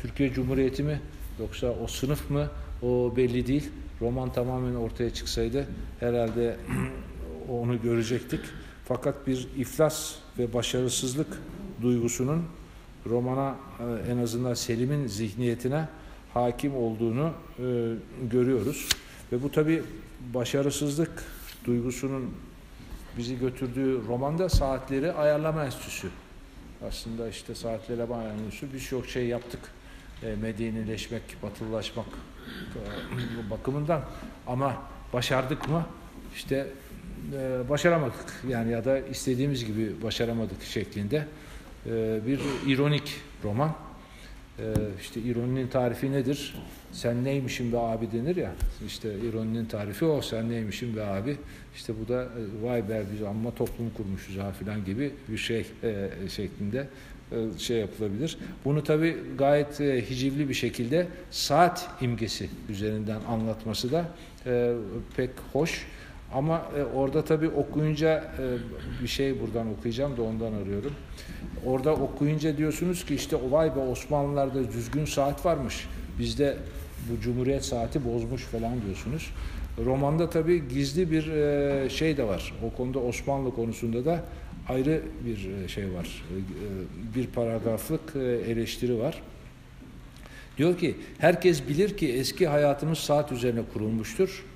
Türkiye Cumhuriyeti mi yoksa o sınıf mı, o belli değil. Roman tamamen ortaya çıksaydı herhalde onu görecektik. Fakat bir iflas ve başarısızlık duygusunun romana, en azından Selim'in zihniyetine hakim olduğunu görüyoruz. Ve bu tabii başarısızlık duygusunun bizi götürdüğü romanda Saatleri Ayarlama Enstitüsü. Aslında işte Saatleri Ayarlama Enstitüsü birçok şey yaptık. Medenileşmek, batılılaşmak bakımından. Ama başardık mı? İşte başaramadık. Yani ya da istediğimiz gibi başaramadık şeklinde bir ironik roman. İşte ironinin tarifi nedir? Sen neymişin be abi denir ya. İşte ironinin tarifi o. Sen neymişin be abi. İşte bu da vay be biz amma toplum kurmuşuz ha filan gibi bir şey şeklinde şey yapılabilir. Bunu tabii gayet hicivli bir şekilde saat imgesi üzerinden anlatması da pek hoş. Ama orada tabii okuyunca bir şey buradan okuyacağım da ondan arıyorum. Orada okuyunca diyorsunuz ki işte vay be Osmanlılar'da düzgün saat varmış. Bizde bu Cumhuriyet saati bozmuş falan diyorsunuz. Romanda tabii gizli bir şey de var. O konuda Osmanlı konusunda da ayrı bir şey var. Bir paragraflık eleştiri var. Diyor ki herkes bilir ki eski hayatımız saat üzerine kurulmuştur.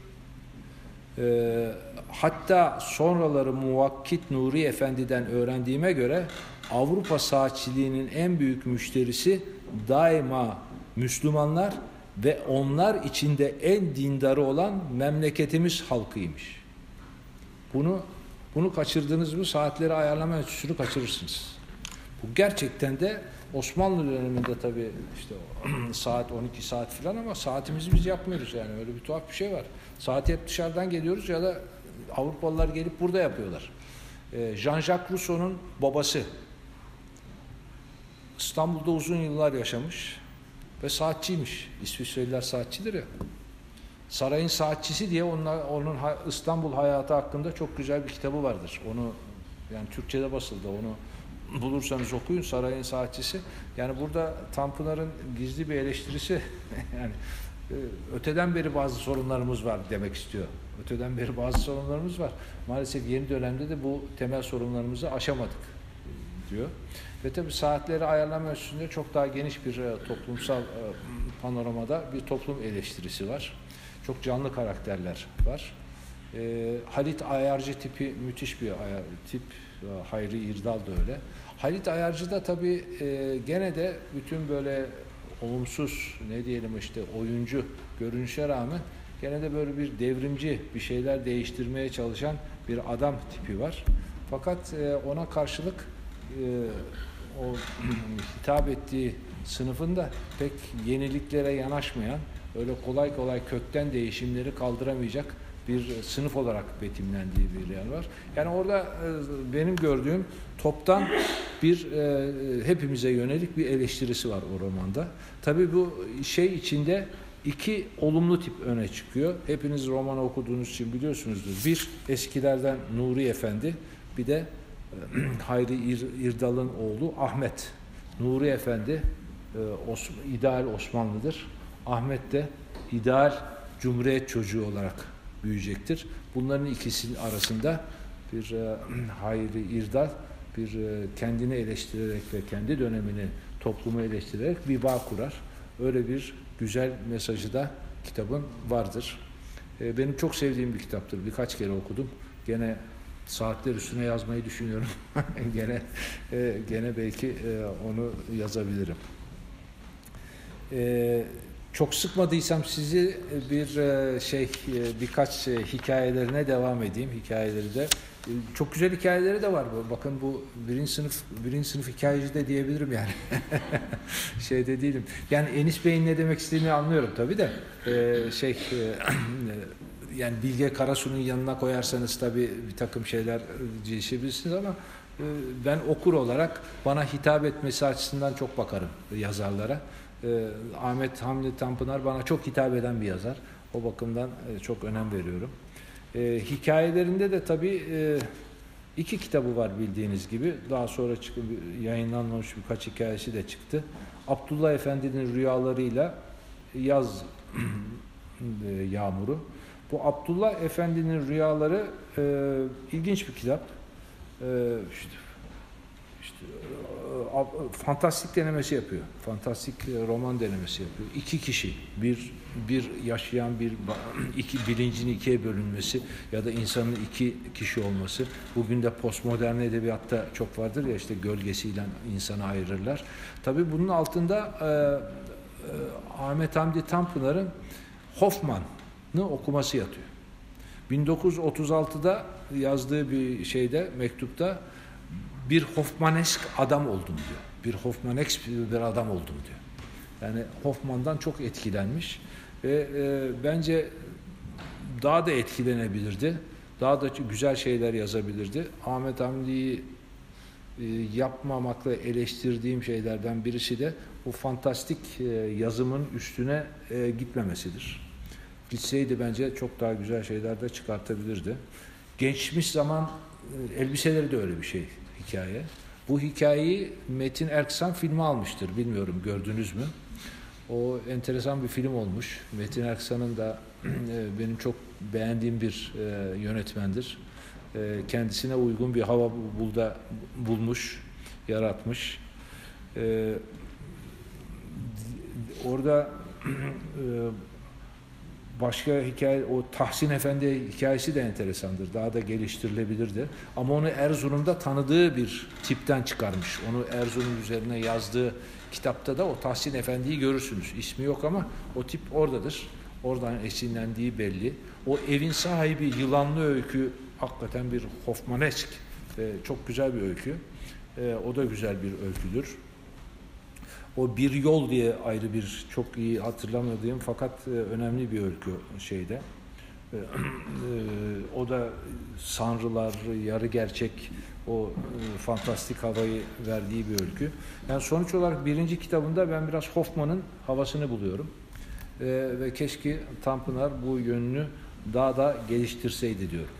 Hatta sonraları Muvakkit Nuri Efendi'den öğrendiğime göre Avrupa saatçiliğinin en büyük müşterisi daima Müslümanlar ve onlar içinde en dindarı olan memleketimiz halkıymış. Bunu kaçırdınız mı Saatleri Ayarlama Enstitüsü'nü kaçırırsınız. Bu gerçekten de Osmanlı döneminde tabii işte saat 12 saat falan ama saatimizi biz yapmıyoruz yani öyle bir tuhaf bir şey var. Saati hep dışarıdan geliyoruz ya da Avrupalılar gelip burada yapıyorlar. Jean-Jacques Rousseau'nun babası İstanbul'da uzun yıllar yaşamış ve saatçiymiş. İsviçreliler saatçidir ya. Sarayın Saatçisi diye onun İstanbul hayatı hakkında çok güzel bir kitabı vardır. Onu yani Türkçe'de basıldı. Onu bulursanız okuyun Sarayın Saatçisi. Yani burada Tanpınar'ın gizli bir eleştirisi yani öteden beri bazı sorunlarımız var demek istiyor. Öteden beri bazı sorunlarımız var. Maalesef yeni dönemde de bu temel sorunlarımızı aşamadık diyor. Ve tabii Saatleri Ayarlama Enstitüsü'nde çok daha geniş bir toplumsal panoramada bir toplum eleştirisi var. Çok canlı karakterler var. Halit Ayarcı tipi müthiş bir tip. Hayri İrdal da öyle. Halit Ayarcı da tabii gene de bütün böyle olumsuz ne diyelim işte oyuncu görünüşe rağmen gene de böyle bir devrimci bir şeyler değiştirmeye çalışan bir adam tipi var. Fakat ona karşılık o hitap ettiği sınıfın da pek yeniliklere yanaşmayan, öyle kolay kolay kökten değişimleri kaldıramayacak bir sınıf olarak betimlendiği bir yer var. Yani orada benim gördüğüm toptan bir hepimize yönelik bir eleştirisi var o romanda. Tabii bu şey içinde iki olumlu tip öne çıkıyor. Hepiniz romanı okuduğunuz için biliyorsunuzdur. Bir eskilerden Nuri Efendi, bir de Hayri İrdal'ın oğlu Ahmet. Nuri Efendi ideal Osmanlı'dır. Ahmet de ideal Cumhuriyet çocuğu olarak büyüyecektir. Bunların ikisinin arasında bir Hayri İrdal bir kendini eleştirerek ve kendi dönemini toplumu eleştirerek bir bağ kurar. Öyle bir güzel mesajı da kitabın vardır. Benim çok sevdiğim bir kitaptır. Birkaç kere okudum. Gene saatler üstüne yazmayı düşünüyorum. gene belki onu yazabilirim. Çok sıkmadıysam sizi birkaç hikayelerine devam edeyim. Hikayeleri de çok güzel hikayeleri de var. Bakın bu birinci sınıf hikayeci de diyebilirim yani. Şeyde değilim. Yani Enis Bey'in ne demek istediğini anlıyorum tabii de yani Bilge Karasu'nun yanına koyarsanız tabii bir takım şeyler değişebilirsiniz ama ben okur olarak bana hitap etmesi açısından çok bakarım yazarlara. Ahmet Hamdi Tanpınar bana çok hitap eden bir yazar. O bakımdan çok önem veriyorum. Hikayelerinde de tabii 2 kitabı var bildiğiniz gibi. Daha sonra yayınlanmamış birkaç hikayesi de çıktı. Abdullah Efendi'nin rüyalarıyla Yaz Yağmuru. Bu Abdullah Efendi'nin rüyaları ilginç bir kitap. Fantastik denemesi yapıyor. Fantastik roman denemesi yapıyor. 2 kişi, bir yaşayan, bilincin 2'ye bölünmesi ya da insanın 2 kişi olması. Bugün de postmodern edebiyatta çok vardır ya, işte gölgesiyle insanı ayırırlar. Tabii bunun altında Ahmet Hamdi Tanpınar'ın Hoffman'ı okuması yatıyor. 1936'da yazdığı bir mektupta bir Hoffmanesk adam oldum diyor. Bir Hoffmanesk bir adam oldum diyor. Yani Hoffman'dan çok etkilenmiş ve bence daha da etkilenebilirdi. Daha da güzel şeyler yazabilirdi. Ahmet Hamdi'yi yapmamakla eleştirdiğim şeylerden birisi de bu fantastik yazımın üstüne gitmemesidir. Gitseydi bence çok daha güzel şeyler de çıkartabilirdi. Geçmiş zaman elbiseleri de öyle bir hikaye. Bu hikayeyi Metin Erksan filme almıştır. Bilmiyorum, gördünüz mü? O enteresan bir film olmuş. Metin Erksan'ın da benim çok beğendiğim bir yönetmendir. Kendisine uygun bir hava bulmuş, yaratmış. Orada başka hikaye, o Tahsin Efendi hikayesi de enteresandır. Daha da geliştirilebilirdi. Ama onu Erzurum'da tanıdığı bir tipten çıkarmış. Onu Erzurum üzerine yazdığı kitapta da o Tahsin Efendi'yi görürsünüz. İsmi yok ama o tip oradadır. Oradan esinlendiği belli. O evin sahibi Yılanlı öykü hakikaten bir Hoffmanesk. Çok güzel bir öykü. O da güzel bir öyküdür. O Bir Yol diye ayrı bir, çok iyi hatırlamadığım fakat önemli bir öykü şeyde. O da sanrılar, yarı gerçek, o fantastik havayı verdiği bir öykü. Yani sonuç olarak 1. kitabında ben biraz Hoffman'ın havasını buluyorum. Ve keşke Tanpınar bu yönünü daha da geliştirseydi diyorum.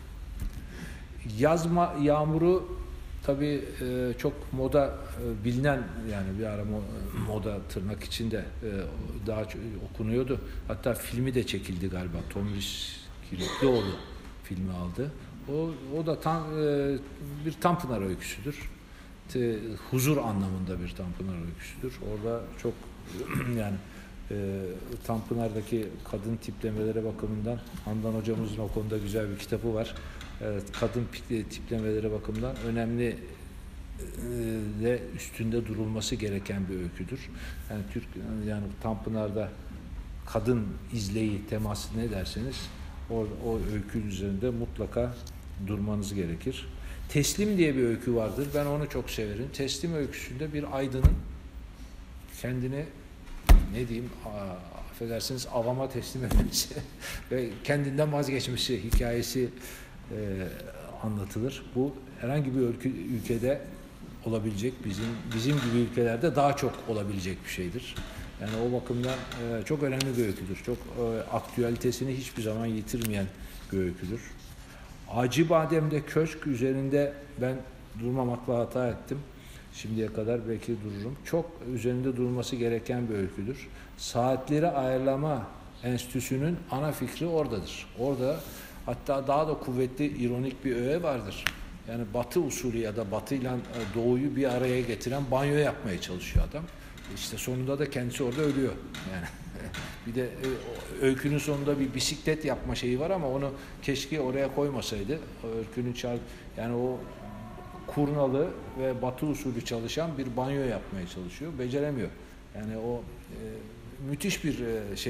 Yağmuru tabii çok moda bilinen, yani bir ara moda tırnak içinde daha çok okunuyordu. Hatta filmi de çekildi galiba. Tomris Kilitlioğlu filmi aldı. O da bir Tanpınar öyküsüdür. Huzur anlamında bir Tanpınar öyküsüdür. Orada çok yani Tanpınar'daki kadın tiplemeleri bakımından Handan hocamızın o konuda güzel bir kitabı var. Kadın tiplemeleri bakımından önemli ve üstünde durulması gereken bir öyküdür. Yani Tanpınar'da kadın izleyi, teması ne derseniz o öykü üzerinde mutlaka durmanız gerekir. Teslim diye bir öykü vardır. Ben onu çok severim. Teslim öyküsünde bir aydının kendini affedersiniz avama teslim etmesi ve kendinden vazgeçmesi hikayesi anlatılır. Bu herhangi bir ülkede olabilecek, bizim gibi ülkelerde daha çok olabilecek bir şeydir. Yani o bakımdan çok önemli bir öyküdür. Çok aktüelitesini hiçbir zaman yitirmeyen bir öyküdür. Acıbadem'de Köşk üzerinde ben durmamakla hata ettim. Şimdiye kadar belki dururum. Çok üzerinde durulması gereken bir öyküdür. Saatleri Ayarlama Enstitüsü'nün ana fikri oradadır. Orada hatta daha da kuvvetli ironik bir öğe vardır. Yani Batı usulü ya da Batı'yla Doğu'yu bir araya getiren banyo yapmaya çalışıyor adam. İşte sonunda da kendisi orada ölüyor. Yani bir de öykünün sonunda bir bisiklet yapma şeyi var ama onu keşke oraya koymasaydı. Öykünün yani o kurnalı ve Batı usulü çalışan bir banyo yapmaya çalışıyor. Beceremiyor. Yani o müthiş bir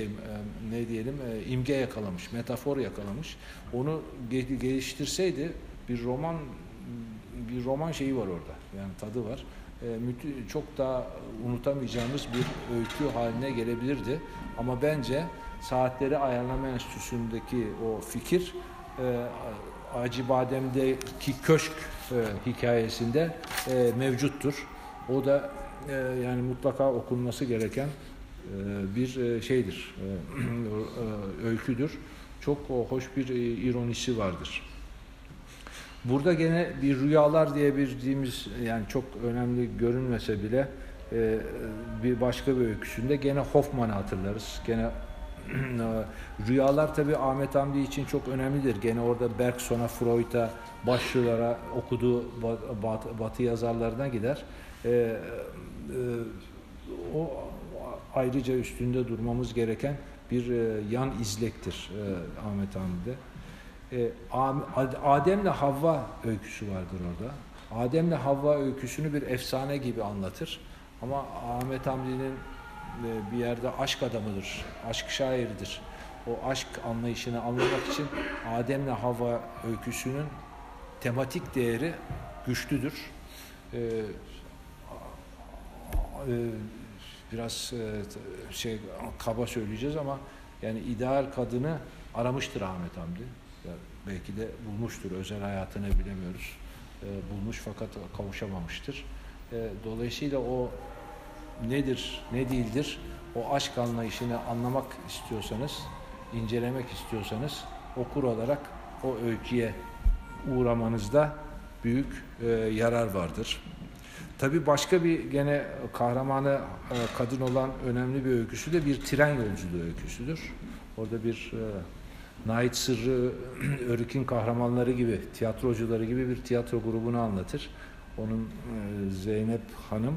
imge yakalamış, metafor yakalamış. Onu geliştirseydi bir roman şeyi var orada. Yani tadı var. Çok daha unutamayacağımız bir öykü haline gelebilirdi. Ama bence Saatleri Ayarlama Enstitüsü'ndeki o fikir Acıbadem'deki Köşk hikayesinde mevcuttur. O da yani mutlaka okunması gereken bir şeydir, öyküdür. Çok hoş bir ironisi vardır. Burada gene bir rüyalar diye bildiğimiz, yani çok önemli görünmese bile bir başka bir öyküsünde gene Hoffman'ı hatırlarız. Gene rüyalar tabii Ahmet Hamdi için çok önemlidir. Gene orada Bergson'a, Freud'a, başlılara, okuduğu Batı yazarlarına gider. O ayrıca üstünde durmamız gereken bir yan izlektir Ahmet Hamdi'de. Adem'le Havva öyküsü vardır orada. Adem'le Havva öyküsünü bir efsane gibi anlatır. Ama Ahmet Hamdi'nin bir yerde aşk adamıdır, aşk şairidir. O aşk anlayışını anlamak için Adem'le Havva öyküsünün tematik değeri güçlüdür. Biraz kaba söyleyeceğiz ama yani ideal kadını aramıştır Ahmet Hamdi. Belki de bulmuştur, özel hayatını bilemiyoruz. Bulmuş fakat kavuşamamıştır. Dolayısıyla o nedir, ne değildir, o aşk anlayışını anlamak istiyorsanız, incelemek istiyorsanız okur olarak o öyküye uğramanızda büyük yarar vardır. Tabii başka bir gene kahramanı kadın olan önemli bir öyküsü de bir tren yolculuğu öyküsüdür. Orada bir Nait Sırrı Örük'ün kahramanları gibi, tiyatrocuları gibi bir tiyatro grubunu anlatır. Onun Zeynep Hanım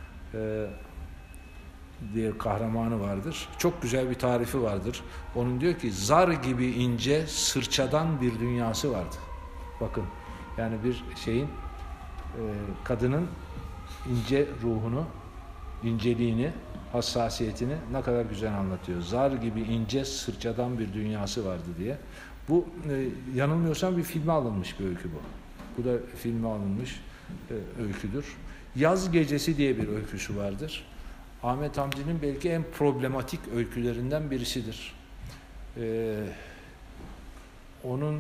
diye kahramanı vardır. Çok güzel bir tarifi vardır. Onun diyor ki zar gibi ince sırçadan bir dünyası vardı. Bakın yani bir şeyin kadının ince ruhunu, inceliğini, hassasiyetini ne kadar güzel anlatıyor. Zar gibi ince sırçadan bir dünyası vardı diye. Bu yanılmıyorsam bir filme alınmış bir öykü bu. Bu da filme alınmış öyküdür. Yaz Gecesi diye bir öyküsü vardır. Ahmet Hamdi'nin belki en problematik öykülerinden birisidir. Onun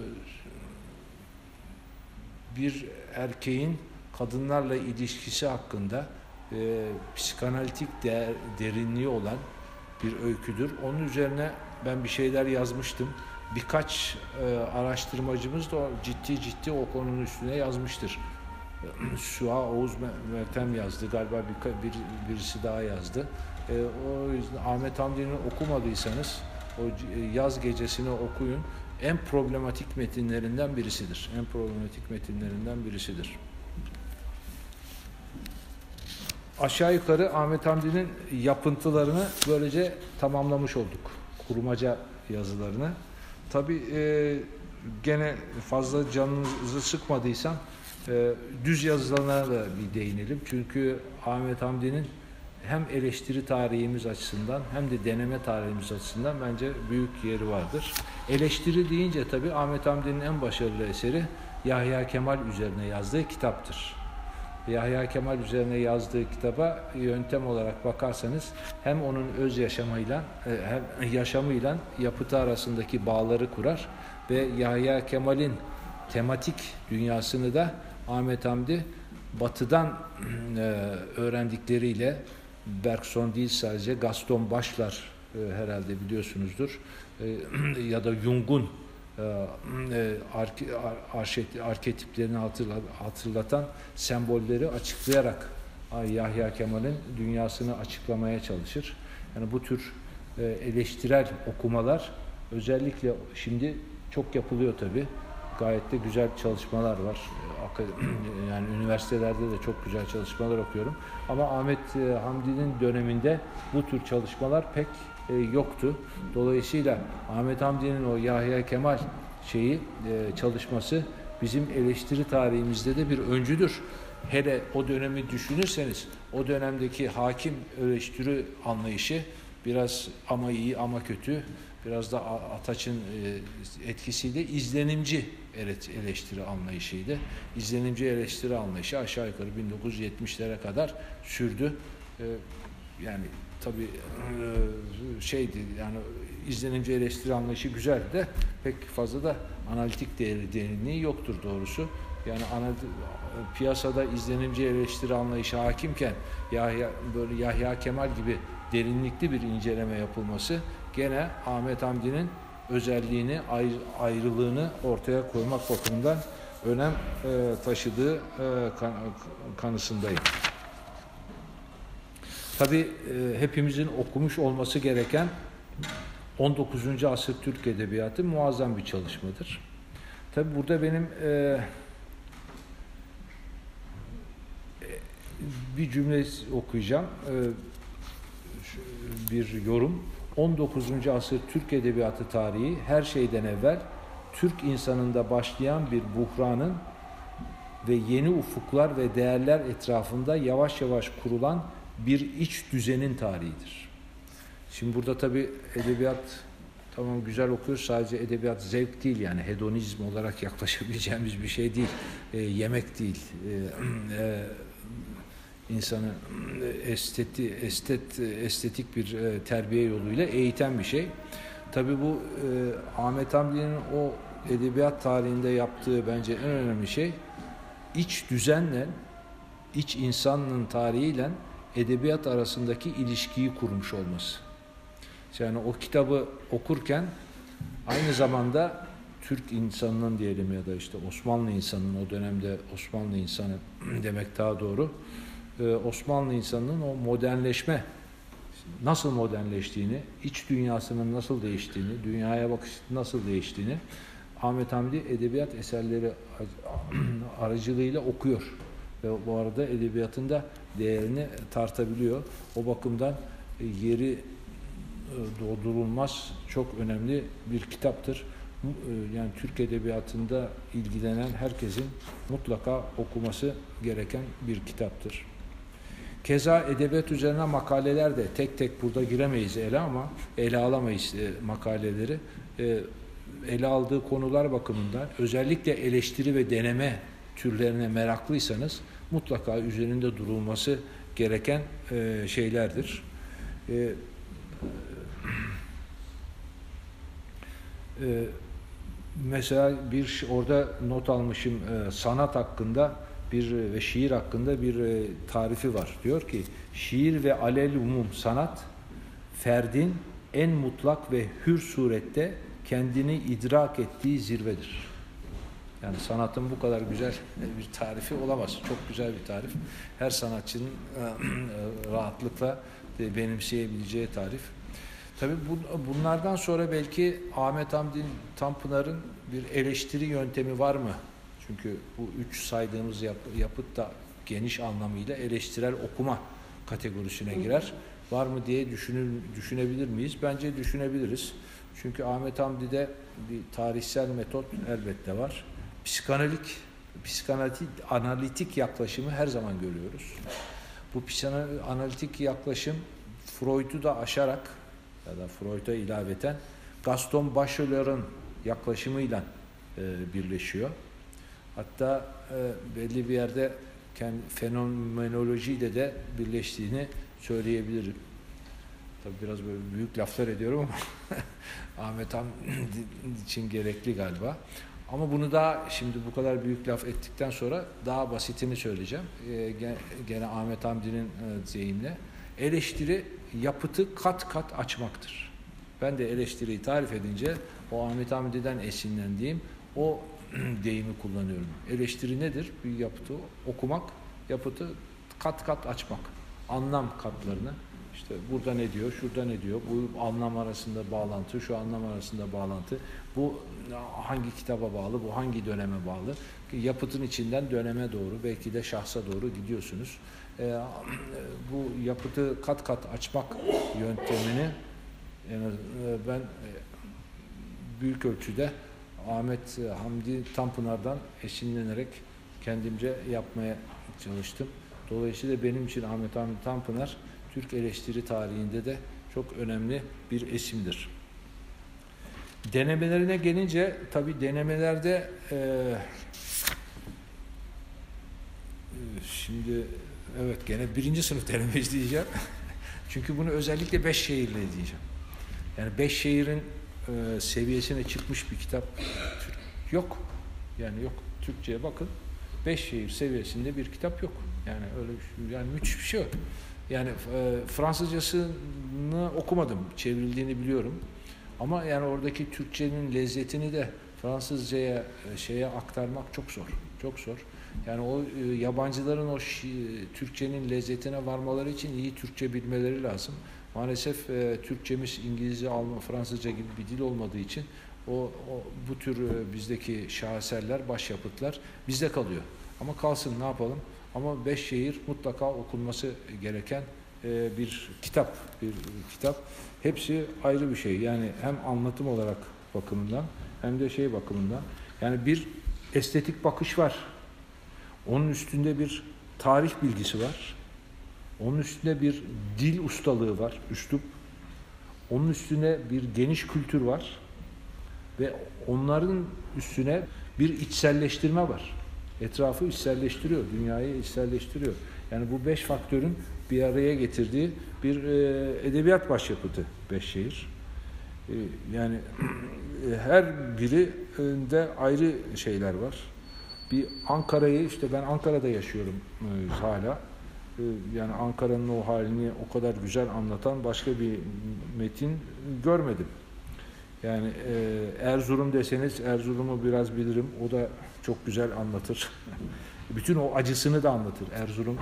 bir erkeğin kadınlarla ilişkisi hakkında psikanalitik derinliği olan bir öyküdür. Onun üzerine ben bir şeyler yazmıştım. Birkaç araştırmacımız da ciddi o konunun üstüne yazmıştır. Süha Oğuz Meltem yazdı. Galiba birisi daha yazdı. O yüzden Ahmet Hamdi'ni okumadıysanız o Yaz Gecesi'ni okuyun. En problematik metinlerinden birisidir. En problematik metinlerinden birisidir. Aşağı yukarı Ahmet Hamdi'nin yapıntılarını böylece tamamlamış olduk. Kurmaca yazılarını. Tabii gene fazla canınızı sıkmadıysam düz yazılarına da bir değinelim. Çünkü Ahmet Hamdi'nin hem eleştiri tarihimiz açısından hem de deneme tarihimiz açısından bence büyük yeri vardır. Eleştiri deyince tabii Ahmet Hamdi'nin en başarılı eseri Yahya Kemal üzerine yazdığı kitaptır. Yahya Kemal üzerine yazdığı kitaba yöntem olarak bakarsanız hem onun öz yaşamıyla hem yaşamıyla yapıtı arasındaki bağları kurar ve Yahya Kemal'in tematik dünyasını da Ahmet Hamdi Batı'dan öğrendikleriyle Bergson değil sadece Gaston Bachelard herhalde biliyorsunuzdur ya da Jung'un arketiplerini hatırlatan sembolleri açıklayarak Yahya Kemal'in dünyasını açıklamaya çalışır. Yani bu tür eleştirel okumalar özellikle şimdi çok yapılıyor tabii. Gayet de güzel çalışmalar var. Yani üniversitelerde de çok güzel çalışmalar okuyorum. Ama Ahmet Hamdi'nin döneminde bu tür çalışmalar pek yoktu. Dolayısıyla Ahmet Hamdi'nin o Yahya Kemal çalışması bizim eleştiri tarihimizde de bir öncüdür. Hele o dönemi düşünürseniz o dönemdeki hakim eleştiri anlayışı biraz ama iyi ama kötü, biraz da Ataç'ın etkisiyle izlenimci eleştiri anlayışıydı. İzlenimci eleştiri anlayışı aşağı yukarı 1970'lere kadar sürdü. Yani tabii yani izlenimci eleştiri anlayışı güzel de pek fazla da analitik derinliği yoktur doğrusu. Yani piyasada izlenimci eleştiri anlayışı hakimken Yahya Kemal gibi derinlikli bir inceleme yapılması gene Ahmet Hamdi'nin özelliğini, ayrılığını ortaya koymak bakımından önem taşıdığı kanısındayım. Tabii hepimizin okumuş olması gereken 19. asır Türk Edebiyatı muazzam bir çalışmadır. Tabii burada benim bir cümle okuyacağım. Bir yorum. 19. asır Türk Edebiyatı tarihi her şeyden evvel Türk insanında başlayan bir buhranın ve yeni ufuklar ve değerler etrafında yavaş yavaş kurulan bir iç düzenin tarihidir. Şimdi burada tabii edebiyat tamam güzel okuyoruz, sadece edebiyat zevk değil, yani hedonizm olarak yaklaşabileceğimiz bir şey değil, yemek değil, insanı estetik bir terbiye yoluyla eğiten bir şey. Tabii bu Ahmet Hamdi'nin o edebiyat tarihinde yaptığı bence en önemli şey, iç düzenle, iç insanın tarihiyle edebiyat arasındaki ilişkiyi kurmuş olması. Yani o kitabı okurken aynı zamanda Türk insanının diyelim ya da işte Osmanlı insanının, o dönemde Osmanlı insanı demek daha doğru, Osmanlı insanının o modernleşme, nasıl modernleştiğini, iç dünyasının nasıl değiştiğini, dünyaya bakış nasıl değiştiğini Ahmet Hamdi edebiyat eserleri aracılığıyla okuyor. Ve bu arada edebiyatın da değerini tartabiliyor. O bakımdan yeri doldurulmaz, çok önemli bir kitaptır. Yani Türk edebiyatında ilgilenen herkesin mutlaka okuması gereken bir kitaptır. Keza edebiyat üzerine makaleler de tek tek burada giremeyiz ele alamayız makaleleri. Ele aldığı konular bakımından özellikle eleştiri ve deneme türlerine meraklıysanız mutlaka üzerinde durulması gereken şeylerdir. Mesela orada not almışım, sanat hakkında ve şiir hakkında bir tarifi var. Diyor ki, şiir ve alel-umum sanat, ferdin en mutlak ve hür surette kendini idrak ettiği zirvedir. Yani sanatın bu kadar güzel bir tarifi olamaz. Çok güzel bir tarif. Her sanatçının rahatlıkla benimseyebileceği tarif. Tabii bunlardan sonra belki Ahmet Hamdi Tanpınar'ın bir eleştiri yöntemi var mı? Çünkü bu üç saydığımız yapıt da geniş anlamıyla eleştirel okuma kategorisine girer. Var mı diye düşünebilir miyiz? Bence düşünebiliriz. Çünkü Ahmet Hamdi'de bir tarihsel metot elbette var. Psikanalitik yaklaşımı her zaman görüyoruz. Bu psikanalitik yaklaşım Freud'u da aşarak ya da Freud'a ilaveten Gaston Bachelard'ın yaklaşımıyla birleşiyor. Hatta belli bir yerde fenomenolojiyle de birleştiğini söyleyebilirim. Tabii biraz böyle büyük laflar ediyorum ama Ahmet Hamdi için gerekli galiba. Ama bunu daha şimdi bu kadar büyük laf ettikten sonra daha basitini söyleyeceğim. Gene Ahmet Hamdi'nin deyimle. Eleştiri yapıtı kat kat açmaktır. Ben de eleştiriyi tarif edince o Ahmet Hamdi'den esinlendiğim o deyimi kullanıyorum. Eleştiri nedir? Bir yapıtı okumak, yapıtı kat kat açmak. Anlam katlarını. İşte burada ne diyor, şurada ne diyor, bu anlam arasında bağlantı, şu anlam arasında bağlantı, bu hangi kitaba bağlı, bu hangi döneme bağlı. Yapıtın içinden döneme doğru, belki de şahsa doğru gidiyorsunuz. Bu yapıtı kat kat açmak yöntemini ben büyük ölçüde Ahmet Hamdi Tanpınar'dan esinlenerek kendimce yapmaya çalıştım. Dolayısıyla benim için Ahmet Hamdi Tanpınar Türk eleştiri tarihinde de çok önemli bir isimdir. Denemelerine gelince tabii denemelerde şimdi evet gene 1. sınıf denemeci diyeceğim. Çünkü bunu özellikle 5 şehirle diyeceğim. Yani 5 şehrin seviyesine çıkmış bir kitap yok. Yani yok. Türkçe'ye bakın. 5 şehir seviyesinde bir kitap yok. Yani öyle yani müthiş bir şey yok. Yani Fransızcasını okumadım. Çevrildiğini biliyorum. Ama yani oradaki Türkçenin lezzetini de Fransızcaya şeye aktarmak çok zor. Çok zor. Yani o yabancıların o Türkçenin lezzetine varmaları için iyi Türkçe bilmeleri lazım. Maalesef Türkçemiz İngilizce, Alman, Fransızca gibi bir dil olmadığı için bu tür bizdeki şaheserler, başyapıtlar bizde kalıyor. Ama kalsın, ne yapalım? Ama Beş Şehir mutlaka okunması gereken bir kitap. Hepsi ayrı bir şey. Yani hem anlatım olarak bakımından hem de şey bakımından. Yani bir estetik bakış var. Onun üstünde bir tarih bilgisi var. Onun üstünde bir dil ustalığı var, üslup. Onun üstüne bir geniş kültür var. Ve onların üstüne bir içselleştirme var. Etrafı içselleştiriyor, dünyayı içselleştiriyor. Yani bu 5 faktörün bir araya getirdiği bir edebiyat başyapıtı Beşşehir. Yani her birinde ayrı şeyler var. Bir Ankara'yı, işte ben Ankara'da yaşıyorum hala. Yani Ankara'nın o halini o kadar güzel anlatan başka bir metin görmedim. Yani Erzurum deseniz Erzurum'u biraz bilirim. O da çok güzel anlatır. Bütün o acısını da anlatır. Erzurum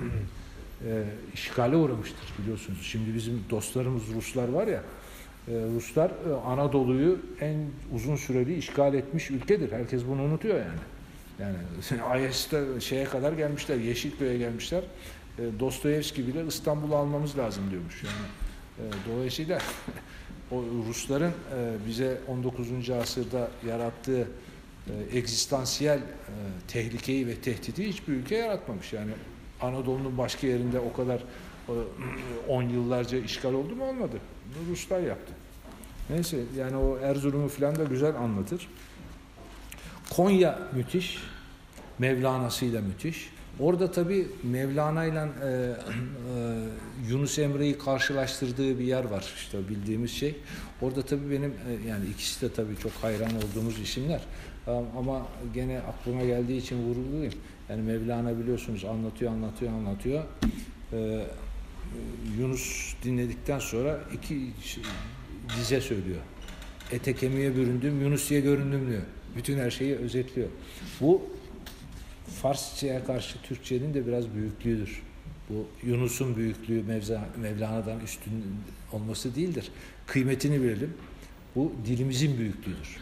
işgale uğramıştır biliyorsunuz. Şimdi bizim dostlarımız Ruslar var ya, Ruslar Anadolu'yu en uzun süreli işgal etmiş ülkedir. Herkes bunu unutuyor yani. Yani Ayas'ta şeye kadar gelmişler, Yeşilköy'e gelmişler. Dostoyevski bile İstanbul'u almamız lazım diyormuş. Yani dolayısıyla o Rusların bize 19. asırda yarattığı egzistansiyel tehlikeyi ve tehdidi hiçbir ülke yaratmamış. Yani Anadolu'nun başka yerinde o kadar 10 yıllarca işgal oldu mu? Olmadı. Bunu Ruslar yaptı. Neyse, yani o Erzurum'u falan da güzel anlatır. Konya müthiş. Mevlana'sıyla müthiş. Orada tabii Mevlana'yla Yunus Emre'yi karşılaştırdığı bir yer var. İşte bildiğimiz şey. Orada tabii benim yani ikisi de tabii çok hayran olduğumuz isimler. Ama gene aklıma geldiği için vurgulayayım. Yani Mevlana biliyorsunuz anlatıyor. Yunus dinledikten sonra iki dize söylüyor. Ete kemiğe büründüm, Yunus diye göründüm diyor. Bütün her şeyi özetliyor. Bu Farsça'ya karşı Türkçenin de biraz büyüklüğüdür. Bu Yunus'un büyüklüğü Mevlana'dan üstün olması değildir. Kıymetini bilelim. Bu dilimizin büyüklüğüdür.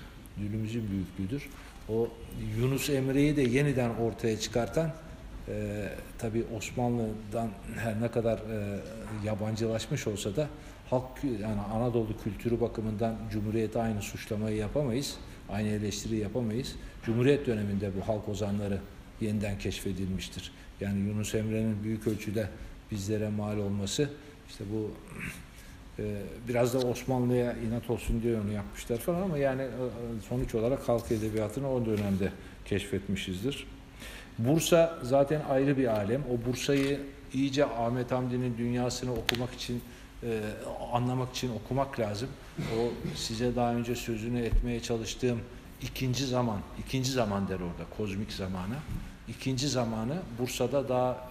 O Yunus Emre'yi de yeniden ortaya çıkartan tabii Osmanlı'dan her ne kadar yabancılaşmış olsa da halk, yani Anadolu kültürü bakımından Cumhuriyet'e aynı suçlamayı yapamayız. Aynı eleştiri yapamayız. Cumhuriyet döneminde bu halk ozanları yeniden keşfedilmiştir. Yani Yunus Emre'nin büyük ölçüde bizlere mal olması, işte bu biraz da Osmanlı'ya inat olsun diye onu yapmışlar falan, ama yani sonuç olarak halk edebiyatını o dönemde keşfetmişizdir. Bursa zaten ayrı bir alem. O Bursa'yı iyice Ahmet Hamdi'nin dünyasını okumak için, anlamak için okumak lazım. O size daha önce sözünü etmeye çalıştığım ikinci zaman der orada, kozmik zamanı. İkinci zamanı Bursa'da daha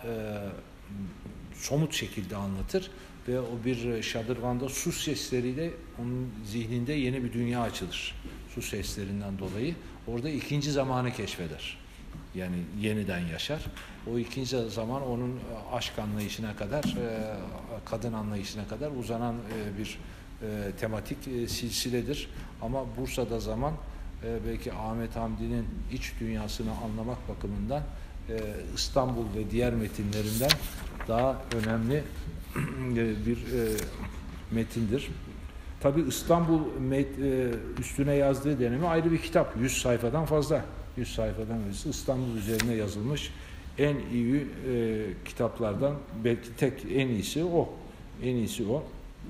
somut şekilde anlatır ve o bir şadırvanda su sesleriyle onun zihninde yeni bir dünya açılır. Su seslerinden dolayı. Orada ikinci zamanı keşfeder. Yani yeniden yaşar. O ikinci zaman onun aşk anlayışına kadar, kadın anlayışına kadar uzanan bir tematik silsiledir. Ama Bursa'da zaman belki Ahmet Hamdi'nin iç dünyasını anlamak bakımından İstanbul ve diğer metinlerinden daha önemli bir metindir. Tabii İstanbul üstüne yazdığı dönemi ayrı bir kitap. 100 sayfadan fazla. 100 sayfadan fazla İstanbul üzerine yazılmış en iyi kitaplardan, belki en iyisi o.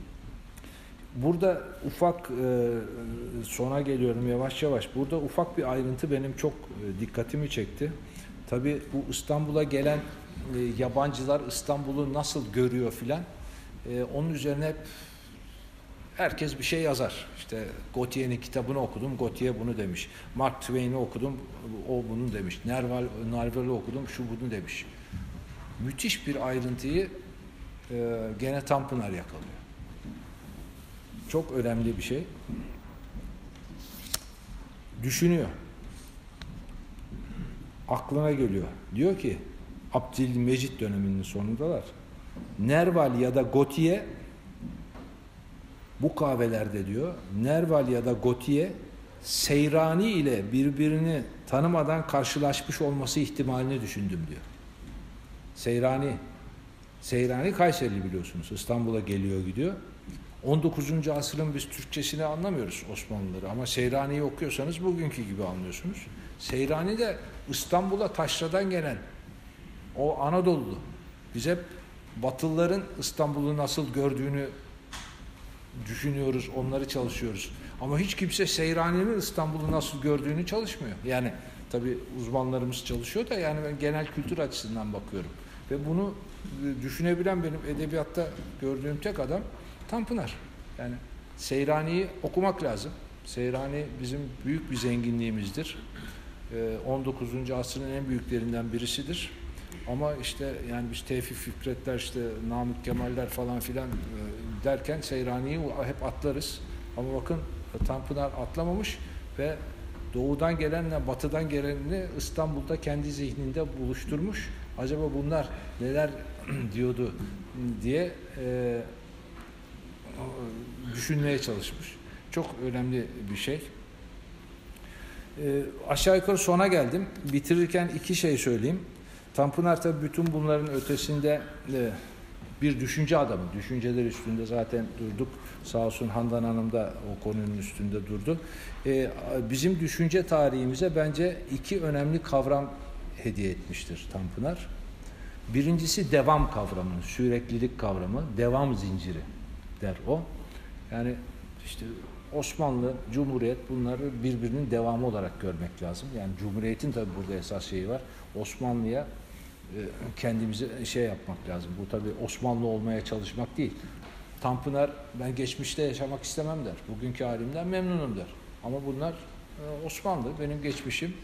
Burada ufak sona geliyorum yavaş yavaş. Burada ufak bir ayrıntı benim çok dikkatimi çekti. Tabii bu İstanbul'a gelen yabancılar İstanbul'u nasıl görüyor filan, onun üzerine hep herkes bir şey yazar. İşte Gautier'in kitabını okudum, Gautier bunu demiş. Mark Twain'i okudum, o bunu demiş. Narval'ı okudum, şu bunu demiş. Müthiş bir ayrıntıyı gene Tanpınar yakalıyor. Çok önemli bir şey. düşünüyor. Aklına geliyor. Diyor ki, Abdülmecit döneminin sonundalar. Nerval ya da Gotiye, bu kahvelerde diyor, Nerval ya da Gotiye Seyrani ile birbirini tanımadan karşılaşmış olması ihtimalini düşündüm diyor. Seyrani Kayserili biliyorsunuz. İstanbul'a geliyor gidiyor. 19. asrın biz Türkçesini anlamıyoruz Osmanlıları ama Seyrani'yi okuyorsanız bugünkü gibi anlıyorsunuz. Seyrani de İstanbul'a taşradan gelen o Anadolu'lu. Biz hep Batılıların İstanbul'u nasıl gördüğünü düşünüyoruz, onları çalışıyoruz. Ama hiç kimse Seyrani'nin İstanbul'u nasıl gördüğünü çalışmıyor. Yani tabii uzmanlarımız çalışıyor da yani ben genel kültür açısından bakıyorum. Ve bunu düşünebilen benim edebiyatta gördüğüm tek adam Tanpınar. Yani Seyrani'yi okumak lazım. Seyrani bizim büyük bir zenginliğimizdir. 19. asrın en büyüklerinden birisidir. Ama işte yani biz Tevfik Fikretler, işte Namık Kemaller falan filan derken Seyrani'yi hep atlarız. Ama bakın Tanpınar atlamamış ve doğudan gelenle batıdan gelenini İstanbul'da kendi zihninde buluşturmuş. Acaba bunlar neler diyordu diye düşünmeye çalışmış. Çok önemli bir şey. Aşağı yukarı sona geldim. Bitirirken iki şey söyleyeyim. Tanpınar tabii bütün bunların ötesinde bir düşünce adamı. Düşünceler üstünde zaten durduk. Sağ olsun Handan Hanım da o konunun üstünde durdu. Bizim düşünce tarihimize bence iki önemli kavram hediye etmiştir Tanpınar. Birincisi devam kavramı, süreklilik kavramı, devam zinciri der o. Yani işte Osmanlı, Cumhuriyet bunları birbirinin devamı olarak görmek lazım. Yani Cumhuriyet'in tabii burada esas şeyi var. Osmanlı'ya kendimizi yapmak lazım. Bu tabii Osmanlı olmaya çalışmak değil. Tanpınar ben geçmişte yaşamak istemem der. Bugünkü halimden memnunum der. Ama bunlar Osmanlı, benim geçmişim.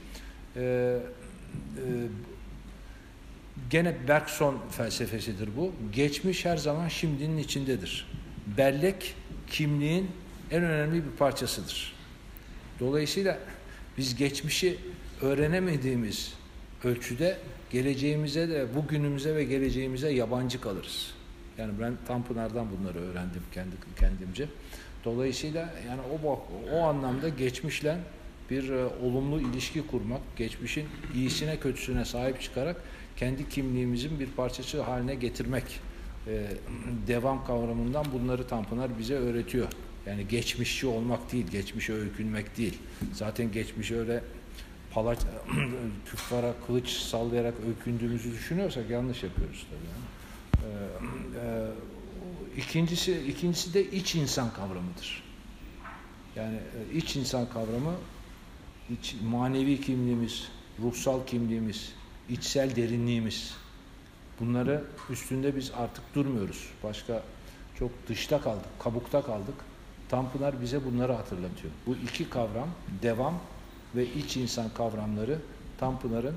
Gene Bergson felsefesidir bu. Geçmiş her zaman şimdinin içindedir. Bellek kimliğin en önemli bir parçasıdır. Dolayısıyla biz geçmişi öğrenemediğimiz ölçüde geleceğimize de, bugünümüze ve geleceğimize yabancı kalırız. Yani ben Tanpınar'dan bunları öğrendim kendimce. Dolayısıyla yani o anlamda geçmişle bir olumlu ilişki kurmak, geçmişin iyisine kötüsüne sahip çıkarak kendi kimliğimizin bir parçası haline getirmek devam kavramından bunları Tanpınar bize öğretiyor. Yani geçmişçi olmak değil, geçmişe öykünmek değil. Zaten geçmişi öyle küffara kılıç sallayarak öykündüğümüzü düşünüyorsak yanlış yapıyoruz tabii. Yani. İkincisi de iç insan kavramıdır. Yani iç insan kavramı, manevi kimliğimiz, ruhsal kimliğimiz, içsel derinliğimiz. Bunları üstünde biz artık durmuyoruz. Başka çok dışta kaldık, kabukta kaldık. Tanpınar bize bunları hatırlatıyor. Bu iki kavram, devam ve iç insan kavramları Tanpınar'ın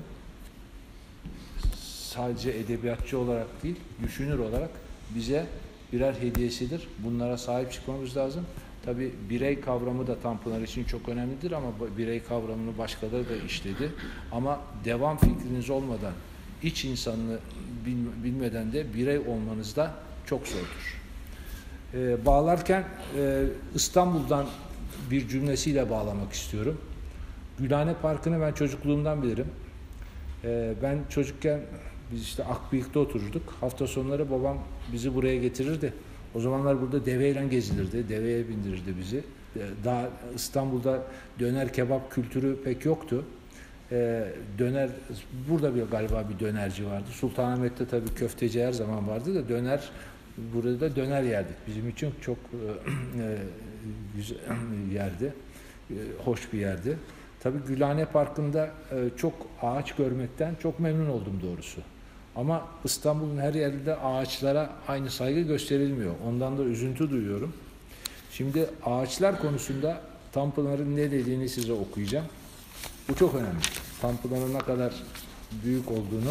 sadece edebiyatçı olarak değil, düşünür olarak bize birer hediyesidir. Bunlara sahip çıkmamız lazım. Tabii birey kavramı da Tanpınar için çok önemlidir ama birey kavramını başkaları da işledi. Ama devam fikriniz olmadan, iç insanını bilmeden de birey olmanız da çok zordur. Bağlarken İstanbul'dan bir cümlesiyle bağlamak istiyorum. Gülhane Parkı'nı ben çocukluğumdan bilirim. Ben çocukken biz işte Akbıyık'ta otururduk. Hafta sonları babam bizi buraya getirirdi. O zamanlar burada deveyle gezilirdi. Deveye bindirirdi bizi. Daha İstanbul'da döner kebap kültürü pek yoktu. Döner, burada galiba bir dönerci vardı. Sultanahmet'te tabii köfteci her zaman vardı da döner, burada da döner yerdik. Bizim için çok güzel yerdi. Hoş bir yerdi. Tabii Gülhane Parkı'nda çok ağaç görmekten çok memnun oldum doğrusu. Ama İstanbul'un her yerinde ağaçlara aynı saygı gösterilmiyor. Ondan da üzüntü duyuyorum. Şimdi ağaçlar konusunda Tanpınar'ın ne dediğini size okuyacağım. Bu çok önemli. Tanpınar'ın ne kadar büyük olduğunu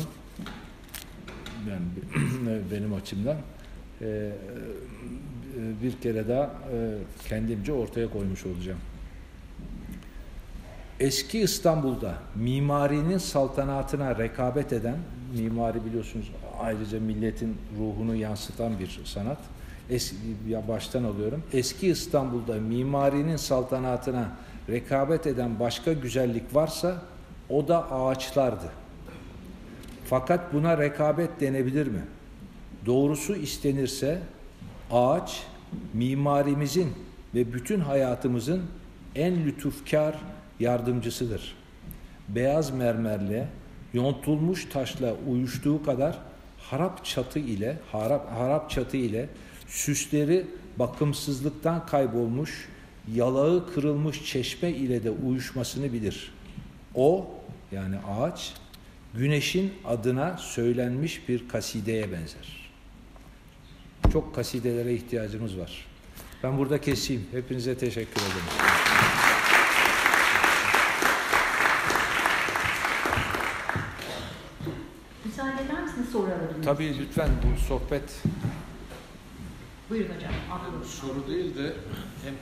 benim açımdan bir kere daha kendimce ortaya koymuş olacağım. Eski İstanbul'da mimarinin saltanatına rekabet eden, mimari biliyorsunuz ayrıca milletin ruhunu yansıtan bir sanat. Baştan alıyorum. Eski İstanbul'da mimarinin saltanatına rekabet eden başka güzellik varsa o da ağaçlardı. Fakat buna rekabet denebilir mi? Doğrusu istenirse ağaç mimarimizin ve bütün hayatımızın en lütufkar yardımcısıdır. Beyaz mermerle, yontulmuş taşla uyuştuğu kadar harap çatı ile süsleri bakımsızlıktan kaybolmuş, yalağı kırılmış çeşme ile de uyuşmasını bilir. O, yani ağaç, güneşin adına söylenmiş bir kasideye benzer. Çok kasidelere ihtiyacımız var. Ben burada keseyim. Hepinize teşekkür ederim. Müsaade eder misiniz soru alabilir Tabii lütfen bu sohbet. Buyurun hocam. Afiyet. Soru değil de hem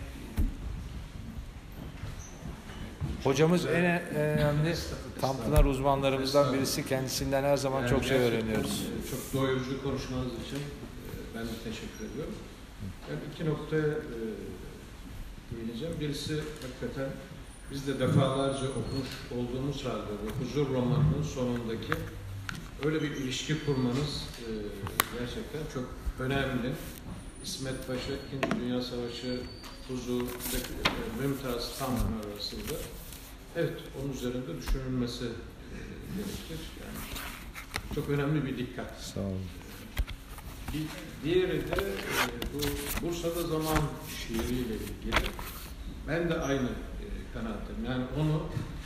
Hocamız en önemli Tanpınar uzmanlarımızdan birisi. Kendisinden her zaman çok şey öğreniyoruz. Çok doyurucu konuşmanız için ben de teşekkür ediyorum. Ben iki noktaya değineceğim. Birisi hakikaten biz de defalarca okumuş olduğumuz halde bu Huzur romanının sonundaki öyle bir ilişki kurmanız gerçekten çok önemli. İsmet Paşa, İkinci Dünya Savaşı, Huzur, Mümtaz, Tanpınar arasında. Evet, onun üzerinde düşünülmesi gerekir. Yani çok önemli bir dikkat. Sağ olun. Diğeri de bu Bursa'da Zaman şiiriyle ilgili. Ben de aynı kanaatim. Yani onu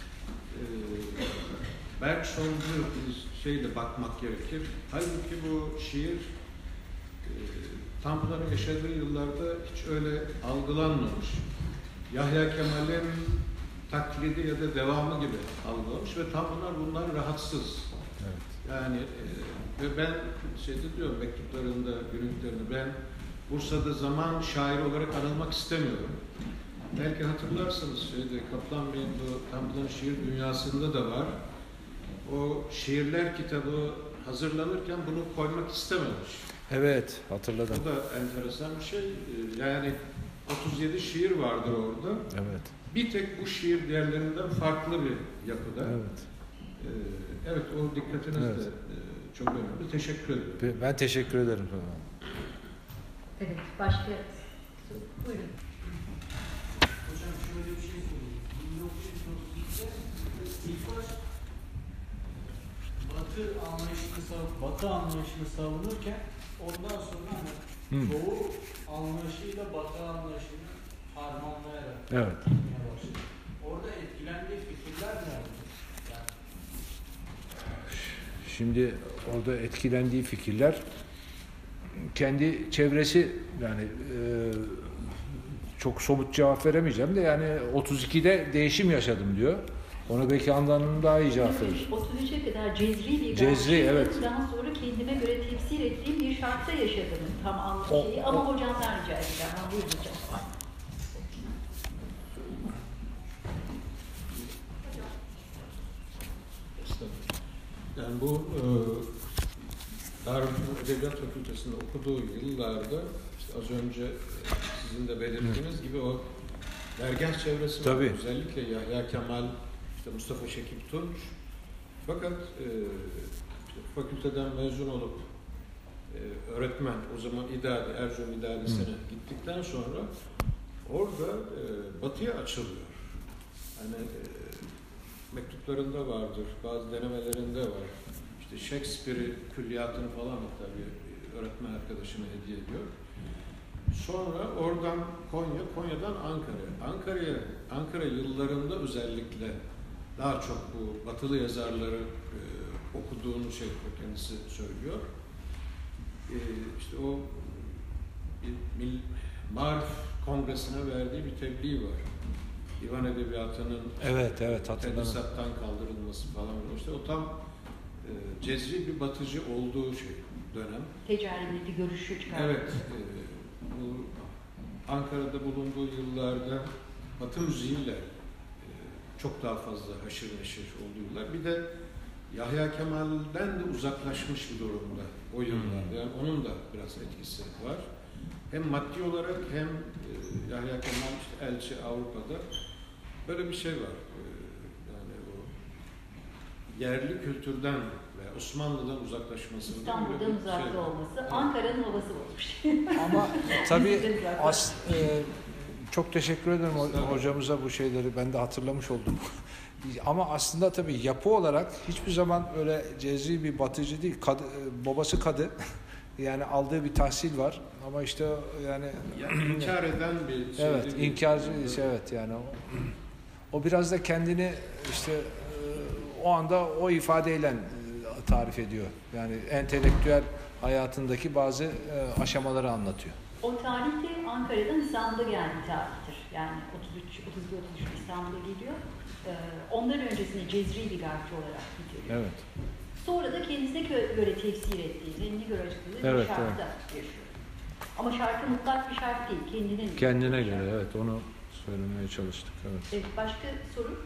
Bergson'cu bir şeyle bakmak gerekir. Halbuki bu şiir Tanpınar'ın yaşadığı yıllarda hiç öyle algılanmamış. Yahya Kemal'in taklidi ya da devamı gibi algılamış ve Tanpınar bundan rahatsız. Evet. Yani ve ben diyorum mektuplarında, günlüklerinde ben Bursa'da Zaman şairi olarak anılmak istemiyorum. Belki hatırlarsınız Kaplan Bey'in bu Tanpınar'ın şiir dünyasında da var. O şiirler kitabı hazırlanırken bunu koymak istememiş. Evet, hatırladım. Bu da enteresan bir şey. Yani 37 şiir vardır orada. Evet. Bir tek bu şiir diğerlerinden farklı bir yapıda. Evet. Evet, o dikkatiniz Evet. de çok önemli. Teşekkür ederim. Ben teşekkür ederim. Evet, başka buyurun. Hocam şöyle bir şey söyleyeyim. 1932'de ilk baş Batı anlayışını savunurken ondan sonra Doğu anlayışıyla Batı anlayışını harmanlayarak yapmaya başladı. Orada etkilendiği fikirler nerede? Yani... Şimdi orada etkilendiği fikirler kendi çevresi, yani çok somut cevap veremeyeceğim de yani 32'de değişim yaşadım diyor. Ona belki Handan daha iyi cevap verir. 33'e kadar cezri bir Cezri, evet. Daha sonra kendime göre tefsir ettiğim bir şartta yaşadım tam anlamıyla. Ama hocamdan rica edeceğim. Buyurun hocam. Yani bu Darülfünun Edebiyat Fakültesi'nde okuduğu yıllarda işte az önce sizin de belirttiğiniz gibi o dergah çevresi var. Tabii. Özellikle Yahya Kemal, işte Mustafa Şekip Tunç. Fakat işte fakülteden mezun olup öğretmen, o zaman İdadi, Erzurum İdadisi'ne gittikten sonra orada Batı'ya açılıyor. Yani mektuplarında vardır, bazı denemelerinde var. İşte Shakespeare'i, külliyatını falan hatta bir öğretmen arkadaşına hediye ediyor. Sonra oradan Konya'dan Ankara'ya. Ankara yıllarında özellikle daha çok bu batılı yazarları okuduğunu kendisi söylüyor. İşte o Marif Kongresi'ne verdiği bir tebliğ var. Divan Edebiyatı'nın hatırladım. tedrisattan kaldırılması falan. İşte o tam cezri bir batıcı olduğu dönem. Tecerrüdeki görüşü çıkardı. Evet. Bu Ankara'da bulunduğu yıllarda Batı müziğiyle çok daha fazla haşır neşir olduğu yıllar. Bir de Yahya Kemal'den de uzaklaşmış bir durumda o yıllarda. Yani onun da biraz etkisi var. Hem maddi olarak hem Yahya Kemal işte elçi Avrupa'da böyle bir şey var. Yani o yerli kültürden ve Osmanlı'dan uzaklaşmasından İstanbul'dan uzakta olması, Ankara'nın havası olmuş. Ama tabii çok teşekkür ederim hocamıza bu şeyleri ben de hatırlamış oldum. Ama aslında tabii yapı olarak hiçbir zaman öyle cezri bir batıcı değil. Babası kadı. Yani aldığı bir tahsil var ama işte yani inkar eden bir şey. Evet, inkarcı evet yani o biraz da kendini işte o anda o ifadeyle tarif ediyor. Yani entelektüel hayatındaki bazı aşamaları anlatıyor. O tarihte Ankara'dan İstanbul'a geldiği tarihtir. Yani 32-33 İstanbul'a geliyor. Ondan öncesinde cezri bir garpçı olarak bitiriyor. Evet. Sonra da kendisine göre tefsir ettiği, kendine göre açıkladığı bir şarkıda yaşıyor. Ama şarkı mutlak bir şarkı değil, kendine göre evet onu söylemeye çalıştık. Evet. Başka soru?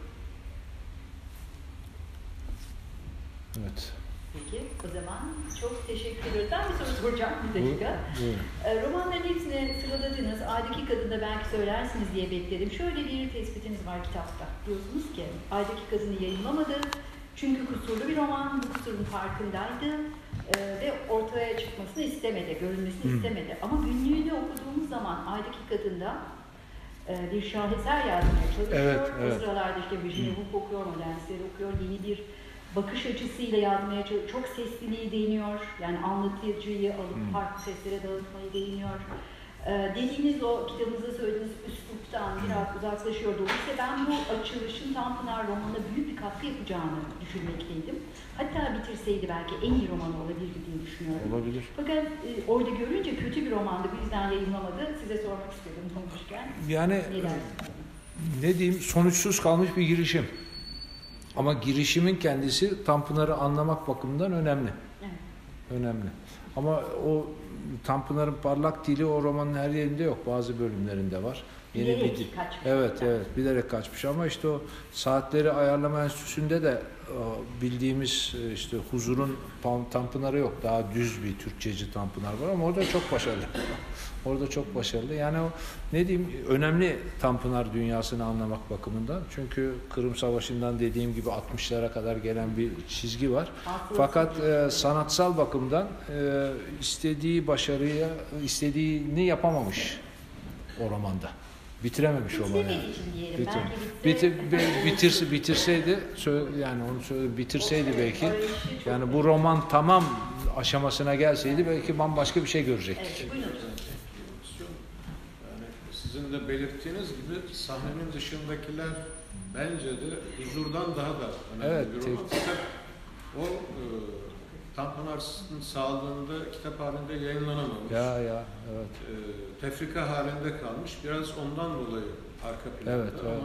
Evet. Peki, o zaman çok teşekkür ediyoruz. Ben bir soru soracağım, bir dakika. Romanların hepsini sıraladınız. Aydaki Kadın'da belki söylersiniz diye bekledim. Şöyle bir tespitiniz var kitapta. Diyorsunuz ki, Aydaki Kadın'ı yayınlamadı. Çünkü kusurlu bir roman, bu kusurun farkındaydı ve ortaya çıkmasını istemedi, görünmesini istemedi. Ama günlüğünü okuduğumuz zaman Aydaki Kadın'da bir şaheser yazmaya çalışıyor. O sıralarda işte Virginia Woolf okuyor, Modernistleri okuyor, yeni bir bakış açısıyla yazmaya çalışıyor. Çok sesliliği deniyor, yani anlatıcıyı alıp farklı seslere dağıtmayı deniyor. Dediğiniz o kitabınızda söylediğiniz üsluptan biraz uzaklaşıyor. Dolayısıyla ben bu açılışın Tanpınar romanına büyük bir katkı yapacağını düşünmekteydim. Hatta bitirseydi belki en iyi romanı olabilirdi diye düşünüyorum. Olabilir. Fakat orada görünce kötü bir romandı, bu yüzden yayınlamadı. Size sormak istedim konuşurken. Yani ne diyeyim, sonuçsuz kalmış bir girişim. Ama girişimin kendisi Tanpınar'ı anlamak bakımından önemli. Evet. Önemli. Ama o Tanpınar'ın parlak dili o romanın her yerinde yok. Bazı bölümlerinde var. Bilerek kaçmış. Evet, bilerek kaçmış ama işte o Saatleri Ayarlama Enstitüsü'nde de bildiğimiz işte Huzur'un Tanpınar'ı yok. Daha düz bir Türkçeci Tanpınar var ama orada çok başarılı. Orada çok başarılı. Yani o ne diyeyim, önemli Tanpınar dünyasını anlamak bakımından. Çünkü Kırım Savaşı'ndan dediğim gibi 60'lara kadar gelen bir çizgi var. Fakat sanatsal bakımdan istediğini yapamaş o romanda. Bitirememiş romanı. Bitirseydi yani onu bitirseydi belki yani bu roman tamam aşamasına gelseydi belki bambaşka bir şey görecektik. Evet, buyurun. Yani sizin de belirttiğiniz gibi sahnenin dışındakiler bence de Huzur'dan daha da önemli bir roman. Fakat o Tanpınar'ın sağlığında kitap halinde yayınlanamamış. Evet. Tefrika halinde kalmış. Biraz ondan dolayı arka planda ama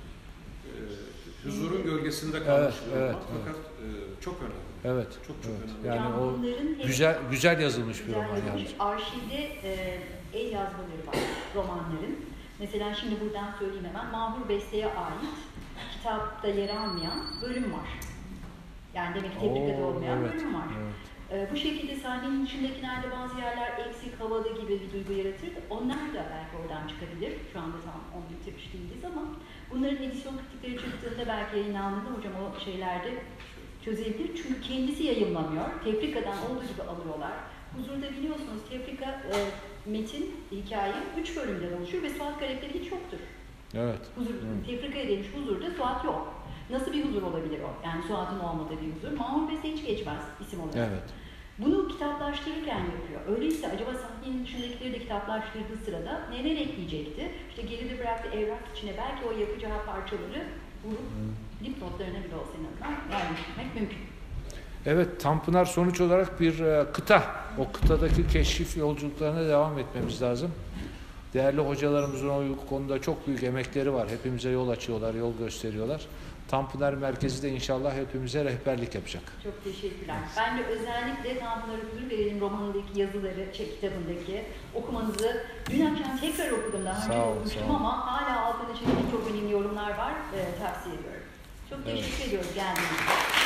Huzur'un gölgesinde kalmış bir roman. Fakat çok önemli. Evet. Çok önemli. Yani o güzel yazılmış bir roman yani. Arşivde el yazmaları var romanların. Mesela şimdi buradan söyleyeyim hemen. Mahmur Beste'ye ait kitapta yer almayan bölüm var. Yani demek ki Tefrika'da olmayan bölüm var. Bu şekilde sahnenin içindekilerde bazı yerler eksik, havalı gibi bir duygu yaratır. Onlar da belki oradan çıkabilir. Şu anda tam onu bitirmiş değiliz ama bunların edisyon kritikleri çıktığında belki yayınlandığında hocam o şeylerde çözebilir. Çünkü kendisi yayınlamıyor. Tefrika'dan olduğu gibi alıyorlar. Huzur'da biliyorsunuz Tefrika metin, hikaye 3 bölümden oluşur ve Suat karakteri hiç yoktur. Evet. Tefrika'ya demiş Huzur'da Suat yok. Nasıl bir huzur olabilir o? Yani Suat'ın olmadığı bir huzur. Mahmur Beste hiç geçmez isim olarak. Evet. Bunu kitaplaştırırken yapıyor. Öyleyse acaba sahnenin içindekileri de kitaplaştırdığı sırada neler ekleyecekti? İşte geride bıraktığı evrak içine belki o yapacağı parçaları vurup dipnotlarına bile olsa en azından yerleştirmek mümkün. Evet, Tanpınar sonuç olarak bir kıta. O kıtadaki keşif yolculuklarına devam etmemiz lazım. Değerli hocalarımızın o konuda çok büyük emekleri var. Hepimize yol açıyorlar, yol gösteriyorlar. Tanpınar Merkezi de inşallah hepimize rehberlik yapacak. Çok teşekkürler. Ben de özellikle Tanpınar Huzur Verelim romanındaki yazıları, kitabındaki okumanızı dün akşam tekrar okudum. Daha önce okumuştum ama hala altında çizdiğim çok önemli yorumlar var. Tavsiye ediyorum. Çok teşekkür ediyoruz geldiğiniz için.